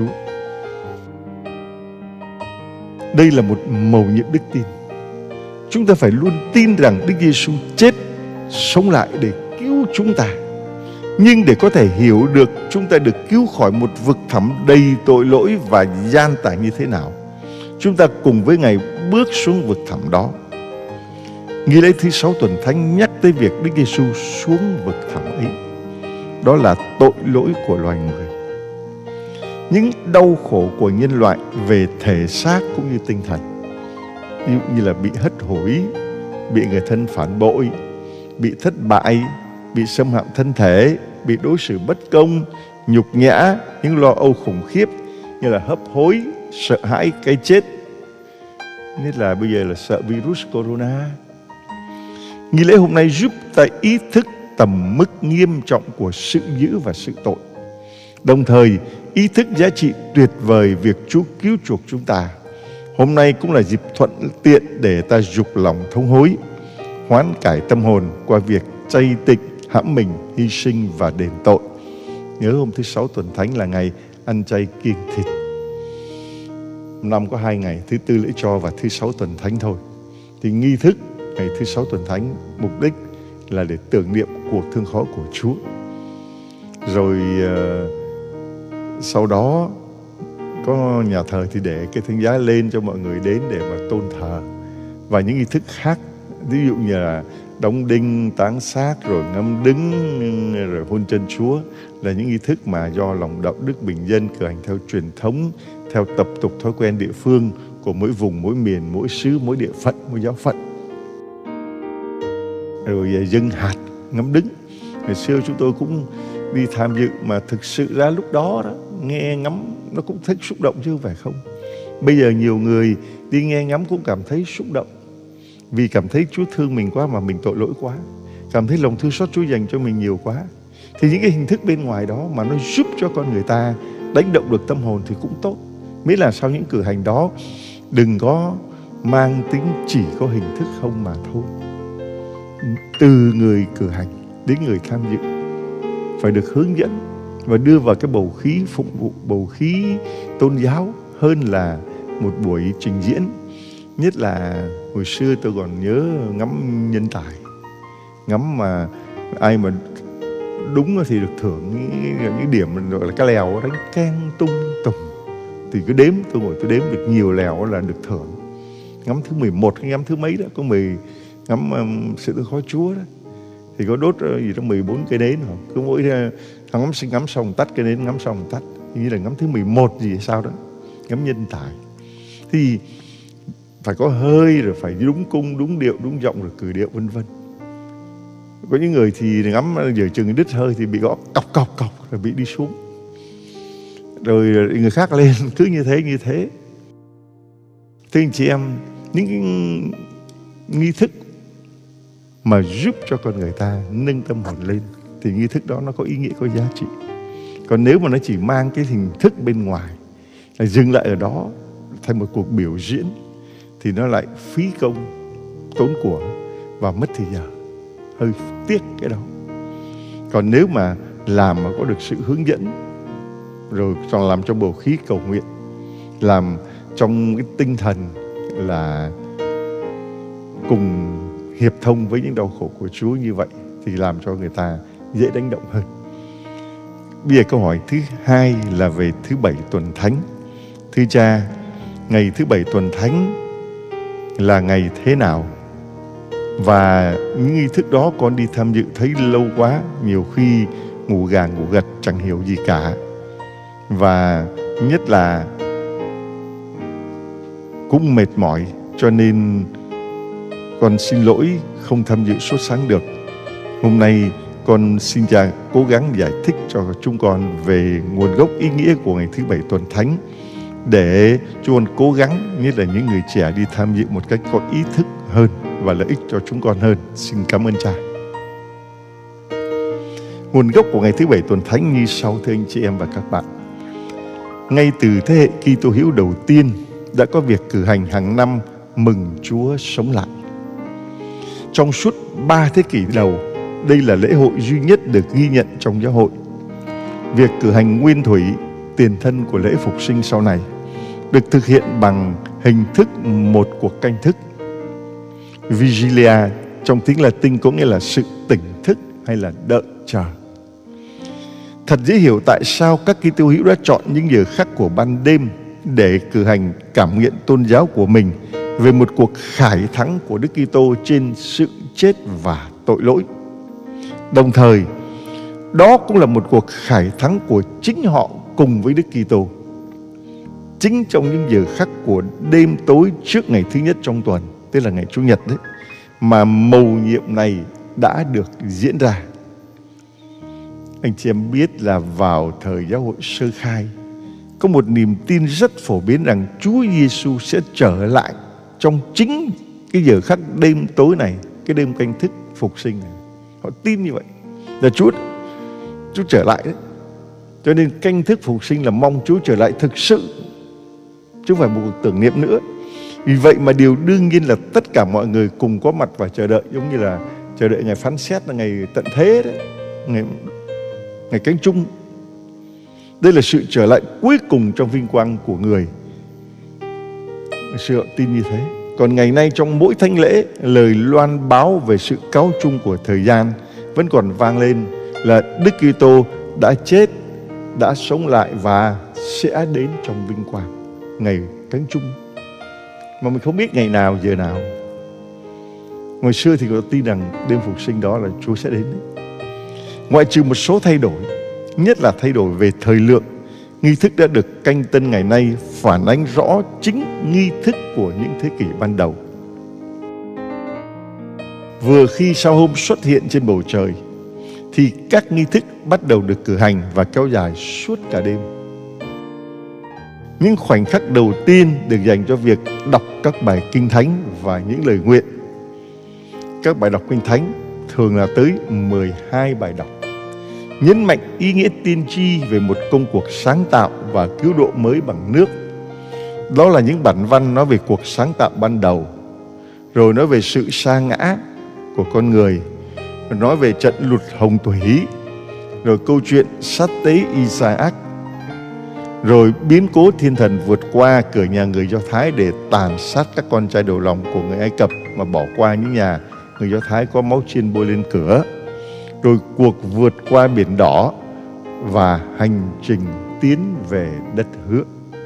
Đây là một mầu nhiệm đức tin. Chúng ta phải luôn tin rằng Đức Giêsu chết, sống lại để cứu chúng ta. Nhưng để có thể hiểu được chúng ta được cứu khỏi một vực thẳm đầy tội lỗi và gian tải như thế nào, chúng ta cùng với Ngài bước xuống vực thẳm đó. Nghi lễ thứ 6 tuần thánh nhắc tới việc Đức Giêsu xuống vực thẳm ấy. đó là tội lỗi của loài người. Những đau khổ của nhân loại về thể xác cũng như tinh thần, ví dụ như là bị hất hủi, bị người thân phản bội, bị thất bại, bị xâm hại thân thể, bị đối xử bất công, nhục nhã, những lo âu khủng khiếp như là hấp hối, sợ hãi cái chết, nhất là bây giờ là sợ virus corona. Nghi lễ hôm nay giúp ta ý thức tầm mức nghiêm trọng của sự dữ và sự tội, đồng thời ý thức giá trị tuyệt vời việc Chúa cứu chuộc chúng ta. Hôm nay cũng là dịp thuận tiện để ta dục lòng thống hối, hoán cải tâm hồn qua việc chay tịnh, hãm mình, hy sinh và đền tội. Nhớ hôm thứ Sáu tuần thánh là ngày ăn chay kiêng thịt. Năm có 2 ngày, thứ Tư lễ cho và thứ Sáu tuần thánh thôi. Thì nghi thức ngày thứ Sáu tuần thánh mục đích là để tưởng niệm cuộc thương khó của Chúa. Rồi sau đó có nhà thờ thì để cái thánh giá lên cho mọi người đến để mà tôn thờ. Và những nghi thức khác, ví dụ như là đóng đinh, táng xác, rồi ngâm đứng, rồi hôn chân Chúa, là những nghi thức mà do lòng đạo đức bình dân cử hành theo truyền thống, theo tập tục thói quen địa phương của mỗi vùng, mỗi miền, mỗi xứ, mỗi địa phận, mỗi giáo phận. Rồi dâng hạt, ngắm đứng. Ngày xưa chúng tôi cũng đi tham dự, mà thực sự ra lúc đó nghe ngắm nó cũng thấy xúc động chứ không phải không. Bây giờ nhiều người đi nghe ngắm cũng cảm thấy xúc động, vì cảm thấy Chúa thương mình quá mà mình tội lỗi quá, cảm thấy lòng thương xót Chúa dành cho mình nhiều quá. Thì những cái hình thức bên ngoài đó mà nó giúp cho con người ta đánh động được tâm hồn thì cũng tốt. Miễn là sau những cử hành đó đừng có mang tính chỉ có hình thức không mà thôi. Từ người cử hành đến người tham dự phải được hướng dẫn và đưa vào cái bầu khí phụng vụ, bầu khí tôn giáo hơn là một buổi trình diễn. Nhất là hồi xưa tôi còn nhớ ngắm nhân tài, ngắm mà ai mà đúng thì được thưởng những điểm gọi là cái lèo đánh keng tung tùng. Thì cứ đếm, tôi ngồi tôi đếm được nhiều lèo là được thưởng. Ngắm thứ 11 hay ngắm thứ mấy đó, có 10 ngắm sự thương khó Chúa đó, thì có đốt gì đó 14 cây nến không? Cứ mỗi thằng ngắm xong tắt cây nến, ngắm xong tắt. Như là ngắm thứ 11 gì hay sao đó, ngắm nhân tài. Thì phải có hơi, rồi phải đúng cung, đúng điệu, đúng giọng, rồi cử điệu vân vân. Có những người thì ngắm giờ chừng đứt hơi thì bị gõ cọc rồi bị đi xuống. Rồi người khác lên cứ như thế. Thưa anh chị em, những cái nghi thức mà giúp cho con người ta nâng tâm hồn lên thì nghi thức đó nó có ý nghĩa, có giá trị. Còn nếu mà nó chỉ mang cái hình thức bên ngoài, là dừng lại ở đó thành một cuộc biểu diễn, thì nó lại phí công, tốn của và mất thời giờ, hơi tiếc cái đó. Còn nếu mà làm mà có được sự hướng dẫn, rồi còn làm trong bầu khí cầu nguyện, làm trong cái tinh thần là cùng hiệp thông với những đau khổ của Chúa như vậy, thì làm cho người ta dễ đánh động hơn. Bây giờ câu hỏi thứ hai là về thứ Bảy tuần thánh. Thưa Cha, ngày thứ Bảy tuần thánh là ngày thế nào? Và những nghi thức đó con đi tham dự thấy lâu quá, nhiều khi ngủ gà ngủ gật chẳng hiểu gì cả. Và nhất là cũng mệt mỏi, cho nên con xin lỗi không tham dự sốt sáng được. Hôm nay con xin Cha cố gắng giải thích cho chúng con về nguồn gốc ý nghĩa của ngày thứ Bảy tuần thánh, để chúng con cố gắng, nhất là những người trẻ, đi tham dự một cách có ý thức hơn và lợi ích cho chúng con hơn. Xin cảm ơn Cha. Nguồn gốc của ngày thứ Bảy tuần thánh như sau, thưa anh chị em và các bạn. Ngay từ thế hệ Kitô hữu đầu tiên đã có việc cử hành hàng năm mừng Chúa sống lại. Trong suốt 3 thế kỷ đầu, đây là lễ hội duy nhất được ghi nhận trong giáo hội. Việc cử hành nguyên thủy, tiền thân của lễ phục sinh sau này, được thực hiện bằng hình thức một cuộc canh thức. Vigilia trong tiếng Latin có nghĩa là sự tỉnh thức hay là đợi chờ. Thật dễ hiểu tại sao các Kitô hữu đã chọn những giờ khắc của ban đêm để cử hành cảm nghiệm tôn giáo của mình về một cuộc khải thắng của Đức Kitô trên sự chết và tội lỗi. Đồng thời, đó cũng là một cuộc khải thắng của chính họ cùng với Đức Kitô. Chính trong những giờ khắc của đêm tối trước ngày thứ nhất trong tuần, tức là ngày Chủ nhật đấy, mà mầu nhiệm này đã được diễn ra. Anh chị em biết là vào thời giáo hội sơ khai, có một niềm tin rất phổ biến rằng Chúa Giêsu sẽ trở lại trong chính cái giờ khắc đêm tối này, cái đêm canh thức phục sinh này. Họ tin như vậy là Chúa trở lại đấy. Cho nên canh thức phục sinh là mong Chúa trở lại thực sự, chứ không phải một cuộc tưởng niệm nữa. Vì vậy mà điều đương nhiên là tất cả mọi người cùng có mặt và chờ đợi, giống như là chờ đợi ngày phán xét là ngày tận thế đấy, ngày cánh chung. Đây là sự trở lại cuối cùng trong vinh quang của người. Sự tin như thế. Còn ngày nay trong mỗi thánh lễ, lời loan báo về sự cáo chung của thời gian vẫn còn vang lên là Đức Kitô đã chết, đã sống lại và sẽ đến trong vinh quang, ngày cánh chung. Mà mình không biết ngày nào, giờ nào. Ngày xưa thì có tin rằng đêm phục sinh đó là Chúa sẽ đến đấy. Ngoại trừ một số thay đổi, nhất là thay đổi về thời lượng, nghi thức đã được canh tân ngày nay phản ánh rõ chính nghi thức của những thế kỷ ban đầu. Vừa khi sao hôm xuất hiện trên bầu trời, thì các nghi thức bắt đầu được cử hành và kéo dài suốt cả đêm. Những khoảnh khắc đầu tiên được dành cho việc đọc các bài kinh thánh và những lời nguyện. Các bài đọc kinh thánh thường là tới 12 bài đọc, nhấn mạnh ý nghĩa tiên tri về một công cuộc sáng tạo và cứu độ mới bằng nước. Đó là những bản văn nói về cuộc sáng tạo ban đầu, rồi nói về sự sa ngã của con người, rồi nói về trận lụt hồng thủy, rồi câu chuyện sát tế Isaac, rồi biến cố thiên thần vượt qua cửa nhà người Do Thái để tàn sát các con trai đầu lòng của người Ai Cập, mà bỏ qua những nhà người Do Thái có máu chiên bôi lên cửa, rồi cuộc vượt qua biển đỏ và hành trình tiến về đất hứa.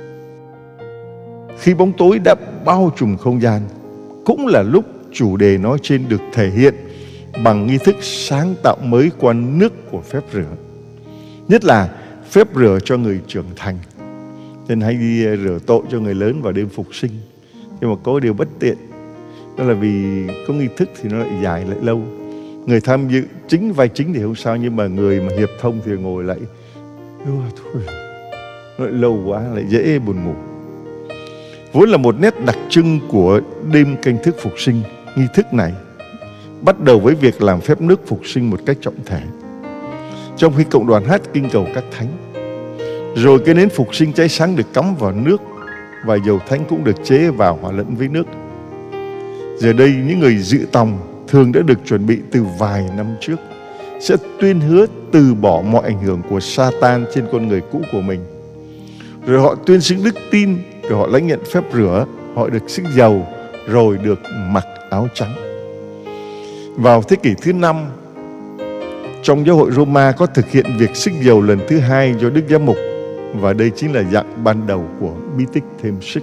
Khi bóng tối đã bao trùm không gian, cũng là lúc chủ đề nói trên được thể hiện bằng nghi thức sáng tạo mới qua nước của phép rửa, nhất là phép rửa cho người trưởng thành. Nên hay đi rửa tội cho người lớn vào đêm phục sinh. Nhưng mà có điều bất tiện, đó là vì có nghi thức thì nó lại dài lại lâu. Người tham dự chính vai chính thì không sao, nhưng mà người mà hiệp thông thì ngồi lại thôi, nó lại lâu quá, lại dễ buồn ngủ. Vốn là một nét đặc trưng của đêm canh thức phục sinh, nghi thức này bắt đầu với việc làm phép nước phục sinh một cách trọng thể, trong khi cộng đoàn hát kinh cầu các thánh. Rồi cái nến phục sinh cháy sáng được cắm vào nước, và dầu thánh cũng được chế vào hòa lẫn với nước. Giờ đây những người dự tòng thường đã được chuẩn bị từ vài năm trước sẽ tuyên hứa từ bỏ mọi ảnh hưởng của Satan trên con người cũ của mình. Rồi họ tuyên xưng đức tin, rồi họ lãnh nhận phép rửa, họ được xức dầu, rồi được mặc áo trắng. Vào thế kỷ thứ 5, trong giáo hội Roma có thực hiện việc xức dầu lần thứ 2 do Đức Giám mục, và đây chính là dạng ban đầu của bí tích thêm sức.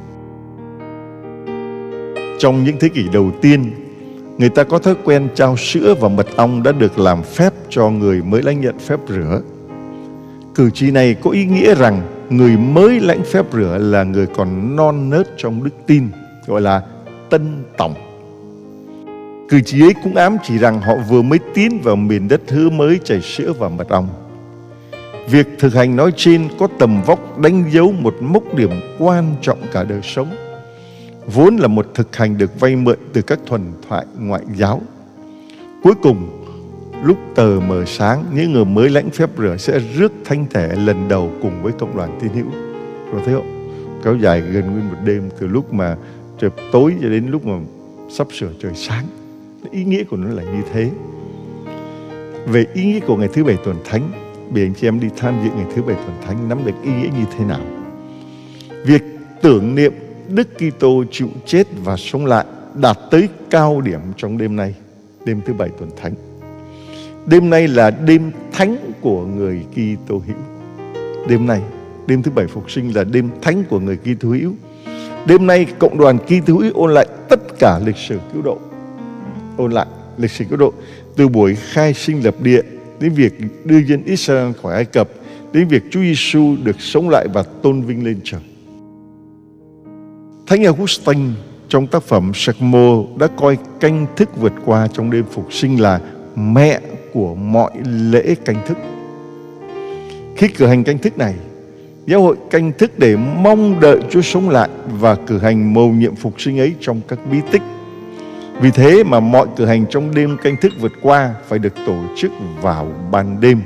Trong những thế kỷ đầu tiên, người ta có thói quen trao sữa và mật ong đã được làm phép cho người mới lãnh nhận phép rửa. Cử chỉ này có ý nghĩa rằng người mới lãnh phép rửa là người còn non nớt trong đức tin, gọi là tân tòng. Cử chỉ ấy cũng ám chỉ rằng họ vừa mới tiến vào miền đất hứa mới chảy sữa và mật ong. Việc thực hành nói trên có tầm vóc đánh dấu một mốc điểm quan trọng cả đời sống, vốn là một thực hành được vay mượn từ các thuần thoại ngoại giáo. Cuối cùng, lúc tờ mờ sáng, những người mới lãnh phép rửa sẽ rước thánh thể lần đầu cùng với cộng đoàn tín hữu. Rồi thấy không? Kéo dài gần nguyên một đêm, từ lúc mà trời tối cho đến lúc mà sắp sửa trời sáng. Ý nghĩa của nó là như thế. Về ý nghĩa của ngày thứ Bảy tuần thánh, vì anh chị em đi tham dự ngày thứ Bảy tuần thánh nắm được ý nghĩa như thế nào. Việc tưởng niệm Đức Kitô chịu chết và sống lại đạt tới cao điểm trong đêm nay, đêm thứ Bảy tuần thánh. Đêm nay là đêm thánh của người Kitô hữu. Đêm nay, đêm thứ Bảy phục sinh là đêm thánh của người Kitô hữu. Đêm nay cộng đoàn Kitô hữu ôn lại tất cả lịch sử cứu độ. Ôn lại lịch sử cứu độ từ buổi khai sinh lập địa đến việc đưa dân Israel khỏi Ai Cập, đến việc Chúa Giêsu được sống lại và tôn vinh lên trời. Thánh Augustine trong tác phẩm Sermo đã coi canh thức vượt qua trong đêm phục sinh là mẹ của mọi lễ canh thức. Khi cử hành canh thức này, giáo hội canh thức để mong đợi Chúa sống lại và cử hành mầu nhiệm phục sinh ấy trong các bí tích. Vì thế mà mọi cử hành trong đêm canh thức vượt qua phải được tổ chức vào ban đêm,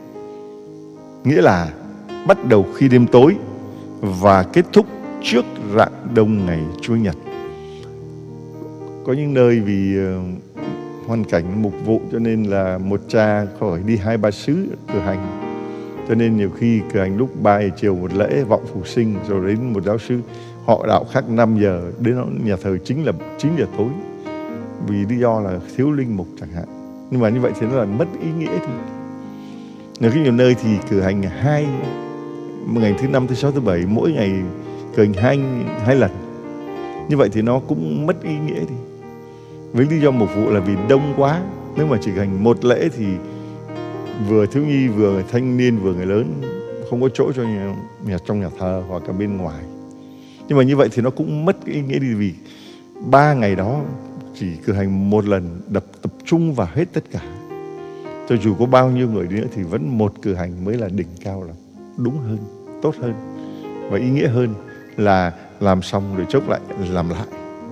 nghĩa là bắt đầu khi đêm tối và kết thúc trước rạng đông ngày Chúa Nhật. Có những nơi vì hoàn cảnh mục vụ cho nên là một cha khỏi đi 2-3 xứ cử hành, cho nên nhiều khi cử hành lúc 3 giờ chiều một lễ vọng phục sinh, rồi đến một giáo xứ họ đạo khác 5 giờ, đến nhà thờ chính là 9 giờ tối, vì lý do là thiếu linh mục chẳng hạn. Nhưng mà như vậy thì nó là mất ý nghĩa thì. Nếu khi nhiều nơi thì cử hành ngày thứ 5, thứ 6, thứ 7, mỗi ngày cử hành hai lần. Như vậy thì nó cũng mất ý nghĩa thì. Với lý do mục vụ là vì đông quá. Nếu mà chỉ hành một lễ thì vừa thiếu nhi, vừa người thanh niên, vừa người lớn, không có chỗ cho trong nhà thờ hoặc cả bên ngoài. Nhưng mà như vậy thì nó cũng mất ý nghĩa đi, vì 3 ngày đó chỉ cử hành một lần, tập trung vào hết tất cả. Cho dù có bao nhiêu người đi nữa thì vẫn một cử hành mới là đỉnh cao, là đúng hơn, tốt hơn và ý nghĩa hơn là làm xong rồi chốc lại làm lại.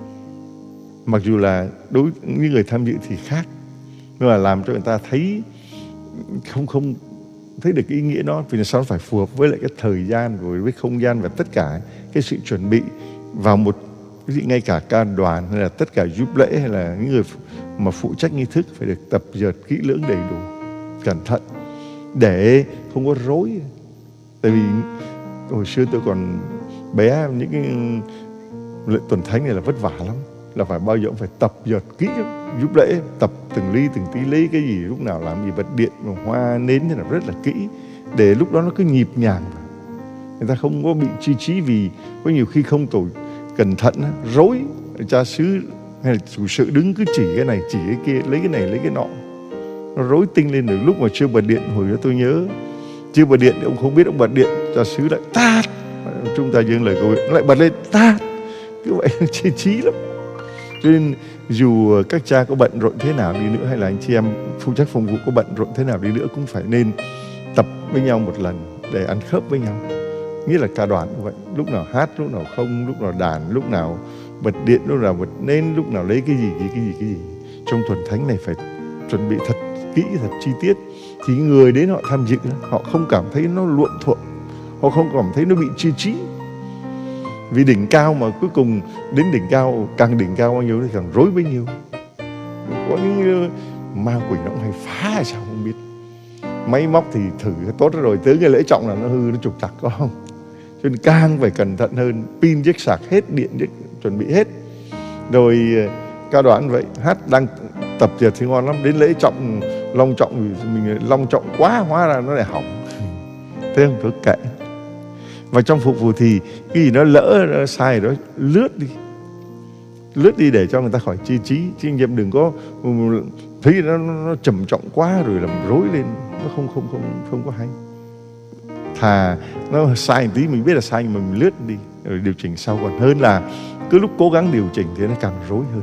Mặc dù là đối với những người tham dự thì khác, nhưng mà làm cho người ta thấy không thấy được ý nghĩa nó, vì sao nó phải phù hợp với lại cái thời gian rồi với không gian và tất cả cái sự chuẩn bị vào một cái gì, ngay cả ca đoàn hay là tất cả giúp lễ hay là những người mà phụ trách nghi thức phải được tập dượt kỹ lưỡng đầy đủ, cẩn thận để không có rối. Tại vì hồi xưa tôi còn bé, những cái lễ tuần thánh này là vất vả lắm, là phải bao giờ cũng phải tập dượt kỹ giúp lễ, tập từng ly từng tí lấy cái gì, lúc nào làm gì, bật điện, hoa nến thế là rất là kỹ, để lúc đó nó cứ nhịp nhàng, người ta không có bị chi trí. Vì có nhiều khi không tổ cẩn thận rối, cha xứ hay là chủ sự đứng cứ chỉ cái này chỉ cái kia, lấy cái này lấy cái nọ, nó rối tinh lên. Được lúc mà chưa bật điện, hồi đó tôi nhớ chưa bật điện thì ông không biết ông bật điện, cha xứ lại tát, chúng ta dâng lời cầu nguyện nó lại bật lên tát, cứ vậy chi trí lắm. Cho nên dù các cha có bận rộn thế nào đi nữa, hay là anh chị em phụ trách phòng vụ có bận rộn thế nào đi nữa, cũng phải nên tập với nhau một lần để ăn khớp với nhau. Nghĩa là ca đoàn như vậy, lúc nào hát, lúc nào không, lúc nào đàn, lúc nào bật điện, lúc nào bật nến, lúc nào lấy cái gì. Trong tuần thánh này phải chuẩn bị thật kỹ, thật chi tiết, thì người đến họ tham dự họ không cảm thấy nó luộn thuộm, họ không cảm thấy nó bị chi trí. Vì đỉnh cao mà cuối cùng đến đỉnh cao, càng đỉnh cao bao nhiêu thì càng rối bấy nhiêu. Có những ma quỷ nó cũng hay phá hay sao không biết. Máy móc thì thử tốt rồi, tới cái lễ trọng là nó hư, nó trục trặc, có không? Cho nên càng phải cẩn thận hơn, pin dứt sạc hết, điện dứt, chuẩn bị hết. Rồi ca đoàn vậy, hát đang tập dượt thì ngon lắm, đến lễ trọng, long trọng mình long trọng quá, hóa ra nó lại hỏng. Thế không, thôi kệ. Và trong phục vụ thì cái gì nó lỡ, nó sai đó, lướt đi để cho người ta khỏi chi trí. Chứ anh em đừng có thấy nó trầm trọng quá rồi làm rối lên, nó không có hay. Thà nó sai một tí mình biết là sai, mà mình lướt đi rồi điều chỉnh sau, còn hơn là cứ lúc cố gắng điều chỉnh thì nó càng rối hơn.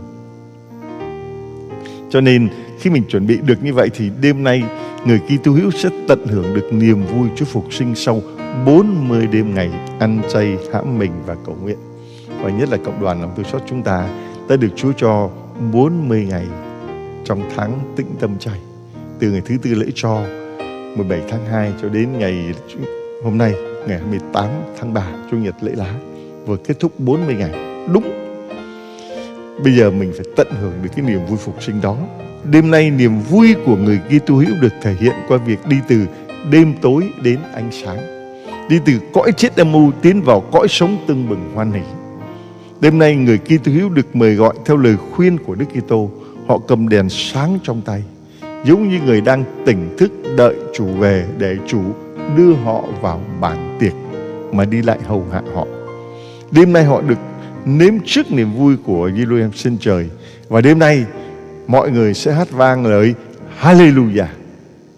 Cho nên khi mình chuẩn bị được như vậy thì đêm nay người Kitô hữu sẽ tận hưởng được niềm vui Chúa phục sinh sau 40 đêm ngày ăn chay, hãm mình và cầu nguyện. Và nhất là cộng đoàn lòng thương xót chúng ta đã được Chúa cho 40 ngày trong tháng tĩnh tâm chay, từ ngày thứ tư lễ cho 17 tháng 2 cho đến ngày hôm nay, ngày 28 tháng 3, Chủ nhật lễ lá, vừa kết thúc 40 ngày. Đúng, bây giờ mình phải tận hưởng được cái niềm vui phục sinh đó. Đêm nay niềm vui của người Kitô hữu được thể hiện qua việc đi từ đêm tối đến ánh sáng, đi từ cõi chết âm u tiến vào cõi sống tưng bừng hoan hỷ. Đêm nay người Kitô hữu được mời gọi theo lời khuyên của Đức Kitô. Họ cầm đèn sáng trong tay, giống như người đang tỉnh thức đợi chủ về để chủ đưa họ vào bàn tiệc mà đi lại hầu hạ họ. Đêm nay họ được nếm trước niềm vui của Giê-ru-em xin trời. Và đêm nay mọi người sẽ hát vang lời Hallelujah,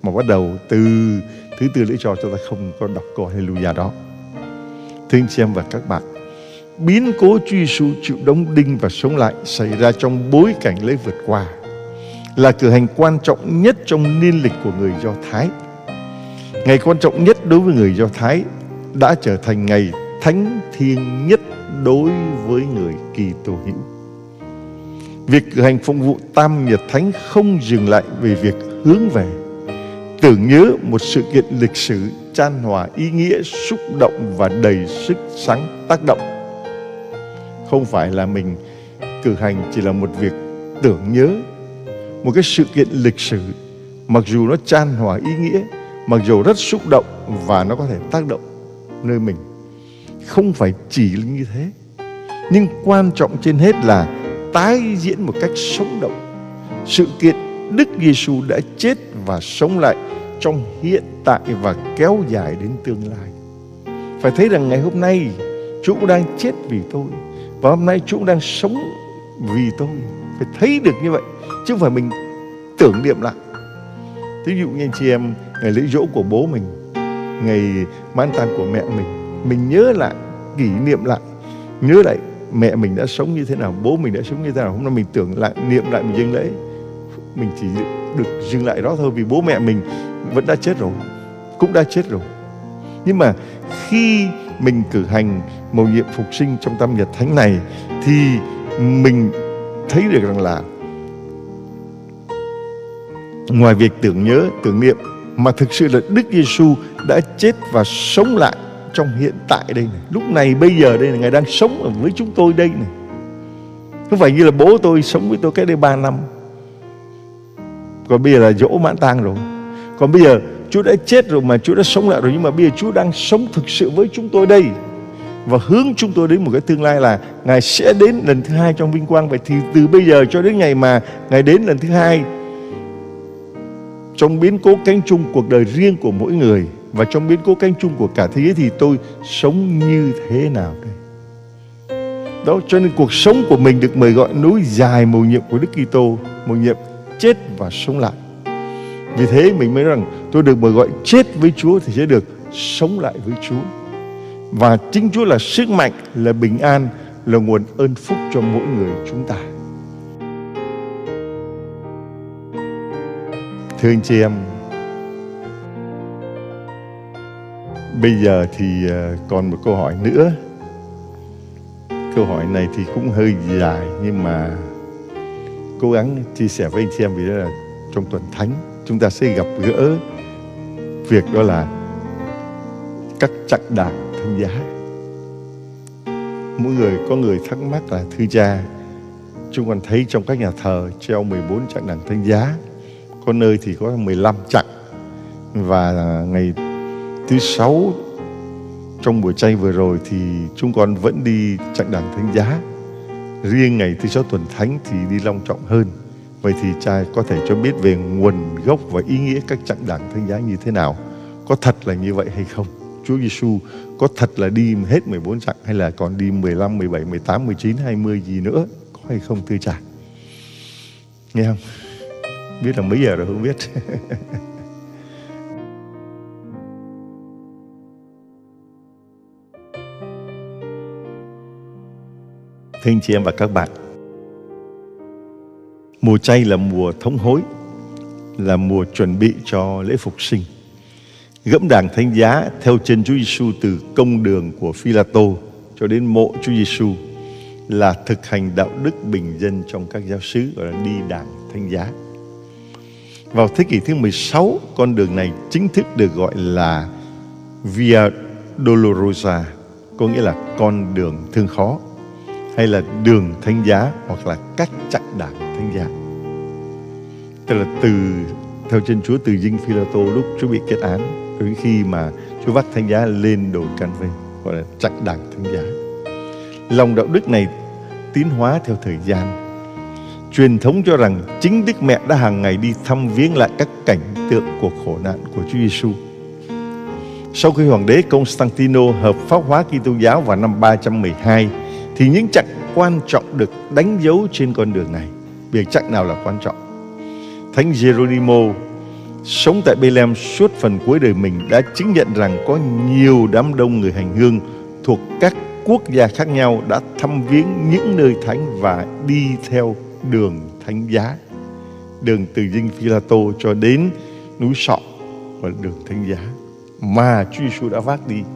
mà bắt đầu từ thứ Tư Lễ Cho ta không có đọc câu Hallelujah đó. Thưa anh chị em và các bạn, biến cố Chúa Giêsu chịu đóng đinh và sống lại xảy ra trong bối cảnh lễ vượt qua, là cử hành quan trọng nhất trong niên lịch của người Do Thái. Ngày quan trọng nhất đối với người Do Thái đã trở thành ngày thánh thiêng nhất đối với người Kitô hữu. Việc cử hành phụng vụ Tam Nhật Thánh không dừng lại về việc hướng về, tưởng nhớ một sự kiện lịch sử chan hòa ý nghĩa, xúc động và đầy sức sáng tác động. Không phải là mình cử hành chỉ là một việc tưởng nhớ, một cái sự kiện lịch sử, mặc dù nó chan hòa ý nghĩa, mặc dù rất xúc động và nó có thể tác động nơi mình. Không phải chỉ như thế, nhưng quan trọng trên hết là tái diễn một cách sống động sự kiện Đức Giêsu đã chết và sống lại trong hiện tại và kéo dài đến tương lai. Phải thấy rằng ngày hôm nay Chúa cũng đang chết vì tôi, và hôm nay Chúa cũng đang sống vì tôi. Phải thấy được như vậy, chứ không phải mình tưởng niệm lại. Ví dụ như anh chị em, ngày lễ giỗ của bố mình, ngày mãn tang của mẹ mình nhớ lại, kỷ niệm lại, nhớ lại mẹ mình đã sống như thế nào, bố mình đã sống như thế nào. Hôm nay mình tưởng lại, niệm lại, mình dâng lễ. Mình chỉ được dừng lại đó thôi, vì bố mẹ mình vẫn đã chết rồi, cũng đã chết rồi. Nhưng mà khi mình cử hành mầu nhiệm phục sinh trong Tam Nhật Thánh này, thì mình thấy được rằng là ngoài việc tưởng nhớ, tưởng niệm, mà thực sự là Đức Giêsu đã chết và sống lại trong hiện tại đây này. Lúc này bây giờ đây là Ngài đang sống ở với chúng tôi đây này. Không phải như là bố tôi sống với tôi cách đây 3 năm, còn bây giờ là giỗ mãn tang rồi. Còn bây giờ Chúa đã chết rồi mà Chúa đã sống lại rồi, nhưng mà bây giờ Chúa đang sống thực sự với chúng tôi đây, và hướng chúng tôi đến một cái tương lai là Ngài sẽ đến lần thứ hai trong vinh quang. Vậy thì từ bây giờ cho đến ngày mà Ngài đến lần thứ hai, trong biến cố cánh chung cuộc đời riêng của mỗi người và trong biến cố cánh chung của cả thế giới, thì tôi sống như thế nào đây? Đó, cho nên cuộc sống của mình được mời gọi nối dài mầu nhiệm của Đức Kitô, mầu nhiệm chết và sống lại. Vì thế mình mới nói rằng tôi được mời gọi chết với Chúa thì sẽ được sống lại với Chúa. Và chính Chúa là sức mạnh, là bình an, là nguồn ơn phúc cho mỗi người chúng ta. Thưa anh chị em, bây giờ thì còn một câu hỏi nữa. Câu hỏi này thì cũng hơi dài, nhưng mà cố gắng chia sẻ với anh chị em, vì đó là trong tuần thánh chúng ta sẽ gặp gỡ việc đó là các chặng đàn thánh giá. Mỗi người có người thắc mắc là thưa cha, chúng con thấy trong các nhà thờ treo 14 chặng đàn thánh giá, có nơi thì có 15 chặng, và ngày thứ 6 trong buổi chay vừa rồi thì chúng con vẫn đi chặng đàn thánh giá. Riêng ngày thứ 6 tuần thánh thì đi long trọng hơn. Vậy thì cha có thể cho biết về nguồn gốc và ý nghĩa các chặng đàn thánh giá như thế nào? Có thật là như vậy hay không? Chúa Giêsu có thật là đi hết 14 chặng, hay là còn đi 15, 17, 18, 19, 20 gì nữa? Có hay không thưa cha? Nghe không? Biết là mấy giờ rồi không biết. Thưa anh chị em và các bạn, mùa chay là mùa thống hối, là mùa chuẩn bị cho lễ phục sinh. Gẫm đàn thánh giá theo chân Chúa Giêsu từ công đường của Phi-la-tô cho đến mộ Chúa Giêsu là thực hành đạo đức bình dân trong các giáo xứ, gọi là đi đàn thánh giá. Vào thế kỷ thứ 16, con đường này chính thức được gọi là Via Dolorosa, có nghĩa là con đường thương khó, hay là đường thánh giá, hoặc là các chặng đàn thánh giá. Tức là theo chân Chúa từ dinh Phi-la-tô lúc Chúa bị kết án, đến khi mà Chúa vác thánh giá lên đồi Can-vê, gọi là chặng đàn thánh giá. Lòng đạo đức này tiến hóa theo thời gian. Truyền thống cho rằng chính Đức Mẹ đã hàng ngày đi thăm viếng lại các cảnh tượng cuộc khổ nạn của Chúa Giêsu. Sau khi hoàng đế Constantino hợp pháp hóa Kitô giáo vào năm 312, thì những chặng quan trọng được đánh dấu trên con đường này. Việc chặng nào là quan trọng? Thánh Geronimo sống tại Bethlehem suốt phần cuối đời mình đã chứng nhận rằng có nhiều đám đông người hành hương thuộc các quốc gia khác nhau đã thăm viếng những nơi thánh và đi theo đường thánh giá, đường từ dinh Phi-la-tô cho đến núi Sọ và đường thánh giá mà Chúa Giêsu đã vác đi.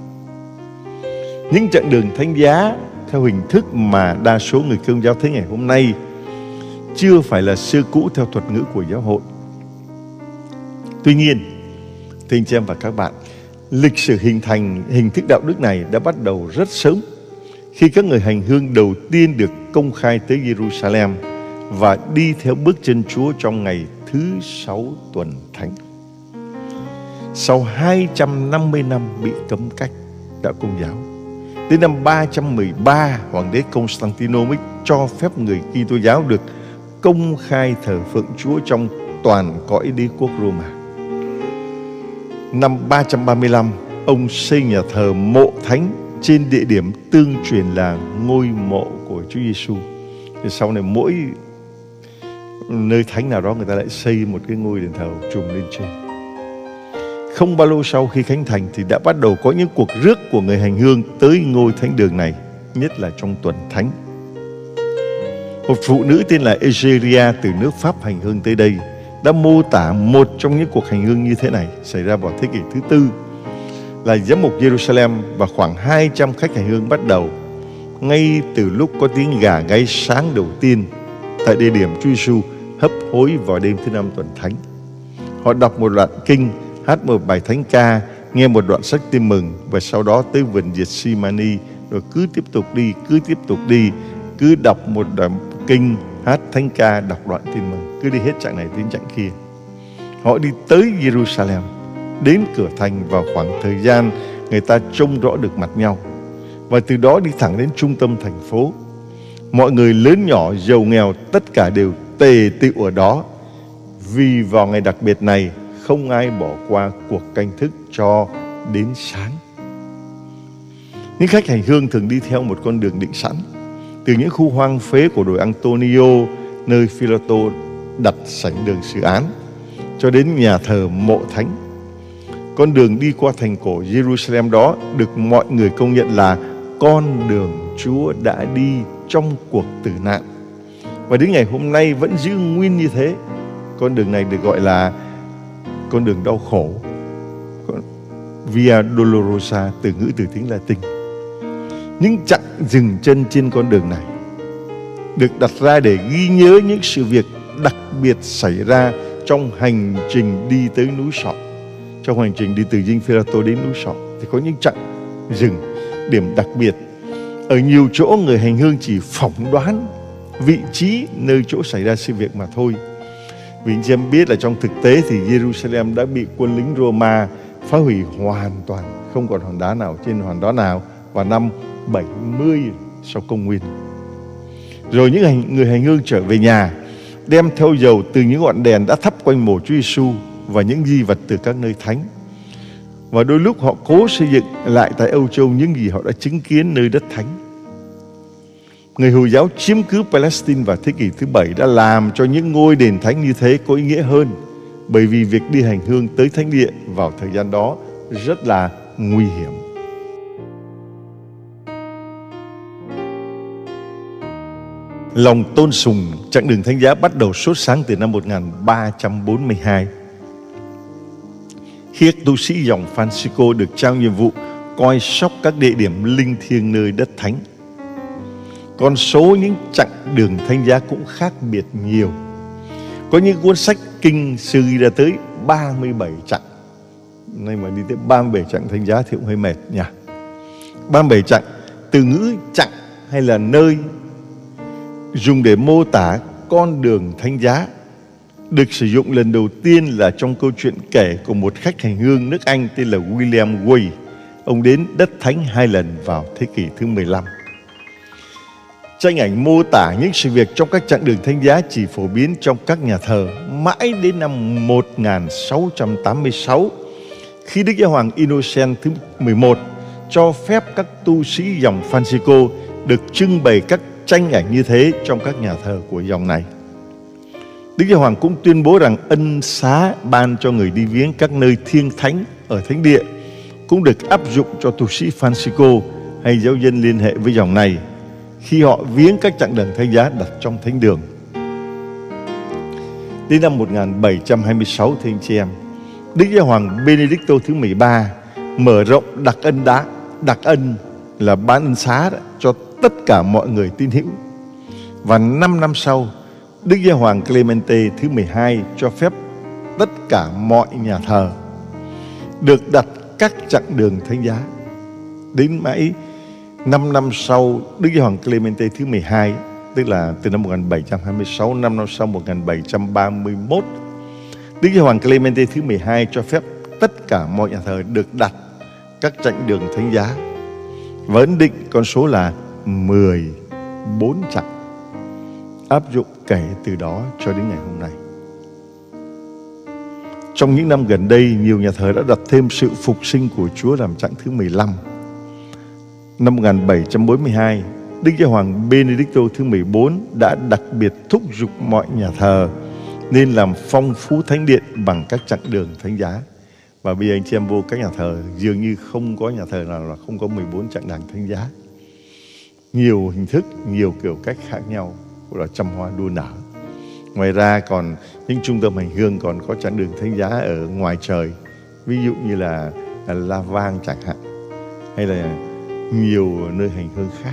Những chặng đường thánh giá theo hình thức mà đa số người Công giáo thấy ngày hôm nay chưa phải là xưa cũ theo thuật ngữ của giáo hội. Tuy nhiên, thưa anh chị em và các bạn, lịch sử hình thành hình thức đạo đức này đã bắt đầu rất sớm khi các người hành hương đầu tiên được công khai tới Jerusalem và đi theo bước chân Chúa trong ngày thứ 6 tuần thánh. Sau 250 năm bị cấm cách đạo Công giáo, đến năm 313, Hoàng đế Constantino mới cho phép người Kitô giáo được công khai thờ phượng Chúa trong toàn cõi đế quốc Roma. Năm 335, ông xây nhà thờ mộ thánh trên địa điểm tương truyền là ngôi mộ của Chúa Giêsu. Thì sau này mỗi nơi thánh nào đó người ta lại xây một cái ngôi đền thờ trùm lên trên. Không bao lâu sau khi khánh thành thì đã bắt đầu có những cuộc rước của người hành hương tới ngôi thánh đường này, nhất là trong tuần thánh. Một phụ nữ tên là Egeria từ nước Pháp hành hương tới đây đã mô tả một trong những cuộc hành hương như thế này xảy ra vào thế kỷ thứ tư, là giám mục Jerusalem và khoảng 200 khách hành hương bắt đầu ngay từ lúc có tiếng gà gáy sáng đầu tiên tại địa điểm Chúa Giêsu hấp hối vào đêm thứ 5 tuần thánh. Họ đọc một đoạn kinh, hát một bài thánh ca, nghe một đoạn sách tin mừng và sau đó tới vườn Gethsemane, rồi cứ tiếp tục đi, cứ đọc một đoạn kinh, hát thánh ca, đọc đoạn tin mừng, cứ đi hết chặng này đến chặng kia. Họ đi tới Jerusalem, đến cửa thành vào khoảng thời gian người ta trông rõ được mặt nhau, và từ đó đi thẳng đến trung tâm thành phố. Mọi người lớn nhỏ, giàu nghèo, tất cả đều tề tựu ở đó, vì vào ngày đặc biệt này không ai bỏ qua cuộc canh thức cho đến sáng. Những khách hành hương thường đi theo một con đường định sẵn, từ những khu hoang phế của đồi Antonio, nơi Phi-la-tô đặt sảnh đường xử án, cho đến nhà thờ mộ thánh. Con đường đi qua thành cổ Jerusalem đó được mọi người công nhận là con đường Chúa đã đi trong cuộc tử nạn, và đến ngày hôm nay vẫn giữ nguyên như thế. Con đường này được gọi là con đường đau khổ, Via Dolorosa, từ ngữ từ tiếng Latin. Những chặng dừng chân trên con đường này được đặt ra để ghi nhớ những sự việc đặc biệt xảy ra trong hành trình đi tới núi Sọ. Trong hành trình đi từ dinh Phi-la-tô đến núi Sọ thì có những chặng dừng, điểm đặc biệt. Ở nhiều chỗ người hành hương chỉ phỏng đoán vị trí nơi chỗ xảy ra sự việc mà thôi. Vì anh chị em biết là trong thực tế thì Jerusalem đã bị quân lính Roma phá hủy hoàn toàn, không còn hòn đá nào trên hòn đá nào vào năm 70 sau công nguyên. Rồi những người hành hương trở về nhà, đem theo dầu từ những ngọn đèn đã thắp quanh mộ Chúa Giêsu và những di vật từ các nơi thánh. Và đôi lúc họ cố xây dựng lại tại Âu Châu những gì họ đã chứng kiến nơi đất thánh. Người Hồi giáo chiếm cứ Palestine vào thế kỷ thứ 7 đã làm cho những ngôi đền thánh như thế có ý nghĩa hơn, bởi vì việc đi hành hương tới thánh địa vào thời gian đó rất là nguy hiểm. Lòng tôn sùng chặng đường thánh giá bắt đầu sốt sáng từ năm 1342, khi các tu sĩ dòng Francisco được trao nhiệm vụ coi sóc các địa điểm linh thiêng nơi đất thánh. Con số những chặng đường thánh giá cũng khác biệt nhiều. Có những cuốn sách kinh sư ghi ra tới 37 chặng. Nay mà đi tới 37 chặng thánh giá thì cũng hơi mệt nhỉ. 37 chặng, từ ngữ chặng hay là nơi dùng để mô tả con đường thánh giá được sử dụng lần đầu tiên là trong câu chuyện kể của một khách hành hương nước Anh tên là William Way. Ông đến đất thánh 2 lần vào thế kỷ thứ 15. Tranh ảnh mô tả những sự việc trong các chặng đường thánh giá chỉ phổ biến trong các nhà thờ mãi đến năm 1686, khi Đức Giáo hoàng Innocent thứ 11 cho phép các tu sĩ dòng Francisco được trưng bày các tranh ảnh như thế trong các nhà thờ của dòng này. Đức Giáo Hoàng cũng tuyên bố rằng ân xá ban cho người đi viếng các nơi thiêng thánh ở thánh địa cũng được áp dụng cho tu sĩ Francisco hay giáo dân liên hệ với dòng này khi họ viếng các chặng đường thánh giá đặt trong thánh đường. Đến năm 1726, thưa anh chị em, Đức Giáo Hoàng Benedicto thứ 13 mở rộng đặc ân là ban ân xá cho tất cả mọi người tín hữu. Và 5 năm sau, Đức Giáo Hoàng Clemente thứ 12 cho phép tất cả mọi nhà thờ được đặt các chặng đường thánh giá. Đến mãi 5 năm sau Đức Giáo Hoàng Clemente thứ 12, tức là từ năm 1726, 5 năm sau 1731, Đức Giáo Hoàng Clemente thứ 12 cho phép tất cả mọi nhà thờ được đặt các chặng đường thánh giá và ấn định con số là 14 chặng, áp dụng kể từ đó cho đến ngày hôm nay. Trong những năm gần đây, nhiều nhà thờ đã đặt thêm sự phục sinh của Chúa làm chặng thứ 15. Năm 1742, Đức Giáo Hoàng Benedicto thứ 14 đã đặc biệt thúc giục mọi nhà thờ nên làm phong phú thánh điện bằng các chặng đường thánh giá. Và bây giờ anh chị em vô các nhà thờ, dường như không có nhà thờ nào là không có 14 chặng đường thánh giá. Nhiều hình thức, nhiều kiểu cách khác nhau, là trăm hoa đua nở. Ngoài ra còn những trung tâm hành hương còn có chặng đường thánh giá ở ngoài trời, ví dụ như là La Vang chẳng hạn, hay là nhiều nơi hành hương khác.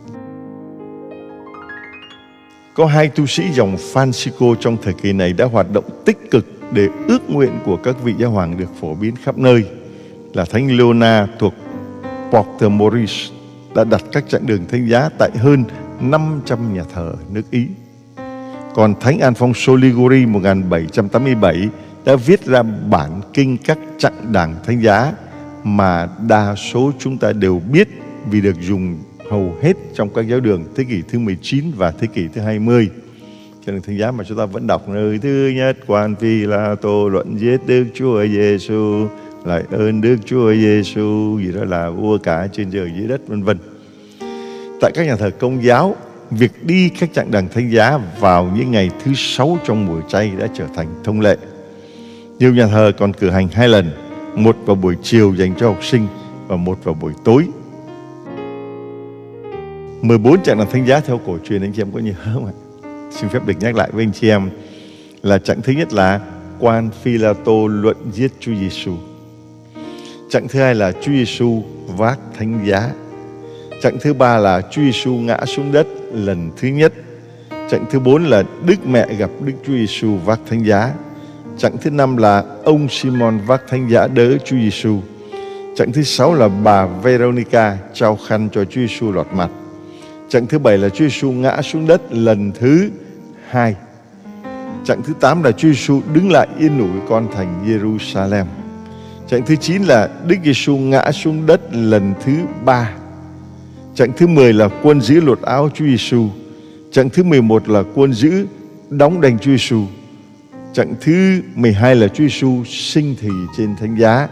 Có 2 tu sĩ dòng Francisco trong thời kỳ này đã hoạt động tích cực để ước nguyện của các vị giáo hoàng được phổ biến khắp nơi, là Thánh Leona thuộc Porto-Morice đã đặt các chặng đường thánh giá tại hơn 500 nhà thờ ở nước Ý. Còn Thánh Alfonso Liguori 1787 đã viết ra bản kinh các chặng đường thánh giá mà đa số chúng ta đều biết vì được dùng hầu hết trong các giáo đường thế kỷ thứ 19 và thế kỷ thứ 20. Chặng đường thánh giá mà chúng ta vẫn đọc: nơi thứ nhất quan Phi-la-tô luận giết Đức Chúa Giêsu, lại ơn Đức Chúa Giêsu, gì đó là vua cả trên trời dưới đất, vân vân. Tại các nhà thờ Công giáo, việc đi các chặng đường thánh giá vào những ngày thứ 6 trong mùa chay đã trở thành thông lệ. Nhiều nhà thờ còn cử hành 2 lần, một vào buổi chiều dành cho học sinh và một vào buổi tối. 14 chặng đường thánh giá theo cổ truyền, anh chị em có nhớ không ạ? Xin phép được nhắc lại với anh chị em là chặng thứ nhất là quan Phi-la-tô luận giết Chúa Giêsu. Chặng thứ hai là Chúa Giêsu vác thánh giá. Chặng thứ ba là Chúa Giêsu ngã xuống đất lần thứ nhất. Chặng thứ 4 là Đức Mẹ gặp Đức Chúa Giêsu vác thánh giá. Chặng thứ 5 là ông Simon vác thánh giá đỡ Chúa Giêsu. Chặng thứ 6 là bà Veronica trao khăn cho Chúa Giêsu lọt mặt. Chặng thứ 7 là Chúa Giêsu ngã xuống đất lần thứ 2. Chặng thứ 8 là Chúa Giêsu đứng lại yên ủi con thành Jerusalem. Chặng thứ 9 là Đức Giêsu ngã xuống đất lần thứ 3. Chặng thứ 10 là quân giữ lột áo Chúa Giêsu. Chặng thứ 11 là quân giữ đóng đành Chúa Giêsu. Chặng thứ 12 là Chúa Giêsu sinh thì trên thánh giá.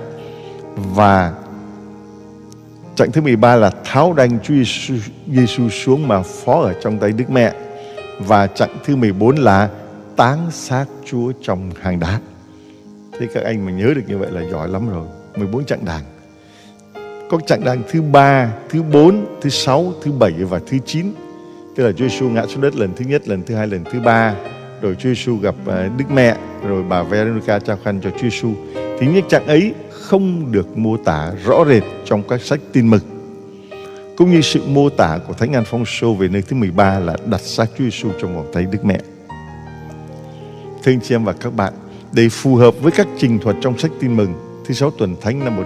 Và chặng thứ 13 là tháo đành Chúa Giêsu xuống mà phó ở trong tay Đức Mẹ. Và chặng thứ 14 là táng xác Chúa trong hang đá. Thế các anh mà nhớ được như vậy là giỏi lắm rồi. 14 chặng đàng. Có chặng đàng thứ 3, thứ 4, thứ 6, thứ 7 và thứ 9. Tức là Chúa Giêsu ngã xuống đất lần thứ nhất, lần thứ 2, lần thứ 3. Rồi Chúa Giêsu gặp Đức Mẹ. Rồi bà Veronica trao khăn cho Chúa Giêsu. Thì những chặng ấy không được mô tả rõ rệt trong các sách Tin Mừng. Cũng như sự mô tả của Thánh Alfonso về nơi thứ 13 là đặt xác Chúa Giêsu trong vòng tay Đức Mẹ. Thưa anh chị em và các bạn, để phù hợp với các trình thuật trong sách Tin Mừng, thứ 6 tuần Thánh năm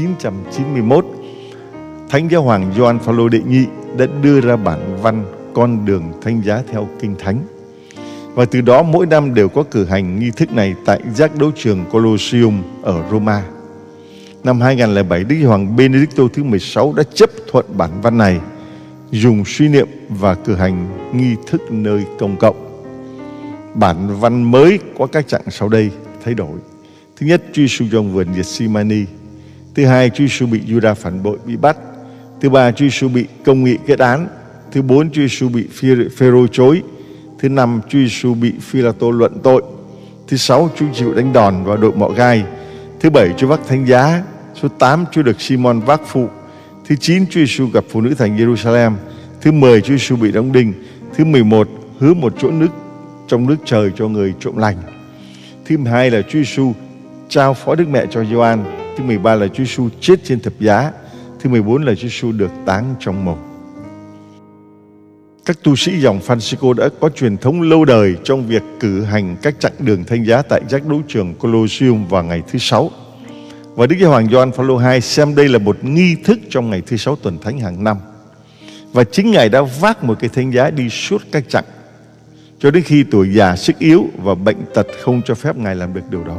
1991, Thánh Giáo hoàng Gioan Phaolô đệ nhị đã đưa ra bản văn con đường thánh giá theo Kinh Thánh. Và từ đó mỗi năm đều có cử hành nghi thức này tại giác đấu trường Colosseum ở Roma. Năm 2007, Đức Giáo hoàng Benedicto thứ 16 đã chấp thuận bản văn này, dùng suy niệm và cử hành nghi thức nơi công cộng. Bản văn mới có các chặng sau đây thay đổi. Thứ nhất, Chúa Giêsu trong vườn Gethsemane. Thứ hai, Chúa Giêsu bị Giuđa phản bội bị bắt. Thứ ba, Chúa Giêsu bị công nghị kết án. Thứ 4, Chúa Giêsu bị Phêrô chối. Thứ 5, Chúa Giêsu bị Phi-la-tô luận tội. Thứ 6, Chúa chịu đánh đòn và đội mọ gai. Thứ 7, Chúa vác thánh giá. Số 8, Chúa được Simon vác phụ. Thứ 9, Chúa Giêsu gặp phụ nữ thành Jerusalem. Thứ 10, Chúa Giêsu bị đóng đinh. Thứ 11, hứa một chỗ nước trong nước trời cho người trộm lành. Thứ 12 là Chúa Giêsu trao phó Đức Mẹ cho Gioan. Thứ 13 là Chúa Giêsu chết trên thập giá. Thứ 14 là Chúa Giêsu được táng trong mồ. Các tu sĩ dòng Francisco đã có truyền thống lâu đời trong việc cử hành các chặng đường thánh giá tại giác đấu trường Colosseum vào ngày thứ 6. Và Đức Giáo hoàng Gioan Phaolô II xem đây là một nghi thức trong ngày thứ 6 tuần thánh hàng năm. Và chính Ngài đã vác một cái thánh giá đi suốt các chặng, cho đến khi tuổi già sức yếu và bệnh tật không cho phép Ngài làm được điều đó.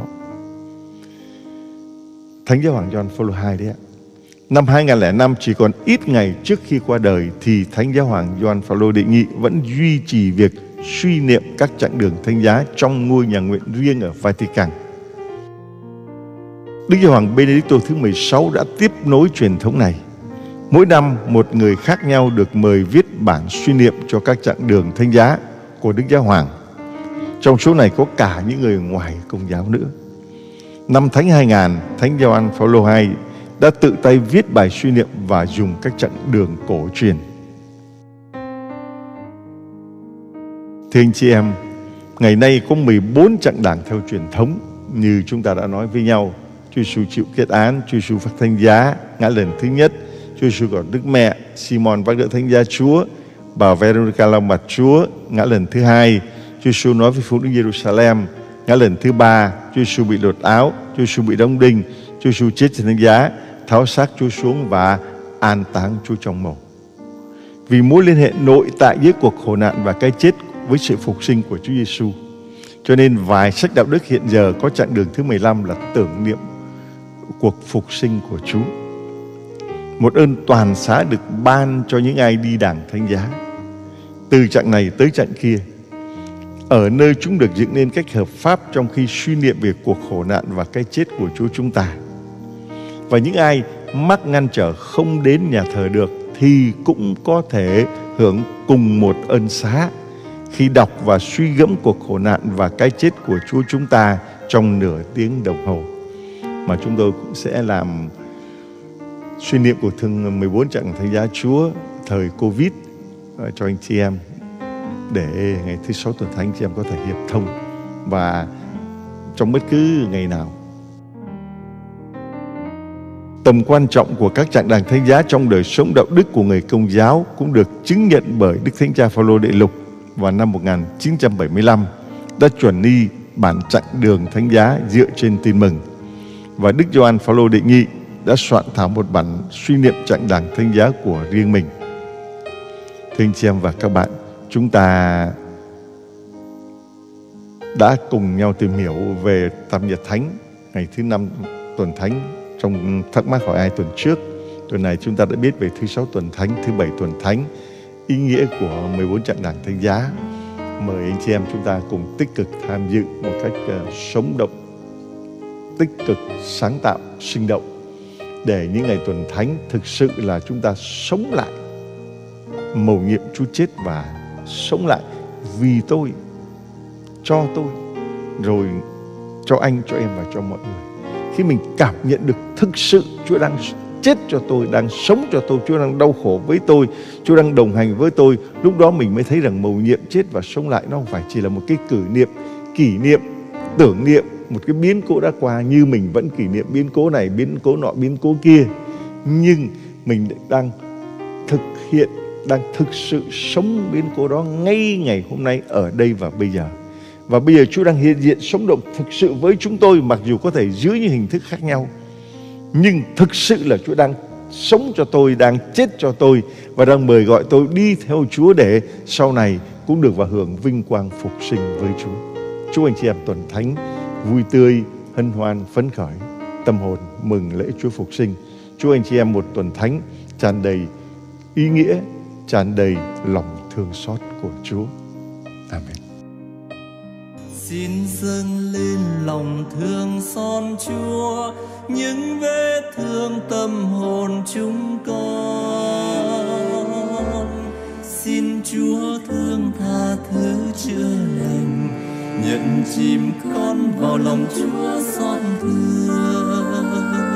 Thánh Giáo hoàng Gioan Phaolô II đấy ạ. Năm 2005, chỉ còn ít ngày trước khi qua đời, thì Thánh Giáo hoàng Gioan Phaolô đệ nhị vẫn duy trì việc suy niệm các chặng đường thánh giá trong ngôi nhà nguyện riêng ở Vatican. Đức Giáo hoàng Benedicto thứ 16 đã tiếp nối truyền thống này. Mỗi năm, một người khác nhau được mời viết bản suy niệm cho các chặng đường thánh giá của Đức Giáo hoàng. Trong số này có cả những người ngoài Công giáo nữa. Năm Thánh 2000, Thánh Gioan Phaolô II đã tự tay viết bài suy niệm và dùng các chặng đường cổ truyền. Thưa anh chị em, ngày nay có 14 chặng đảng theo truyền thống như chúng ta đã nói với nhau. Chúa Giêsu chịu kết án, Chúa Giêsu vác thánh giá ngã lần thứ nhất, Chúa Giêsu gặp Đức Mẹ, Simon vác đỡ thánh giá Chúa, bà Veronica lau mặt Chúa ngã lần thứ hai, Chúa Giêsu nói với phụ nữ Jerusalem ngã lần thứ ba, Chúa Giêsu bị lột áo, Chúa Giêsu bị đóng đinh, Chúa Giêsu chết trên thánh giá, tháo xác Chúa xuống và an táng Chúa trong mồ. Vì mối liên hệ nội tại giữa cuộc khổ nạn và cái chết với sự phục sinh của Chúa Giêsu, cho nên vài sách đạo đức hiện giờ có chặng đường thứ 15 là tưởng niệm cuộc phục sinh của Chúa. Một ơn toàn xá được ban cho những ai đi đàng thánh giá, từ chặng này tới chặng kia, ở nơi chúng được dựng nên cách hợp pháp trong khi suy niệm về cuộc khổ nạn và cái chết của Chúa chúng ta. Và những ai mắc ngăn trở không đến nhà thờ được thì cũng có thể hưởng cùng một ơn xá khi đọc và suy gẫm cuộc khổ nạn và cái chết của Chúa chúng ta trong nửa tiếng đồng hồ. Mà chúng tôi cũng sẽ làm suy niệm cuộc thường 14 chặng thánh giá Chúa thời Covid cho anh chị em, để ngày thứ 6 tuần thánh chị em có thể hiệp thông và trong bất cứ ngày nào. Tầm quan trọng của các chặng đàng thánh giá trong đời sống đạo đức của người Công giáo cũng được chứng nhận bởi Đức Thánh Cha Phaolô Đệ Lục vào năm 1975 đã chuẩn y bản chặng đường thánh giá dựa trên tin mừng, và Đức Gioan Phaolô Đệ Nhị đã soạn thảo một bản suy niệm chặng đàng thánh giá của riêng mình. Thưa anh chị em và các bạn, chúng ta đã cùng nhau tìm hiểu về Tam Nhật Thánh ngày thứ 5 tuần thánh trong thắc mắc hỏi ai tuần trước. Tuần này chúng ta đã biết về thứ 6 tuần thánh, thứ 7 tuần thánh, ý nghĩa của 14 chặng đàng thánh giá. Mời anh chị em chúng ta cùng tích cực tham dự một cách sống động, tích cực, sáng tạo, sinh động, để những ngày tuần thánh thực sự là chúng ta sống lại mầu nhiệm Chúa chết và sống lại vì tôi, cho tôi, rồi cho anh, cho em và cho mọi người. Khi mình cảm nhận được thực sự Chúa đang chết cho tôi, đang sống cho tôi, Chúa đang đau khổ với tôi, Chúa đang đồng hành với tôi, lúc đó mình mới thấy rằng mầu nhiệm chết và sống lại nó không phải chỉ là một cái kỷ niệm, tưởng niệm một cái biến cố đã qua, như mình vẫn kỷ niệm biến cố này, biến cố nọ, biến cố kia, nhưng mình đang thực hiện, đang thực sự sống biến cố đó ngay ngày hôm nay, ở đây và bây giờ. Và bây giờ Chúa đang hiện diện sống động thực sự với chúng tôi, mặc dù có thể dưới những hình thức khác nhau, nhưng thực sự là Chúa đang sống cho tôi, đang chết cho tôi, và đang mời gọi tôi đi theo Chúa để sau này cũng được vào hưởng vinh quang phục sinh với Chúa. Chúc anh chị em tuần thánh vui tươi, hân hoan, phấn khởi, tâm hồn mừng lễ Chúa phục sinh. Chúc anh chị em một tuần thánh tràn đầy ý nghĩa, tràn đầy lòng thương xót của Chúa. Amen. Xin dâng lên lòng thương xót Chúa những vết thương tâm hồn chúng con. Xin Chúa thương tha thứ chữa lành, nhận chìm con vào lòng Chúa xót thương,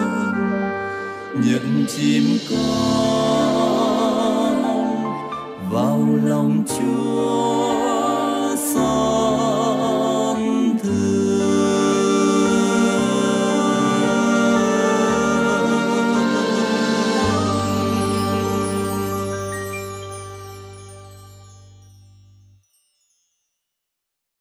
nhận chìm con vào lòng Chúa